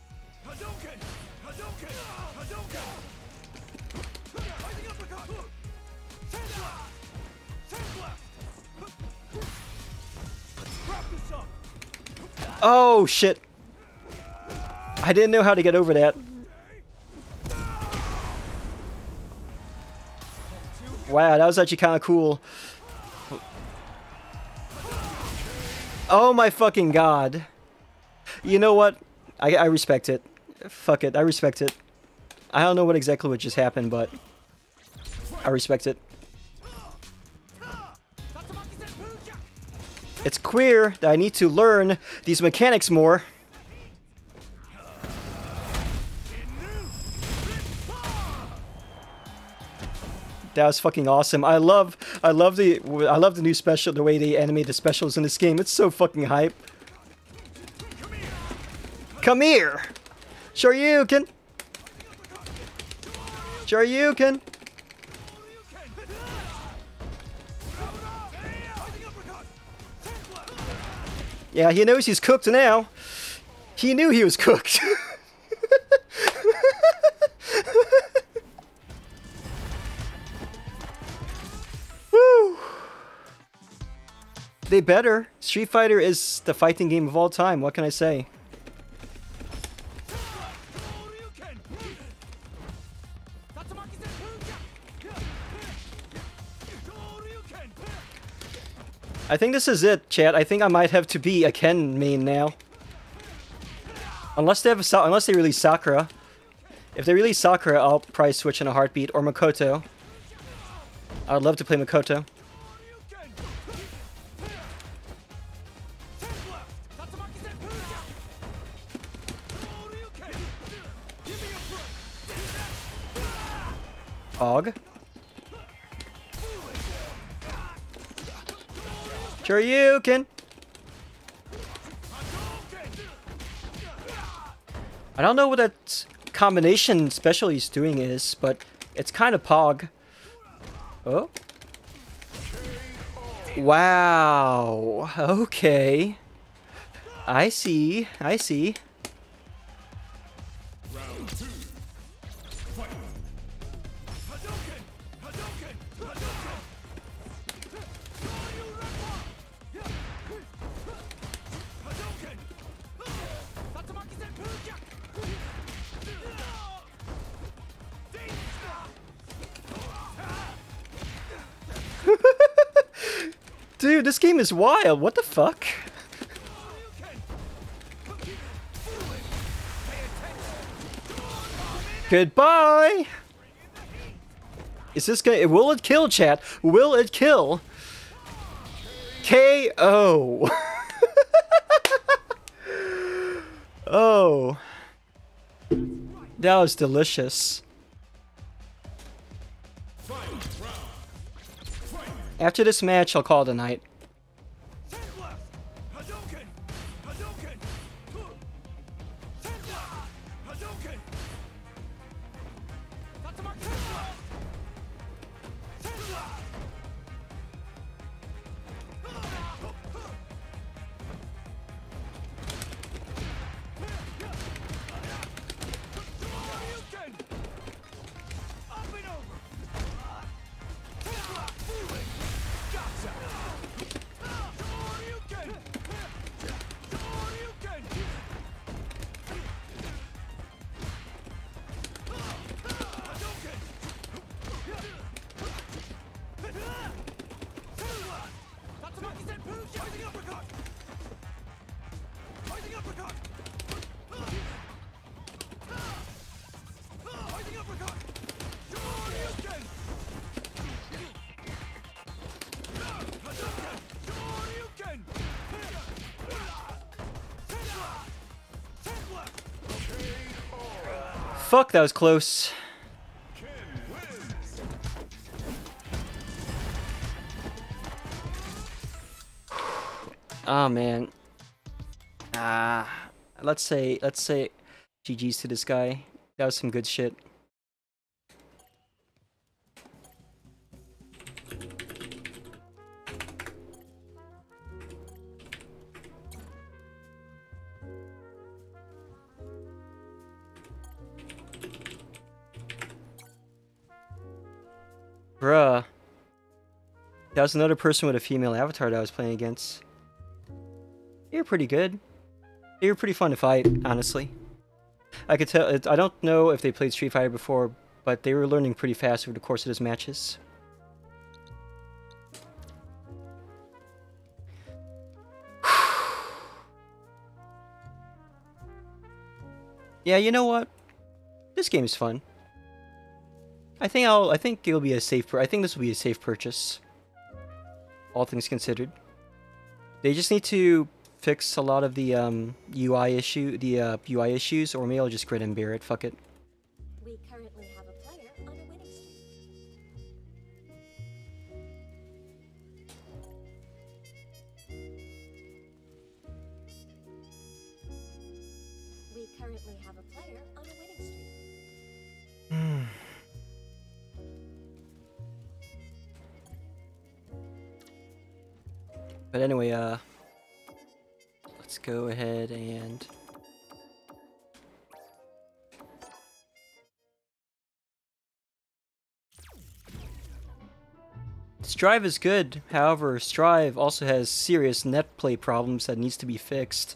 Oh, shit. I didn't know how to get over that. Wow, that was actually kind of cool. Oh my fucking god. You know what? I, I respect it. Fuck it, I respect it. I don't know what exactly what just happened, but I respect it. It's clear that I need to learn these mechanics more. That was fucking awesome. I love, I love the, I love the new special, the way they animate the specials in this game. It's so fucking hype. Come here, Shoryuken. Shoryuken. Yeah, he knows he's cooked now. He knew he was cooked. Woo! They better. Street Fighter is the fighting game of all time. What can I say? I think this is it, chat. I think I might have to be a Ken main now. Unless they have a, unless they release Sakura. If they release Sakura, I'll probably switch in a heartbeat. Or Makoto. I'd love to play Makoto. Og. Shoryuken! I don't know what that combination special he's doing is, but it's kind of pog. Oh. Wow. Okay. I see. I see. Dude, this game is wild. What the fuck? Goodbye. Is this gonna? Will it kill, chat? Will it kill? K O. Oh. That was delicious. After this match, I'll call it a night. Fuck, that was close. Oh man. Ah, let's say let's say G G's to this guy. That was some good shit. Bruh. That was another person with a female avatar that I was playing against. They were pretty good. They were pretty fun to fight, honestly. I could tell. I don't know if they played Street Fighter before, but they were learning pretty fast over the course of those matches. Yeah, you know what? This game is fun. I think I'll. I think it'll be a safe. I think this will be a safe purchase. All things considered, they just need to fix a lot of the um, U I issue, the uh, U I issues, or maybe I'll just grit and bear it. Fuck it. We currently have a player on a winning streak. We currently have a player on a winning streak. Hmm. But anyway, uh, let's go ahead and Strive is good. However, Strive also has serious net play problems that needs to be fixed.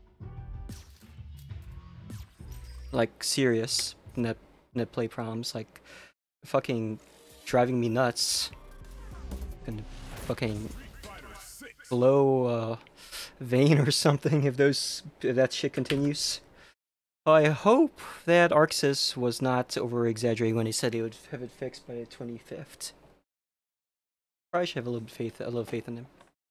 Like serious net net play problems, like fucking driving me nuts. And fucking blow uh, vein or something if those if that shit continues. I hope that Arxis was not over exaggerating when he said he would have it fixed by the twenty-fifth. Probably should have a little bit faith, a little faith in him.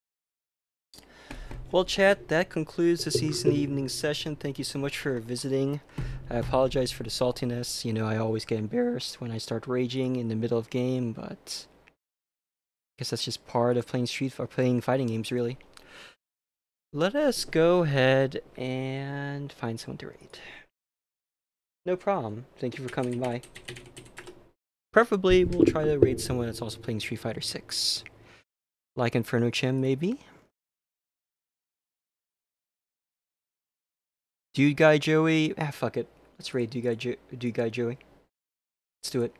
Well, chat, that concludes the season evening session. Thank you so much for visiting. I apologize for the saltiness. You know, I always get embarrassed when I start raging in the middle of game, but I guess that's just part of playing Street or playing fighting games, really. Let us go ahead and find someone to raid. No problem. Thank you for coming by. Preferably, we'll try to raid someone that's also playing Street Fighter six. Like Inferno Chim, maybe? Dude Guy Joey? Ah, fuck it. Let's raid Dude Guy, jo Dude Guy Joey. Let's do it.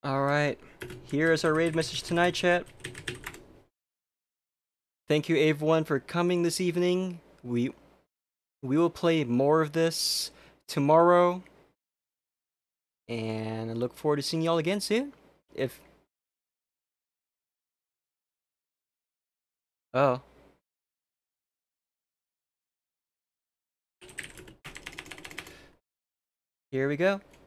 Alright, here is our raid message tonight, chat. Thank you everyone for coming this evening. We we will play more of this tomorrow. And I look forward to seeing y'all again soon. If Oh. Here we go.